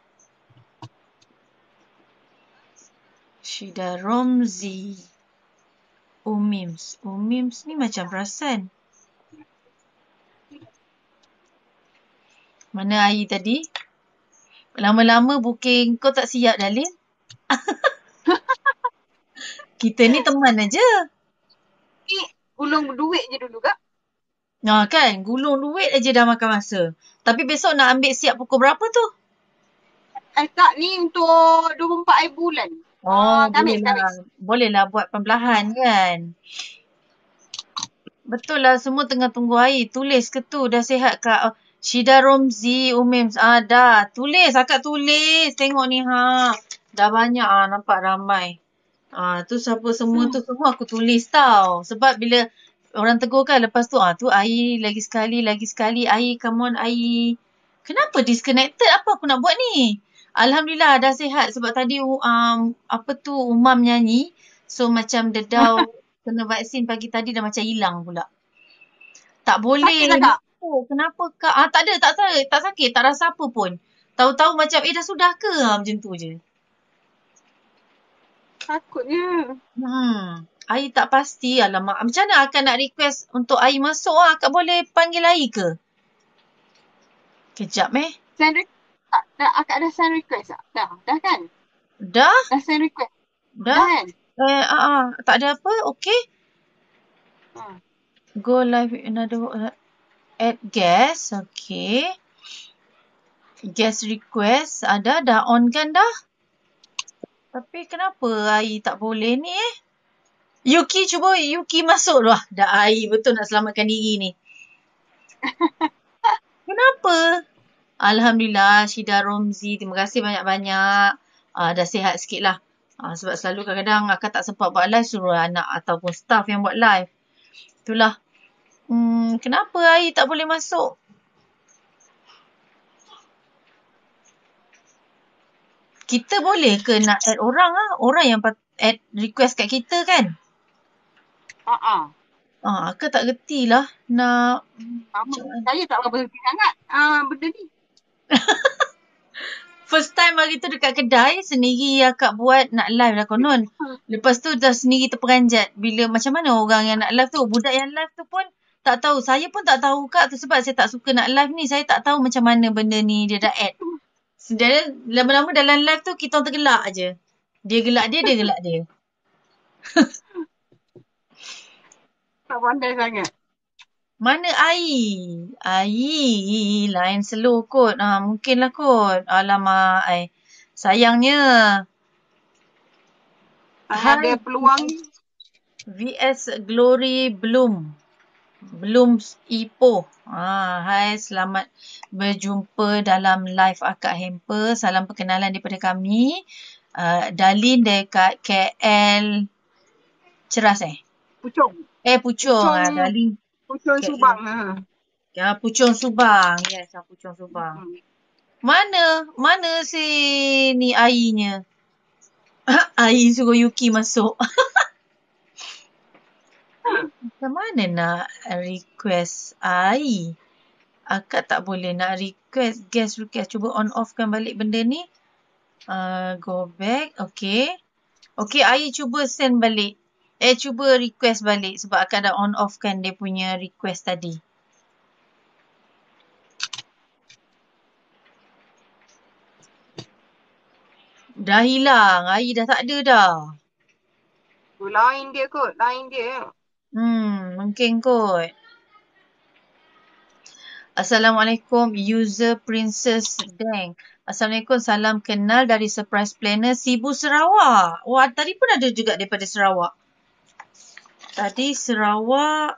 Syida Romzi Umims ni macam perasan. Mana Ai tadi? Lama-lama booking kau tak siap Dalin. Kita ni teman aja. Gulung duit je dulu kak. Kan, gulung duit aja dah makan masa. Tapi besok nak ambil siap pukul berapa tu? Kak ni untuk 24 bulan. Boleh lah buat perlahan kan. Betul lah, semua tengah tunggu Ai. Tulis ke tu? Dah sihat kak? Syida Romzi Umims. Dah. Tulis. Akak tulis. Tengok ni dah banyak nampak ramai. Tu siapa semua tu semua aku tulis tau. Sebab bila orang tegur kan lepas tu tu Ai lagi sekali. Ai come on Ai. Kenapa disconnected? Apa aku nak buat ni? Alhamdulillah dah sihat sebab tadi Umam nyanyi. So macam dedau kena vaksin pagi tadi dah macam hilang pula. Tak boleh. Sakit tak? Kenapa kak? Tak ada, tak sakit, tak rasa apa pun. Tahu-tahu macam dah sudah ke? Macam tu je. Takutnya. Ai tak pasti. Alamak, macam mana akak nak request untuk Ai masuk? Akak boleh panggil Ai ke? Kejap Send request tak? Akak dah send request tak? Dah kan? Dah? Dah send request? Dah? Dah kan? Tak ada apa? Okay. Ha. Go live with another add guest. Okay. Guest request. Ada? Dah on kan dah? Tapi kenapa Ai tak boleh ni Yuki, cuba Yuki masuk dah. Dah Ai betul nak selamatkan diri ni. Kenapa? Alhamdulillah, Syida Romzi. Terima kasih banyak-banyak. Dah sihat sikit lah. Sebab selalu kadang-kadang akak tak sempat buat live, suruh anak ataupun staff yang buat live. Itulah. Kenapa Ai tak boleh masuk? Kita boleh ke nak add orang Orang yang add request kat kita kan? Akak tak gerti lah nak... Saya tak berapa gerti sangat benda ni. First time hari tu dekat kedai, sendiri akak buat nak live lah konon. Lepas tu dah sendiri terperanjat. Bila macam mana orang yang nak live tu, budak yang live tu pun tak tahu. Saya pun tak tahu kak tu sebab saya tak suka nak live ni. Saya tak tahu macam mana benda ni dia dah add. Sedangkan lama-lama dalam live tu kita orang tergelak je. Dia gelak dia gelak dia. Tak pandai sangat. Mana Ai? Ai lain slow kot. Mungkinlah kot. Alamak ai. Sayangnya. Ada peluang ni. VS Glory Bloom. Bloom Ipoh. Hai, selamat berjumpa dalam live Akak Hamper. Salam perkenalan daripada kami. Dalin dekat KL Ceras Puchong. Puchong. Dalin. Puchong Subang. Puchong Subang. Yes, Puchong Subang. Mana si ni Ainya? Ai suruh Yuki masuk. Macam mana nak request Ai? Akak tak boleh nak request, guest request. Cuba on off kan balik benda ni. Go back. Okay. Okay, Ai cuba send balik. Cuba request balik sebab akak dah on off kan dia punya request tadi. Dah hilang. Ai dah tak ada dah. Lain dia kot. Lain dia. Mungkin kot. Assalamualaikum user Princess Deng. Assalamualaikum, salam kenal dari Surprise Planner Sibu Sarawak. Wah, tadi pun ada juga daripada Sarawak. Tadi Sarawak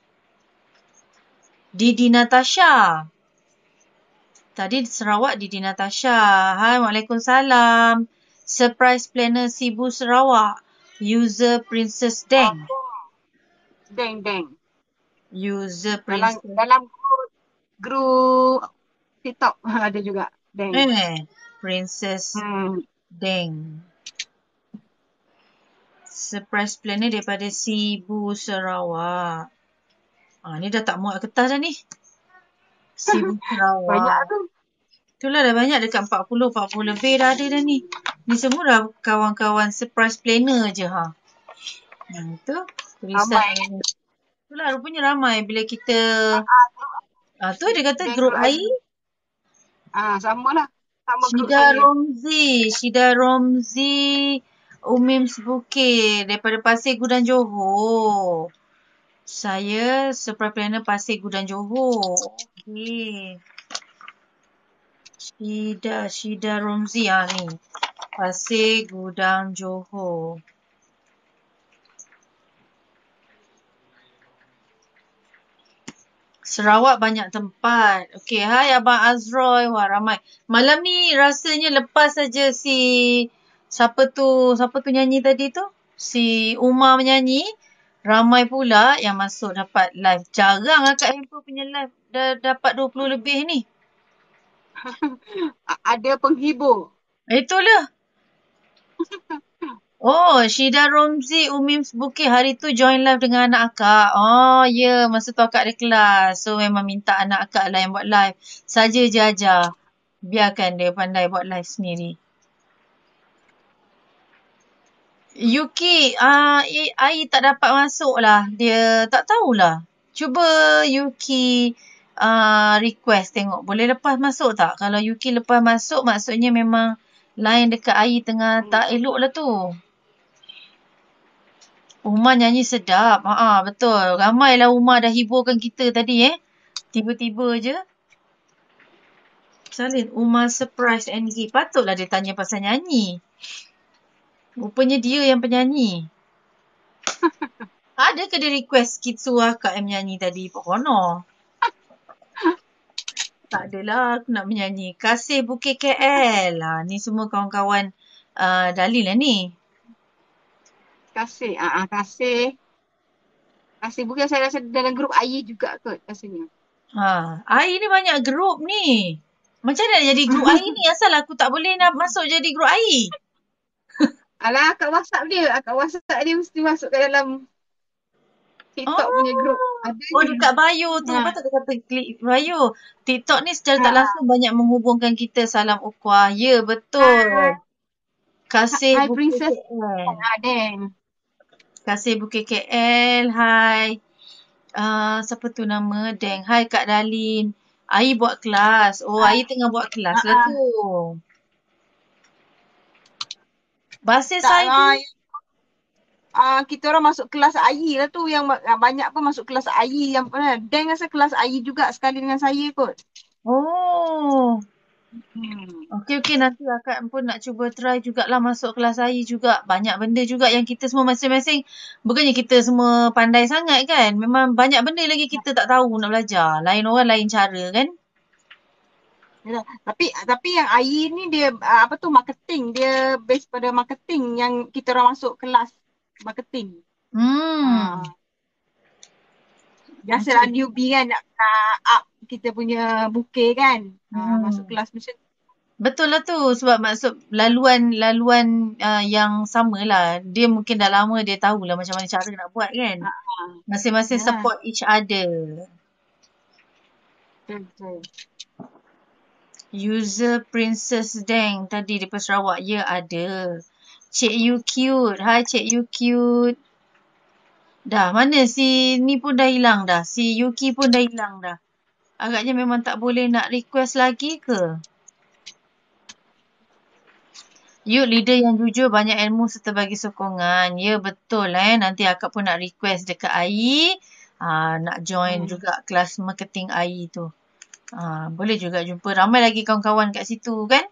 Didi Natasha. Didi Natasha. Hai, Waalaikumsalam. Surprise Planner Sibu Sarawak. User Princess Deng. Deng. User Princess. Dalam grup TikTok ada juga. Deng. Princess Deng. Surprise Planner daripada Sibu Sarawak. Ni dah tak muat kertas dah ni. Sibu Sarawak. Banyak tu. Itulah dah banyak, dekat 40 lebih dah ada dah ni. Ni semua dah kawan-kawan Surprise Planner je tu. Tulisan. Itulah rupanya ramai bila kita tu dia kata grup Ai. Samalah. Sama grup Syida Romzi Umims Bukit daripada Pasir Gudang Johor. Saya Surprise Planner Pasir Gudang Johor. Okey. Syida Romzi ni. Pasir Gudang Johor. Sarawak banyak tempat. Okey, hai Abang Azroy. Wah, ramai. Malam ni rasanya lepas saja siapa tu nyanyi tadi tu? Si Umar menyanyi. Ramai pula yang masuk dapat live. Jarang Akak Hamper punya live dah dapat 20 lebih ni. Ada penghibur. Itulah. Syida Romzi Umims Bukit hari tu join live dengan anak akak. Ya, masa tu akak ada kelas. So, memang minta anak akak lah yang buat live. Saja je ajar. Biarkan dia pandai buat live sendiri. Yuki, air tak dapat masuk lah. Dia tak tahulah. Cuba Yuki request tengok. Boleh lepas masuk tak? Kalau Yuki lepas masuk, maksudnya memang line dekat air tengah tak elok lah tu. Umar nyanyi sedap. Betul. Ramailah Umar dah hiburkan kita tadi Tiba-tiba je. Salin, Umar surprise NG. Patutlah dia tanya pasal nyanyi. Rupanya dia yang penyanyi. Ada ke dia request Kitsu Akak yang menyanyi tadi? Pokoknya. Tak adalah aku nak menyanyi. Kasih Bukit KL. Ni semua kawan-kawan Dalil lah ni. Kasih. Kasih. Kasih bukan saya rasa dalam grup air juga kot rasanya. Air ni banyak grup ni. Macam mana jadi grup air ni? Asal aku tak boleh nak masuk jadi grup air? Alah, kat WhatsApp dia. Kat WhatsApp dia mesti masuk ke dalam TikTok punya grup. Dekat bio tu. Patut dia kata klik bio. TikTok ni secara tak langsung banyak menghubungkan kita. Salam ukhuwah. Ya, betul. Kasih Hai Bukit Princess. KL. Kasih Bukit KL. Hai. Siapa tu nama? Deng. Hai Kak Dalin. Ai buat kelas. Ai tengah buat kelas lah tu. Basis saya kita orang masuk kelas air lah tu. Yang banyak pun masuk kelas air. Yang Deng rasa kelas air juga sekali dengan saya kot. Okey. Nanti akak pun nak cuba try jugalah masuk kelas air juga. Banyak benda juga yang kita semua masing-masing. Bukannya kita semua pandai sangat kan. Memang banyak benda lagi kita tak tahu nak belajar. Lain orang lain cara kan. Ya, tapi yang air ni dia marketing. Dia base pada marketing yang kita orang masuk kelas marketing. Biasalah newbie kan nak up kita punya bukit kan. Masuk kelas macam tu. Betul lah tu sebab maksud laluan yang sama lah. Dia mungkin dah lama dia tahulah macam mana cara nak buat kan. Masing-masing support each other. Betul. User Princess Deng tadi di Sarawak. Ya ada. Cik You Cute. Hai Cik You Cute. Dah mana si ni pun dah hilang dah. Si Yuki pun dah hilang dah. Agaknya memang tak boleh nak request lagi ke? You leader yang jujur, banyak ilmu serta bagi sokongan. Ya betul nanti akak pun nak request dekat AI. Nak join juga kelas marketing AI tu. Boleh juga jumpa ramai lagi kawan-kawan kat situ kan?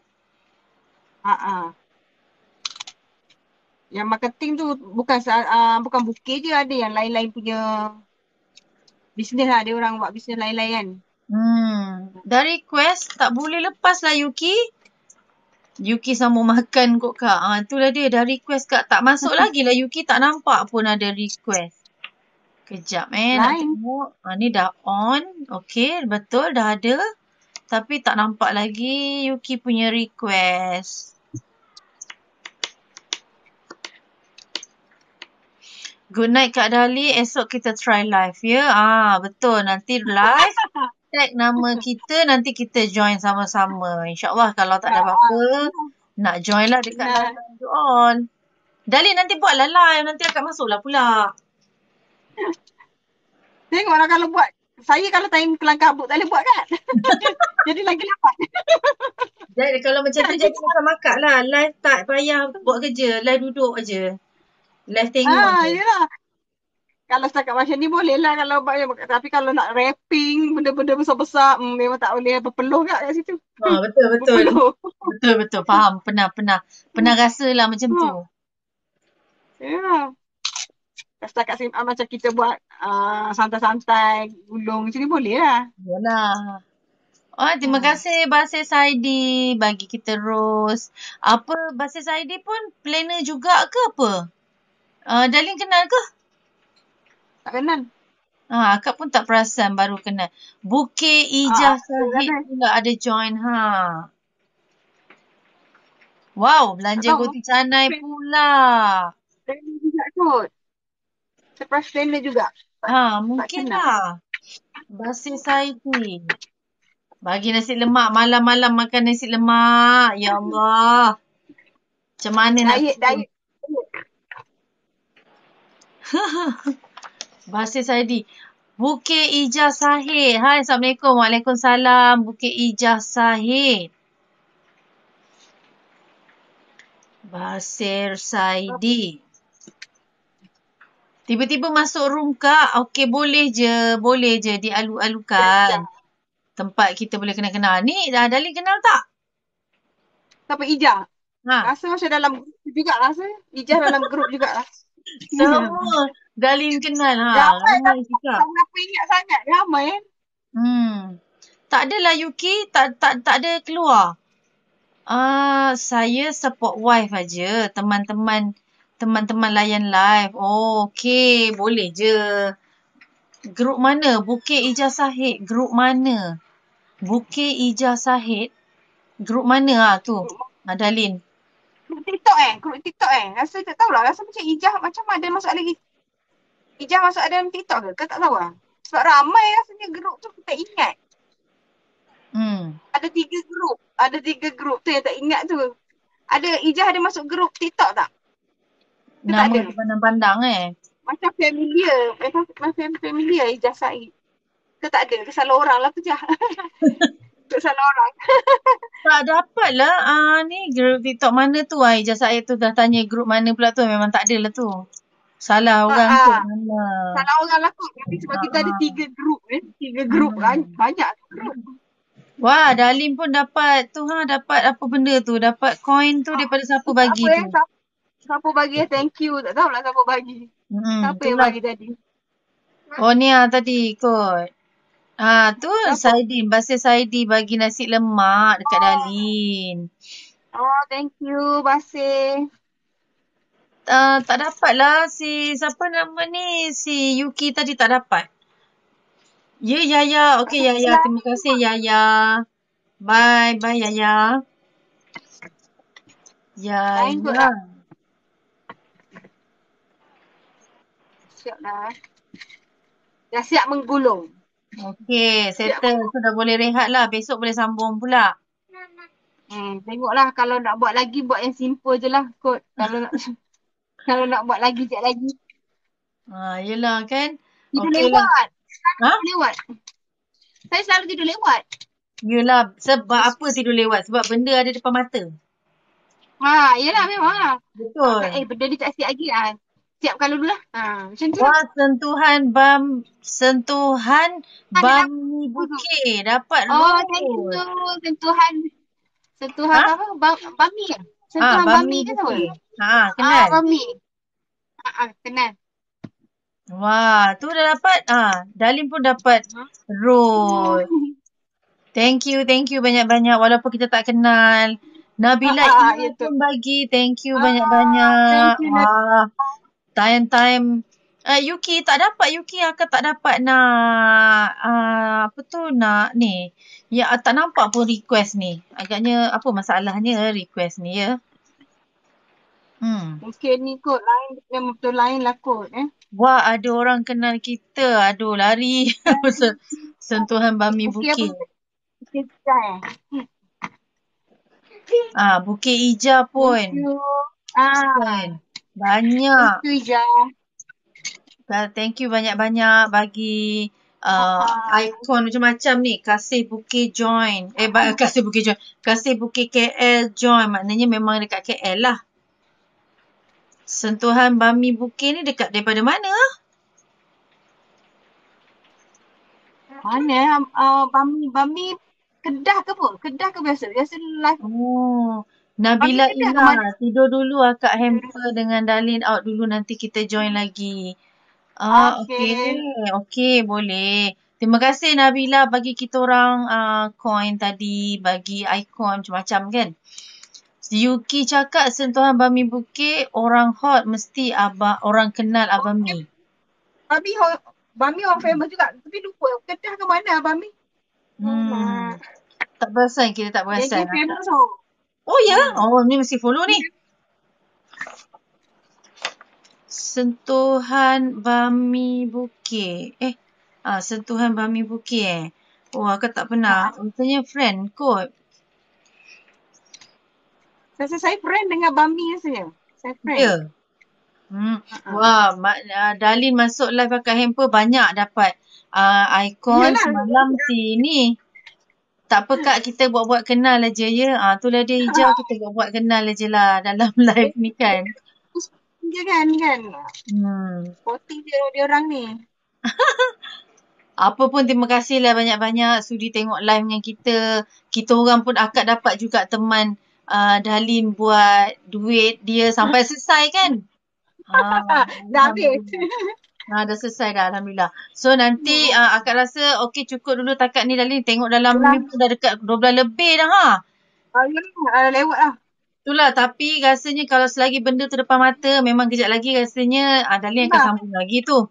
Yang marketing tu bukan bukit je, ada yang lain-lain punya bisnes lah. Ada orang buat bisnes lain-lain kan. Dah request tak boleh lepas lah Yuki. Yuki sambung makan kot kak. Itulah dia dah request kak. Tak masuk lagi lah Yuki, tak nampak pun ada request. Kejap nak tengok. Ni dah on. Okey, betul dah ada. Tapi tak nampak lagi Yuki punya request. Good night Kak Dali. Esok kita try live ya. Betul. Nanti live. Tag nama kita. Nanti kita join sama-sama. InsyaAllah kalau tak ada apa-apa. Nak join lah dekat live tu all. Dali nanti buatlah live. Nanti akak masuklah pula. Tengoklah kalau buat. Saya kalau time kelang kabut tak boleh buat kan. Jadi lagi lapan. Jadi kalau macam tu jadi macam akak lah. Live tak payah buat kerja. Live duduk aje. Live tengok je. Yelah. Kalau setakat macam ni boleh lah. Tapi kalau nak rapping, benda-benda besar-besar, memang tak boleh berpeluh kat situ. Betul. Betul. Faham. Pernah rasa lah macam tu. Ya. Setakat macam kita buat santai-santai, gulung macam ni boleh lah. Yalah. Terima kasih Basis ID bagi kita rose. Apa Basis ID pun planner juga ke apa? Dalin kenal ke? Tak kenal. Akak pun tak perasan baru kenal. Bukit Ijah Sahid pula ada join Wow, belanja Goti Canai pula. Planner juga kot. Surprise planner juga. Mungkin lah. Basis ID. Bagi nasi lemak. Malam-malam makan nasi lemak. Ya Allah. Macam mana diet. Basir Saidi. Bukit Ijah Sahid. Hai, Assalamualaikum. Waalaikumsalam. Bukit Ijah Sahid. Basir Saidi. Tiba-tiba masuk room kak. Okey, boleh je. Boleh je dialu-alukan. Tempat kita boleh kenal-kenal. Ni Dalin kenal tak? Siapa Ijah? Ha. Rasa macam dalam grup juga rasa. Ijah dalam grup juga lah. Semua Dalin kenal. Ramai cakap. Kenapa ingat sangat? Ramai kan? Tak adalah Yuki. Tak ada keluar. Saya support wife aja. Teman-teman layan live. Oh, okey. Boleh je. Grup mana? Bukit Ijah Sahid. Grup mana? Bukit Ijah Sahid. Grup mana tu? Dalin. Grup TikTok Rasa tak tahulah. Rasa macam Ijah macam ada masuk lagi. Ijah masuk ada dalam TikTok ke? Kau tak tahu lah. Sebab ramai rasanya grup tu kita ingat. Ada 3 grup. Ada 3 grup tu yang tak ingat tu. Ijah ada masuk grup TikTok tak? Nama pandang-pandang Macam familiar. Macam familiar Ijah Sahid. Ke tak ada? Ke salah orang lah tu Jah. Ke salah orang. Tak dapat lah. Ni grup TikTok mana tu? Ijah Sahid tu dah tanya grup mana pula tu. Memang tak ada lah tu. Salah orang tu. Mana? Salah orang lah kot. Tapi sebab kita ada 3 grup. 3 grup kan. Banyak grup. Wah, Dalin pun dapat tu dapat apa benda tu? Dapat coin tu daripada siapa bagi tu? Siapa bagi? Thank you. Tak tahulah siapa bagi. Siapa yang bagi tadi? Oh ni tadi kot. Tu Saidi, Basir Saidi bagi nasi lemak dekat Dalin. Oh, thank you Basir. Tak dapat lah siapa nama ni? Si Yuki tadi tak dapat. Ya, Yaya. Okey, Yaya. Terima kasih, Yaya. Bye, Yaya. Yaya. Siap dah. Dah siap menggulung. Okey, settle. Sudah boleh rehat lah. Besok boleh sambung pula. Tengoklah kalau nak buat lagi, buat yang simple je lah kot. Kalau nak buat lagi, sekejap lagi. Yelah kan. Tidur lewat. Lewat. Saya selalu tidur lewat. Yelah, sebab apa tidur lewat? Sebab benda ada depan mata. Yelah memang lah. Betul. Benda ni tak siap lagi lah. Siapkan dulu lah. Macam tu lah. Sentuhan Bami Bukit. Dapat roll. Thank you. Sentuhan apa? Bami kan? Sentuhan Bami kan sama? Kenal. Bami. Kenal. Wah, tu dah dapat. Dalin pun dapat roll. Thank you banyak-banyak walaupun kita tak kenal. Nabila pun bagi. Thank you banyak-banyak. Time. Yuki tak dapat. Yuki akan tak dapat nak nak ni. Ya, tak nampak pun request ni. Agaknya apa masalahnya request ni ya. Mungkin ni kot lain. Memang betul lain lah kot Wah, ada orang kenal kita. Aduh, lari. Sentuhan Bami Bukit. Bukit Ijah Bukit Ijah pun. Banyak. Thank you Ijah. Thank you banyak-banyak bagi ikon macam-macam ni. Kasih Bukit join. Kasih Bukit join. Kasih Bukit KL join. Maknanya memang dekat KL lah. Sentuhan Bami Bukit ni dekat daripada mana? Mana? Bami Kedah ke apa? Kedah ke biasa? Biasa live. Nabila Ina. Tidur dulu akak hamper dengan Dalin out dulu. Nanti kita join lagi. Okey, boleh. Terima kasih Nabila bagi kita orang coin tadi. Bagi ikon macam-macam kan. Yuki cakap sentuhan Bami Bukit orang hot mesti orang kenal Abang Mi. Bami orang famous juga. Tapi lupa Kedah ke mana Bami? Tak perasan, kita tak perasan. Dia famous Oh ya? Ni mesti follow ni. Sentuhan Bami Bukit. Sentuhan Bami Bukit aku tak pernah. Rupanya friend kot. Saya friend dengan Bami rasanya. Saya friend. Ya. Wah, Darlene masuk live pakai hamper banyak dapat ikon. Yelah. Semalam si ni. Tak apa Kak, kita buat-buat kenal aja ya. Itulah dia hijau, kita buat-buat kenal aja lah dalam live ni kan. Dia kan. Sporting dia orang ni. Apa pun terima kasih lah banyak-banyak sudi tengok live dengan kita. Kita orang pun akak dapat juga teman Darlene buat duit dia sampai selesai kan. Dah habis. Dah selesai dah Alhamdulillah. So nanti akak rasa okey cukup dulu takat ni Darlene. Tengok dalam ni pun dah dekat 12 lebih dah Lewat lah. Itulah tapi rasanya kalau selagi benda tu depan mata memang kejap lagi rasanya Darlene akan sambung lagi tu.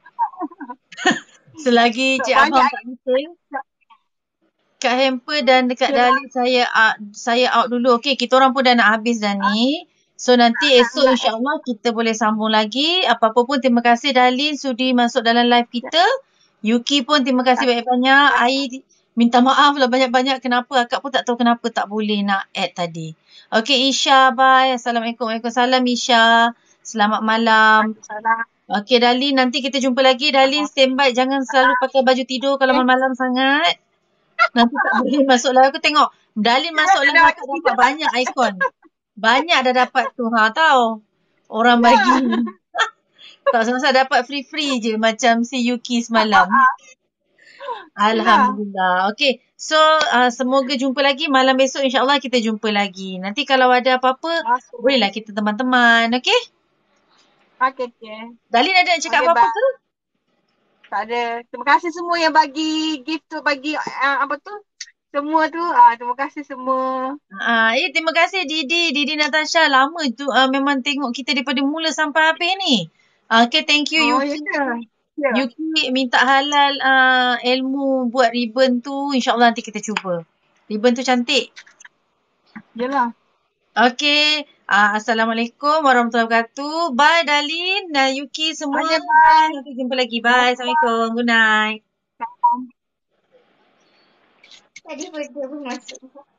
Selagi Cik Abang tak betul. Kak Hamper dan dekat Darlene saya out dulu. Okey, kita orang pun dah nak habis dah ni. So nanti esok insya-Allah kita boleh sambung lagi. Apa-apa pun terima kasih Darlene sudi masuk dalam live kita. Yuki pun terima kasih banyak-banyak. Ai minta maaf lah banyak-banyak kenapa akak pun tak tahu kenapa tak boleh nak add tadi. Okey Isha, bye. Assalamualaikum. Waalaikumsalam Isha. Selamat malam. Okey Darlene, nanti kita jumpa lagi. Darlene standby, jangan selalu pakai baju tidur kalau malam-malam sangat. Nanti tak boleh masuk live. Aku tengok Darlene masuk live akak dapat banyak ikon. Banyak dah dapat tu tahu. Orang bagi. Tak semasa dapat free-free je macam si Yuki semalam. Alhamdulillah. Okey. So semoga jumpa lagi malam besok insya-Allah kita jumpa lagi. Nanti kalau ada apa-apa bolehlah kita teman-teman, okey? Okey. Darlene ada nak cakap apa-apa ke? Tak ada. Terima kasih semua yang bagi gift tu, bagi apa tu? Semua tu. Terima kasih semua. Terima kasih Didi Natasha. Lama tu memang tengok kita daripada mula sampai habis ni. Okay, thank you Yuki. Yuki minta halal ilmu buat ribbon tu. InsyaAllah nanti kita cuba. Ribbon tu cantik. Yelah. Okay. Assalamualaikum warahmatullahi wabarakatuh. Bye Darlene dan Yuki semua. Bye. Nanti jumpa lagi. Bye. Assalamualaikum. Good night. Tadi benda pun masuk.